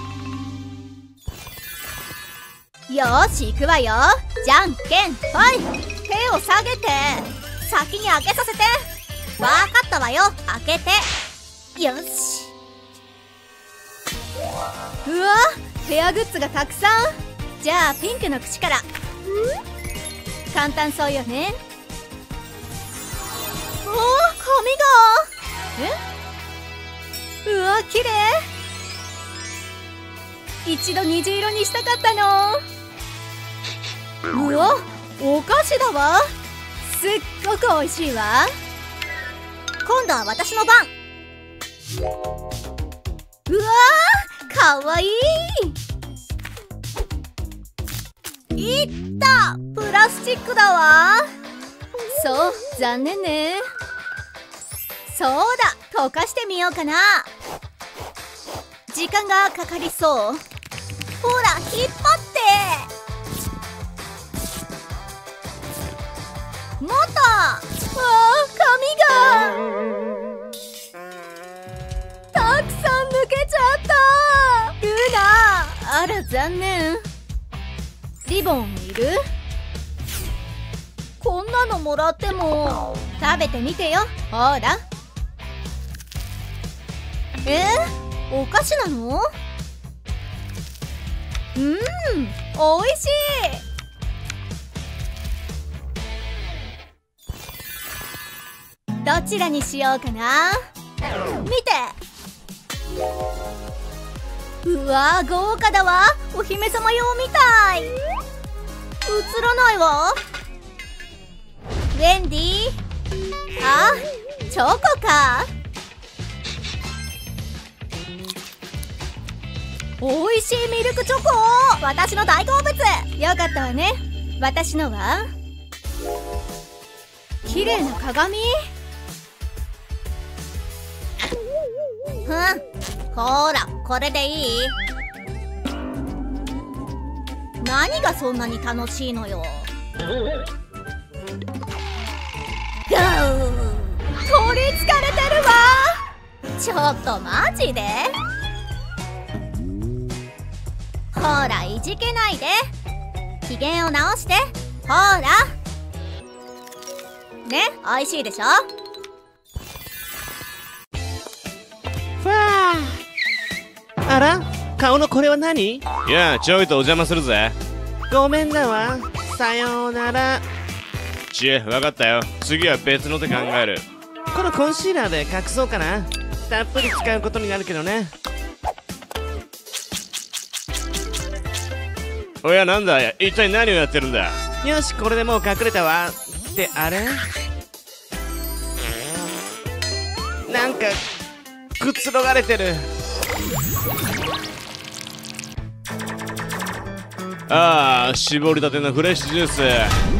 よーし、行くわよ。じゃんけんぽい。手を下げて。先に開けさせて。わかったわよ。開けて。よし。うわ、ヘアグッズがたくさん。じゃあピンクの口から。簡単そうよね。おー、髪が。え？うわ、綺麗。一度虹色にしたかったの。うわ、お菓子だわ。すっごくおいしいわ。今度は私の番。うわー、かわいい。いった、プラスチックだわ。そう、残念ね。そうだ、溶かしてみようかな。時間がかかりそう。ほら、引っ張って。 わあ、髪がたくさん抜けちゃった。ルナ、あら残念。リボンいる？こんなのもらっても。食べてみてよ。ほら。えー、お菓子なの？うん、おいしい。どちらにしようかな。見て。うわー、豪華だわ。お姫様用みたい。映らないわ。ウェンディ。あ、チョコか。おいしいミルクチョコ、私の大好物。よかったわね。私のは綺麗な鏡。ふん、ほら、これでいい？何がそんなに楽しいのよ。ガウ取りつかれてるわ。ちょっとマジで？ほら、いじけないで。機嫌を直して。ほらね、おいしいでしょ。 ふわあ。あら、顔のこれは何？ いや、ちょいとお邪魔するぜ。 ごめんだわ。さようなら。 ちえ、わかったよ。次は別の手考える。 このコンシーラーで隠そうかな。たっぷり使うことになるけどね。 おや、なんだ、一体何をやってるんだ。 よし、これでもう隠れたわ。ってあれ、なんかくつろがれてる。 ああ、絞りたてのフレッシュジュース。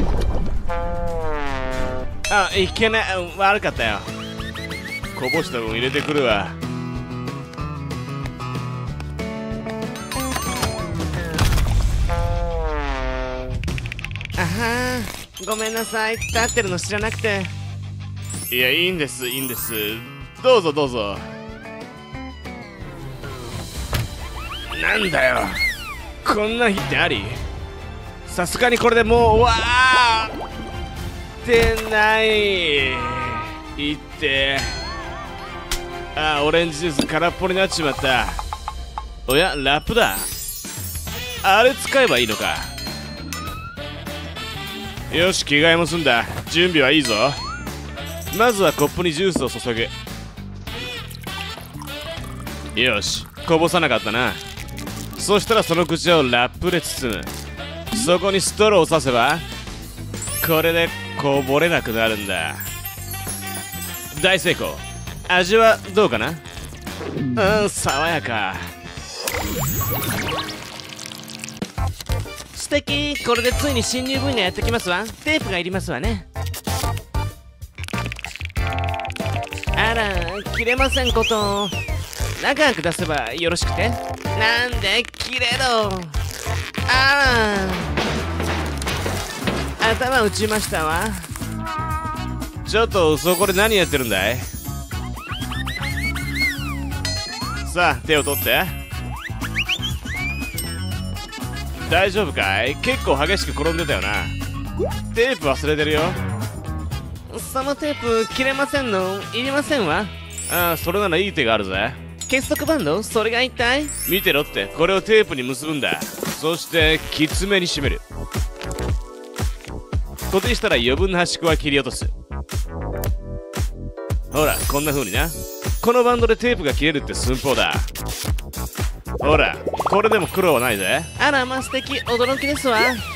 あ、いけない、悪かったよ。こぼした分入れてくるわ。 あはー、ごめんなさい。立ってるの知らなくて。 いや、いいんです、いいんです。どうぞどうぞ。なんだよ、こんな日ってあり？さすがにこれでもう、わあってない。いって。ああ、オレンジジュース空っぽになっちまった。おや、ラップだ。あれ使えばいいのか。よし、着替えも済んだ。準備はいいぞ。まずはコップにジュースを注ぐ。よし、こぼさなかったな。そしたらその口をラップで包む。そこにストローを刺せば、これでこぼれなくなるんだ。大成功。味はどうかな？うん、爽やか。 素敵。これでついに新入部員がやってきますわ。テープがいりますわね。あら、切れませんこと。長く出せばよろしくて。なんで切れろ。あら、頭打ちましたわ。 ちょっとそこで何やってるんだい？さあ、手を取って。大丈夫かい？結構激しく転んでたよな。テープ忘れてるよ。 そのテープ切れませんの？いりませんわ。 ああ、それならいい手があるぜ。 結束バンド？それが一体？ 見てろって。これをテープに結ぶんだ。そしてきつめに締める。固定したら余分な端っこは切り落とす。ほら、こんな風にな。このバンドでテープが切れるって寸法だ。ほら、これでも苦労はないぜ。 あら、まあ素敵。驚きですわ。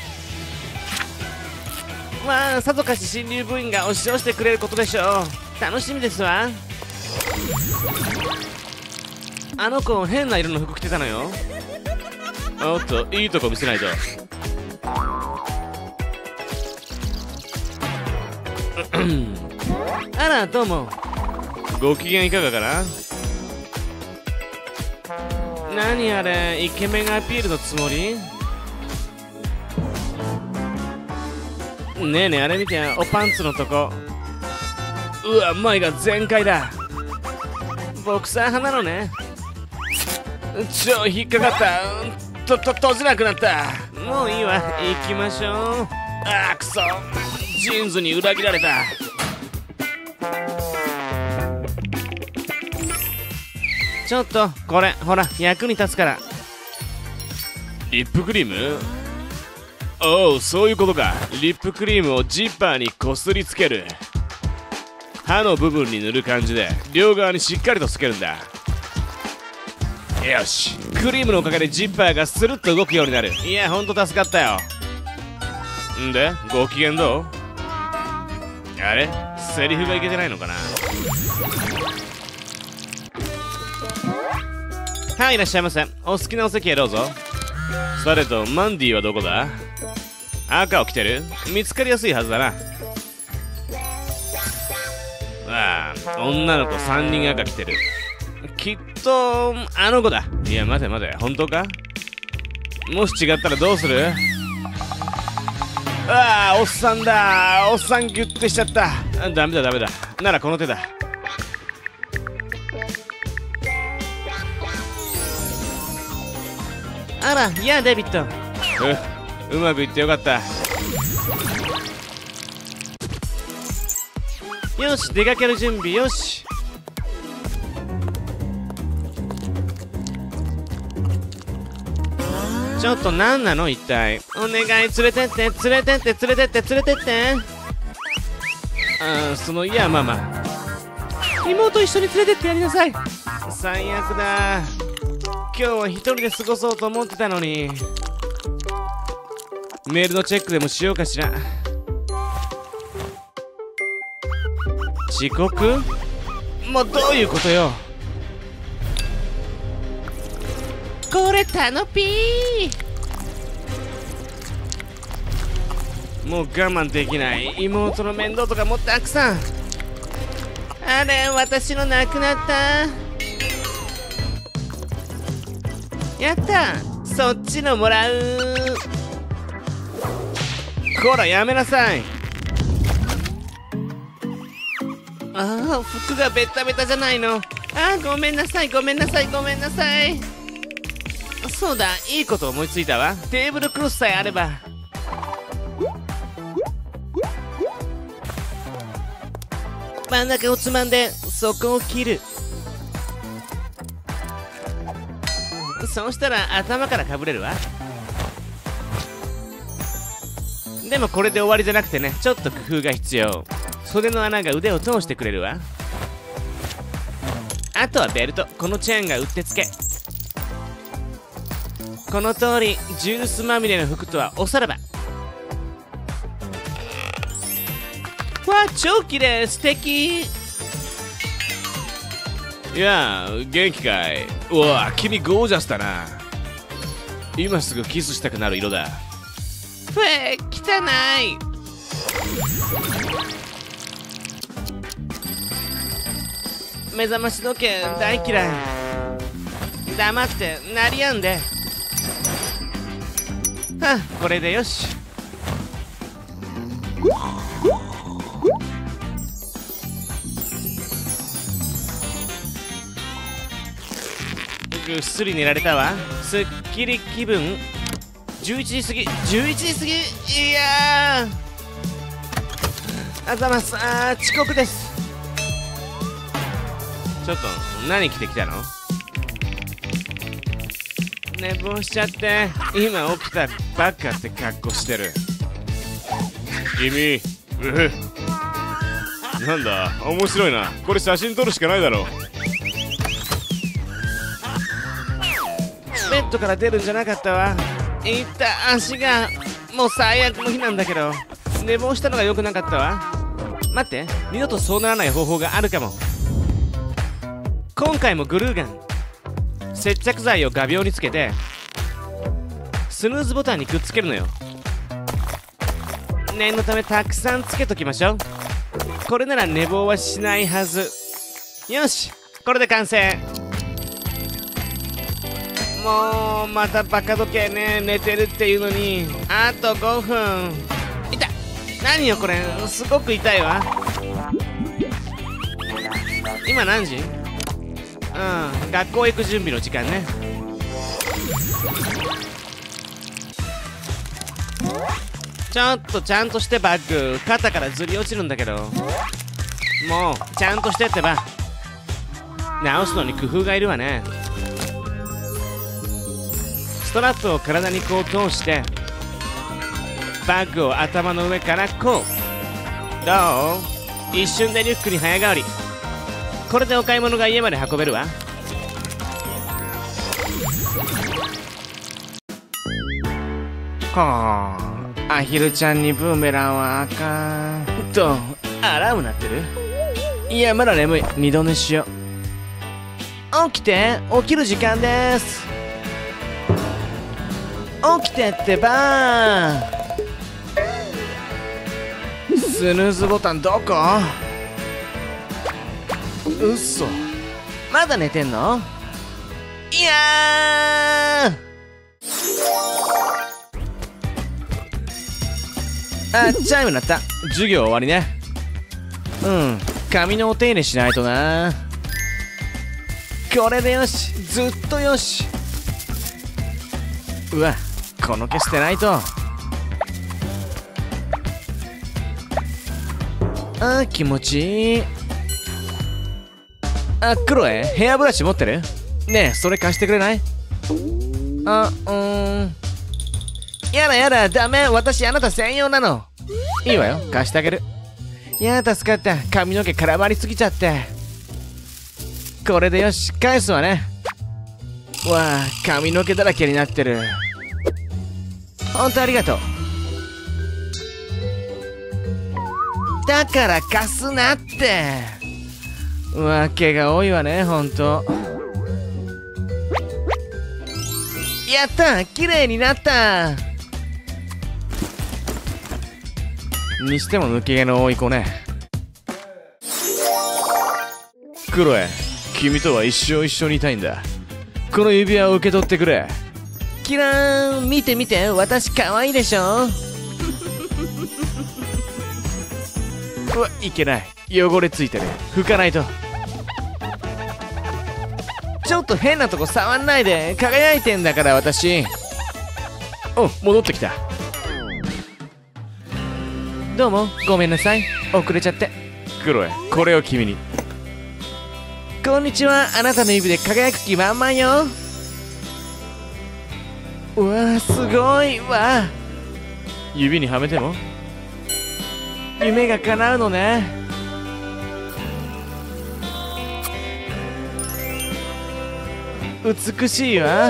まあさぞかし新入部員が押し寄せてくれることでしょう。楽しみですわ。あの子変な色の服着てたのよ。 おっと、いいとこ見せないと。 あら、どうも。 ご機嫌いかがかな？ 何あれ、イケメンアピールのつもり？ ねえねえ、あれ見て、おパンツのとこ。うわ、前が全開だ。ボクサー派なのね。ちょ、引っかかった。と、と、閉じなくなった。もういいわ、行きましょう。あーくそ、ジーンズに裏切られた。ちょっとこれほら役に立つから。リップクリーム？おう、そういうことか。リップクリームをジッパーにこすりつける。歯の部分に塗る感じで両側にしっかりとつけるんだ。よし、クリームのおかげでジッパーがスルッと動くようになる。いや、ほんと助かったよ。んで、ご機嫌どう？あれ、セリフがいけてないのかな。はい、いらっしゃいませ。お好きなお席へどうぞ。さてと、マンディはどこだ？赤を着てる？見つかりやすいはずだな。ああ、女の子さんにん赤着てる。きっとあの子だ。いや、待て待て、本当か？もし違ったらどうする？ああ、おっさんだ。おっさんギュッてしちゃった。ダメだダメだ。ならこの手だ。あら、いやデビッド。う、うまくいってよかった。よし、出かける準備よし。ちょっと何なの一体。お願い、連れてって連れてって連れてって連れてって。ああ、その、いや、まあまあ、妹一緒に連れてってやりなさい。最悪だ。今日は一人で過ごそうと思ってたのに。メールのチェックでもしようかしら。遅刻？もうどういうことよ。 これタノピー。もう我慢できない。妹の面倒とかもたくさん。 あれ、私のなくなった。やった、そっちのもらう。 こら、やめなさい。 ああ、服がベタベタじゃないの。ああ、ごめんなさいごめんなさいごめんなさい。 そうだ、いいこと思いついたわ。テーブルクロスさえあれば。 真ん中をつまんでそこを切る。そうしたら頭からかぶれるわ。でもこれで終わりじゃなくてね、ちょっと工夫が必要。袖の穴が腕を通してくれるわ。あとはベルト、このチェーンがうってつけ。この通りジュースまみれの服とはおさらば。わあ、超綺麗、素敵。 いやー、元気かい。うわ、君ゴージャスだな。今すぐキスしたくなる色だ。 ふえ、汚い。目覚まし時計大嫌い。黙って鳴りやんで。はあ、これでよし。ぐっすり寝られたわ。すっきり気分。じゅういちじ過ぎ、じゅういちじ過ぎ。いやー、あざます。あー、遅刻です。 ちょっと何着てきたの？ 寝坊しちゃって今起きたばっかって格好してる。 君、うなんだ、面白いな。これ写真撮るしかないだろう。 ベッドから出るんじゃなかったわ。いった足が。もう最悪の日なんだけど寝坊したのが良くなかったわ。待って、二度とそうならない方法があるかも。今回もグルーガン、接着剤を画鋲につけてスヌーズボタンにくっつけるのよ。念のためたくさんつけときましょう。これなら寝坊はしないはず。よし、これで完成。もうまたバカ時計ね、寝てるっていうのに。あとごふん。いた、 何よこれ、すごく痛いわ。今何時？うん、学校行く準備の時間ね。ちょっとちゃんとしてバッグ、肩からずり落ちるんだけど。もうちゃんとしてってば。直すのに工夫がいるわね。ストラップを体にこう通してバッグを頭の上からこう。どう？一瞬でリュックに早変わり。これでお買い物が家まで運べるわ。はあ、アヒルちゃんにブーメランはあかんと。アラーム鳴ってる？いや、まだ眠い。二度寝しよう。起きて、起きる時間です。起きてってばー。スヌーズボタンどこ？うっそ、まだ寝てんの？いやー。あ、チャイム鳴った。授業終わりね。うん、髪のお手入れしないとな。これでよし、ずっとよし。うわ、この毛捨てないと。あー、気持ちいい。あ、クロエ、ヘアブラシ持ってる？ねえ、それ貸してくれない？あ、うーん。やだやだ、ダメ、私あなた専用なの。いいわよ、貸してあげる。いや、助かった。髪の毛絡まりすぎちゃって。これでよし、返すわね。わあ、髪の毛だらけになってる。ほんとありがとう。だから貸すなって。うわ、毛が多いわね、ほんと。やった、綺麗になった。にしても抜け毛の多い子ね。クロエ、君とは一生一緒にいたいんだ。この指輪を受け取ってくれ。キラーン、見て見て、私可愛いでしょ。うわ、いけない。汚れついてる。拭かないと。ちょっと変なとこ触んないで。輝いてんだから私。お、戻ってきた。どうも、ごめんなさい。遅れちゃって。クロエ、これを君に。こんにちは。あなたの指で輝く気満々よ。うわ、すごいわ。指にはめても夢が叶うのね。美しいわ。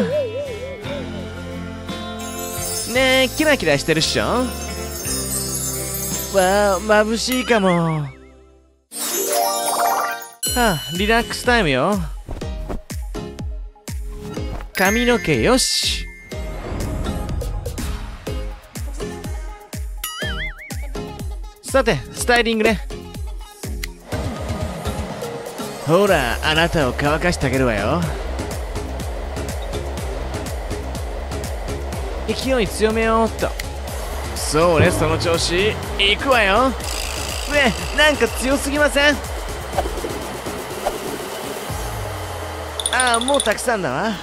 ねえ、キラキラしてるっしょ。わあ、眩しいかも。はあ、リラックスタイムよ。髪の毛よし。さて、スタイリングね。ほら、あなたを乾かしてあげるわよ。勢い強めようっと。そうね、その調子。いくわよ。ねえ、なんか強すぎません？ああ、もうたくさんだわ。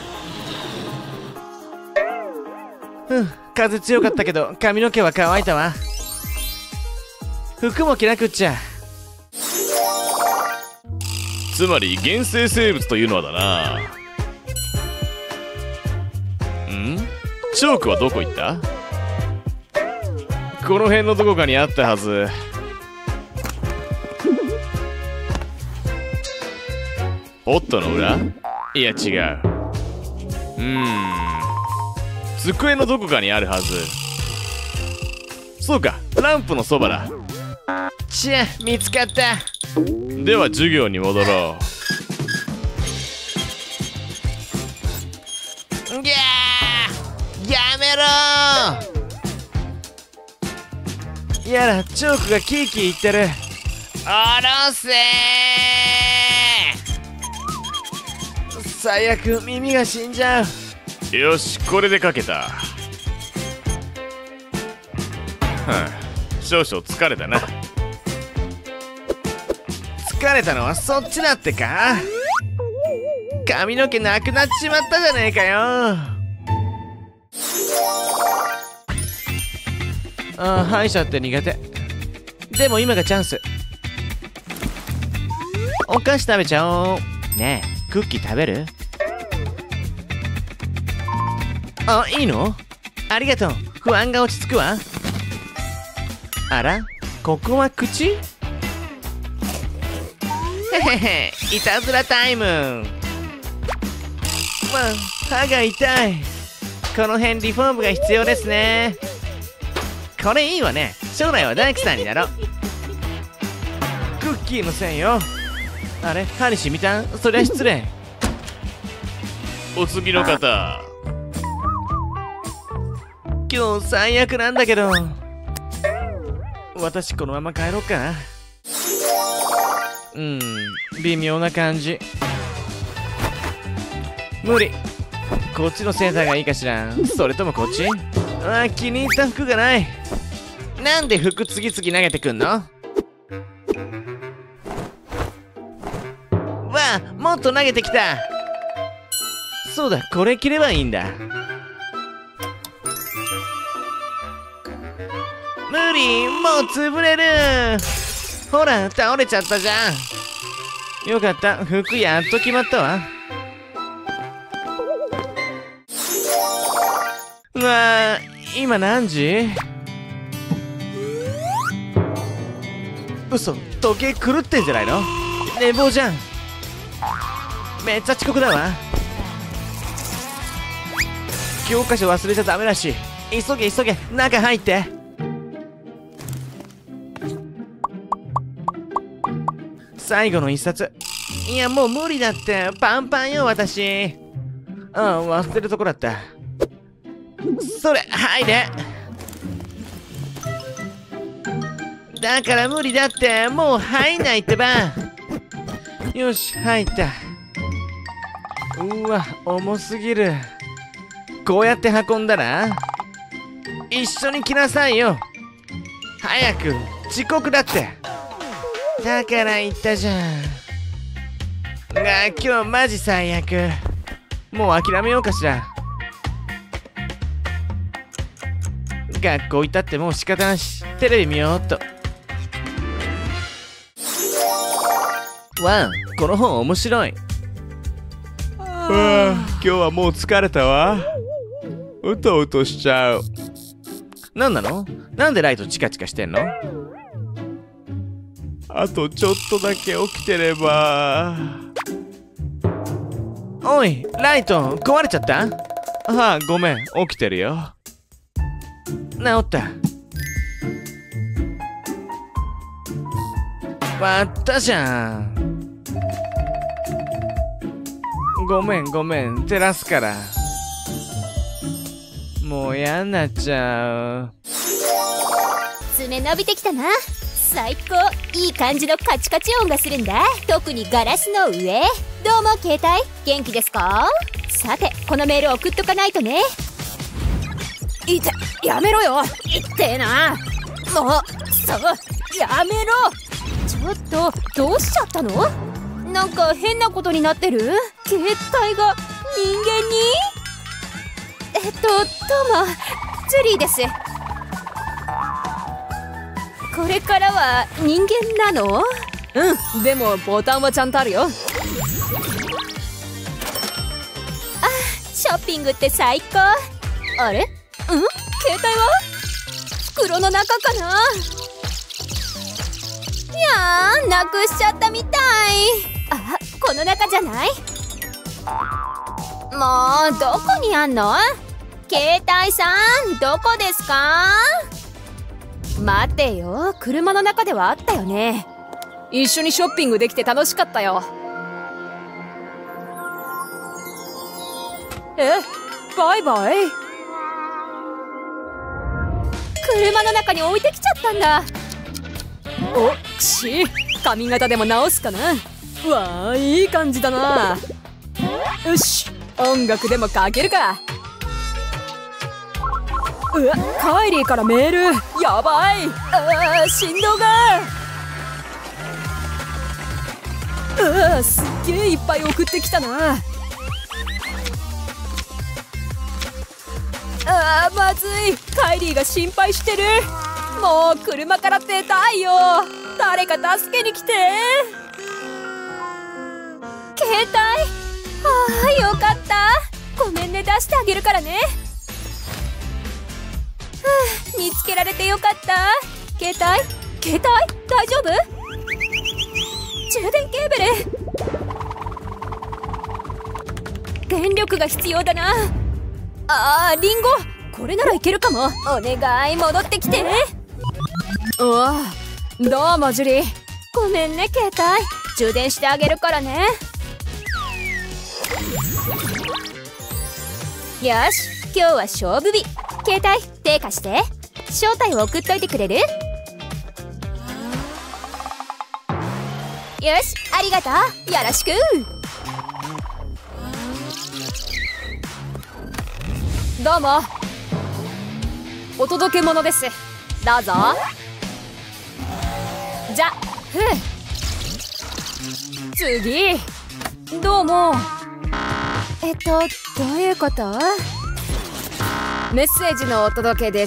うん、風強かったけど髪の毛は乾いたわ。服も着なくっちゃ。 つまり原生生物というのはだな。ん？チョークはどこ行った？この辺のどこかにあったはず。ポットの裏？いや違う。うーん、机のどこかにあるはず。そうか、ランプのそばだ。 ちゃ、見つかった。 では授業に戻ろう。ぎゃー、やめろー。やら、チョークがキーキー言ってる。おろせー。最悪、耳が死んじゃう。 よし、これでかけた。はあ、 少々疲れたな。 疲れたのはそっちだってか。髪の毛なくなっちまったじゃねえかよ。ああ、歯医者って苦手。でも今がチャンス。お菓子食べちゃおう。ねえ、クッキー食べる？あ、いいの？ありがとう。不安が落ち着くわ。あら、ここは口？へへへ、いたずらタイム。まあ、歯が痛い。この辺リフォームが必要ですね。これいいわね。将来は大工さんになろう。クッキーのせいよ。あれ、歯に染みた？そりゃ失礼。 お次の方。 今日最悪なんだけど。私このまま帰ろうかな。うん、微妙な感じ。無理。こっちのセーターがいいかしら。それともこっち？あ、気に入った服がない。なんで服次々投げてくんの？わあ、もっと投げてきた。そうだ、これ着ればいいんだ。無理、もう潰れる。ほら、倒れちゃったじゃん。よかった、服やっと決まったわ。うわあ、今何時？嘘、時計狂ってんじゃないの？寝坊じゃん。めっちゃ遅刻だわ。教科書忘れちゃダメだし、急げ急げ、中入って。最後の一冊。いや、もう無理だって。パンパンよ、私。ああ、忘れるとこだった。それ、入れ。だから無理だって。もう入んないってば。よし、入った。うわ、重すぎる。こうやって運んだら一緒に来なさいよ。早く、遅刻だって。だから言ったじゃん。が、今日マジ最悪。もう諦めようかしら。学校行ったってもう仕方なし。テレビ見ようっと。わん、この本面白い。 ああ、今日はもう疲れたわ。うとうとしちゃう。 なんなの？なんでライトチカチカしてんの？ あとちょっとだけ起きてれば。 おい、ライト壊れちゃった？ ああ、ごめん、起きてるよ。 治った。割ったじゃん。ごめんごめん、照らすから。もう嫌になっちゃう。 爪伸びてきたな。最高。いい感じのカチカチ音がするんだ。特にガラスの上。どうも携帯元気ですか？さて、このメール送っとかないとね。いて、やめろよ。いってえな。もう、そう、やめろ。ちょっと、どうしちゃったの？なんか変なことになってる？携帯が人間に？えっと、どうも、ジュリーです。これからは人間なの？ うん、でもボタンはちゃんとあるよ。 あ、ショッピングって最高。あれ？うん？携帯は？袋の中かな？いやー、なくしちゃったみたい。あ、この中じゃない？もう、どこにあんの？携帯さん、どこですか？待てよ、車の中ではあったよね。 一緒にショッピングできて楽しかったよ。え、バイバイ。 車の中に置いてきちゃったんだ。 お、くし、髪型でも直すかな。うわあ、いい感じだな。よし、音楽でもかけるか。うわ、カイリーからメール。 やばい。あー、振動が。あー、すっげえいっぱい送ってきたな。あー、まずい。カイリーが心配してる。もう車から出たいよ。誰か助けに来て。携帯。ああ、よかった。ごめんね、出してあげるからね。はあ、見つけられてよかった。携帯携帯大丈夫？充電ケーブル。電力が必要だな。ああ、リンゴ。これならいけるかも。お願い、戻ってきて。うわ、どうもジュリー。ごめんね、携帯。充電してあげるからね。よし、今日は勝負日。携帯手貸して。招待を送っといてくれる？よし、ありがとう。よろしく。どうも。お届け物です。どうぞ。じゃ、ふう。次。どうも。えっと、どういうこと？メッセージのお届けです。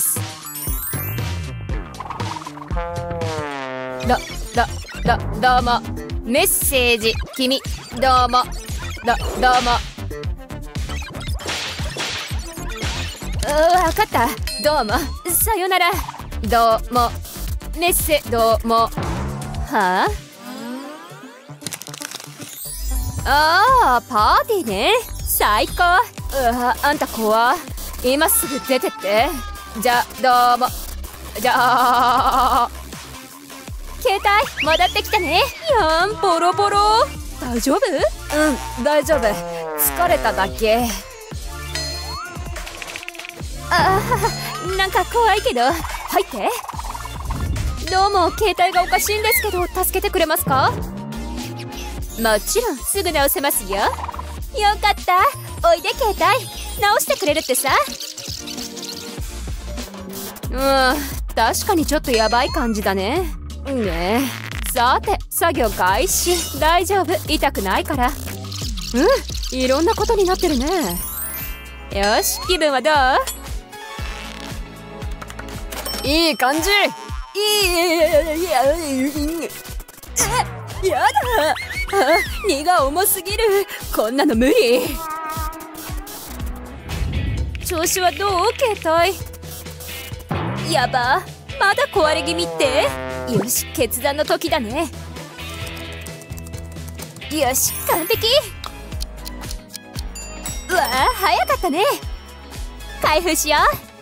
ど、ど、ど、どうも。メッセージ、君、どうも。ど、どうも。わかった。どうも。さよなら。どうも。メッセ、どうも。はあ？ああ、パーティーね。最高。うわ、あんた怖。今すぐ出てって。じゃ、どうも。じゃあ。携帯戻ってきたね。やん、ボロボロ。大丈夫？うん、大丈夫。疲れただけ。ああ、なんか怖いけど入って。どうも、携帯がおかしいんですけど助けてくれますか？もちろんすぐ直せますよ。よかった。おいで、携帯直してくれるってさ。うん、確かにちょっとヤバい感じだね。ねえ、さて作業開始。大丈夫、痛くないから。うん、いろんなことになってるね。よし、気分はどう？いい感じ。いい、いや、やだ。あ、荷が重すぎる。こんなの無理。調子はどう？携帯。やば、まだ壊れ気味って。よし、決断の時だね。よし、完璧。うわあ、早かったね。開封しよ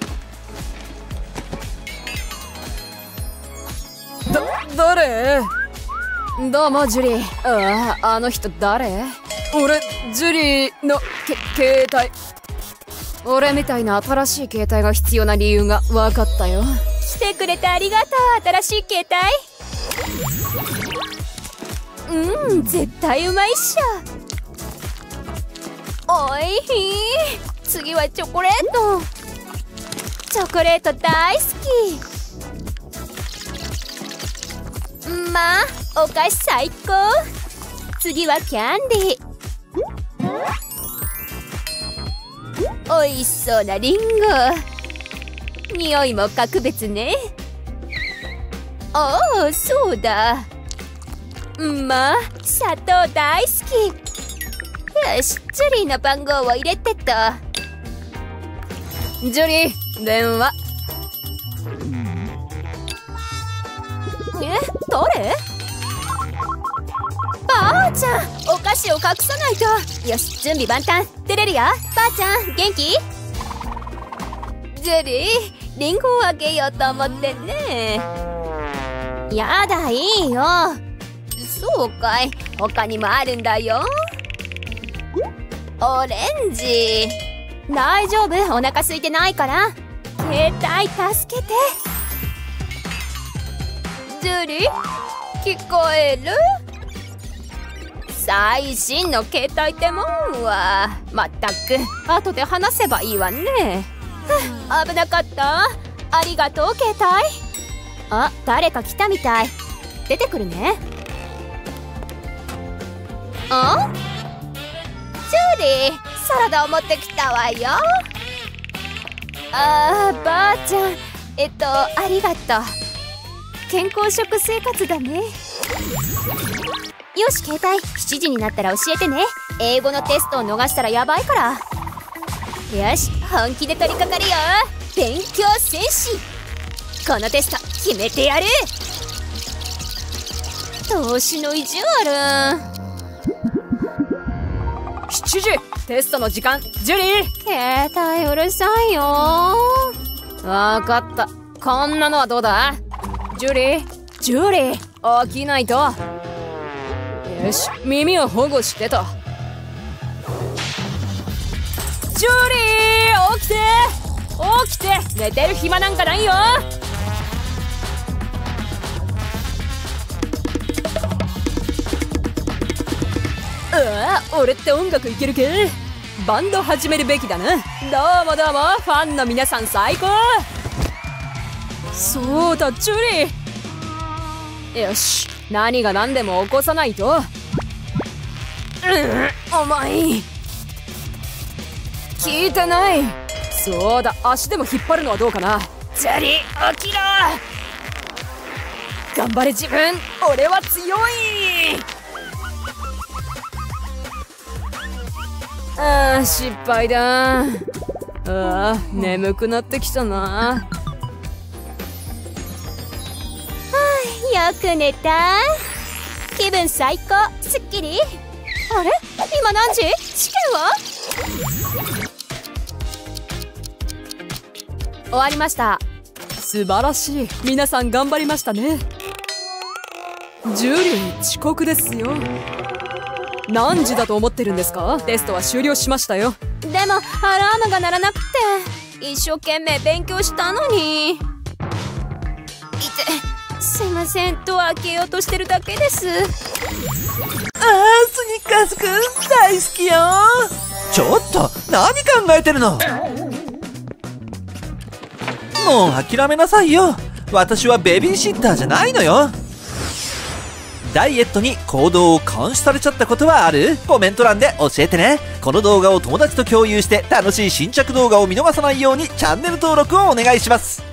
う。だ、誰？どうも、ジュリー。ああ、あの人誰？俺、ジュリーのけ携帯。俺みたいな新しい携帯が必要な理由が分かったよ。来てくれてありがとう、新しい携帯。うん、絶対うまいっしょ。おいしい。次はチョコレート。チョコレート大好き。まあ、お菓子最高。次はキャンディー。おいしそうなリンゴ。匂いも格別ね。ああ、そうだ。まあ、砂糖大好き。よし、ジュリーの番号を入れてと。ジュリー、電話。え、誰？ばあちゃん、お菓子を隠さないと。よし、準備万端。出れるよ。ばあちゃん、元気？ジュリー、リンゴをあげようと思ってね。やだ、いいよ。そうかい、他にもあるんだよ。オレンジ。大丈夫、お腹空いてないから。携帯助けて。ジュリー、聞こえる？最新の携帯ってもんは。まったく、後で話せばいいわね。はあ、危なかった。ありがとう、携帯。 あ、誰か来たみたい。出てくるね。あ、ジュリー、サラダを持ってきたわよ。あー、ばあちゃん、えっとありがとう。健康食生活だね。よし、携帯しちじになったら教えてね。英語のテストを逃したらやばいから。よし、本気で取り掛かるよ。勉強戦士、このテスト決めてやる。投資の意地悪。 しちじ、テストの時間。ジュリー、 携帯うるさいよ。 わかった。こんなのはどうだ。ジュリー、ジュリー、起きないと。よし、耳を保護してと。ジュリー、起きて起きて、寝てる暇なんかないよ。うわ、俺って音楽いけるけ。バンド始めるべきだな。どうもどうも、ファンの皆さん最高。そうだ、ジュリー。よし、何が何でも起こさないと。うん、重い。聞いてない。そうだ、足でも引っ張るのはどうかな。ジュリー、起きろ。頑張れ自分、俺は強い。ああ、失敗だ。ああ、眠くなってきたな。はあ、よく寝た。気分最高、すっきり。あれ、今何時？試験は？ 終わりました。素晴らしい。皆さん頑張りましたね。ジュリー、遅刻ですよ。何時だと思ってるんですか？テストは終了しましたよ。 でもアラームが鳴らなくて、一生懸命勉強したのに。いて、すいません、ドア開けようとしてるだけです。 あー、スニッカーズくん大好きよ。ちょっと何考えてるの。もう諦めなさいよ。私はベビーシッターじゃないのよ。ダイエットに行動を監視されちゃったことはある？コメント欄で教えてね。この動画を友達と共有して楽しい新着動画を見逃さないようにチャンネル登録をお願いします。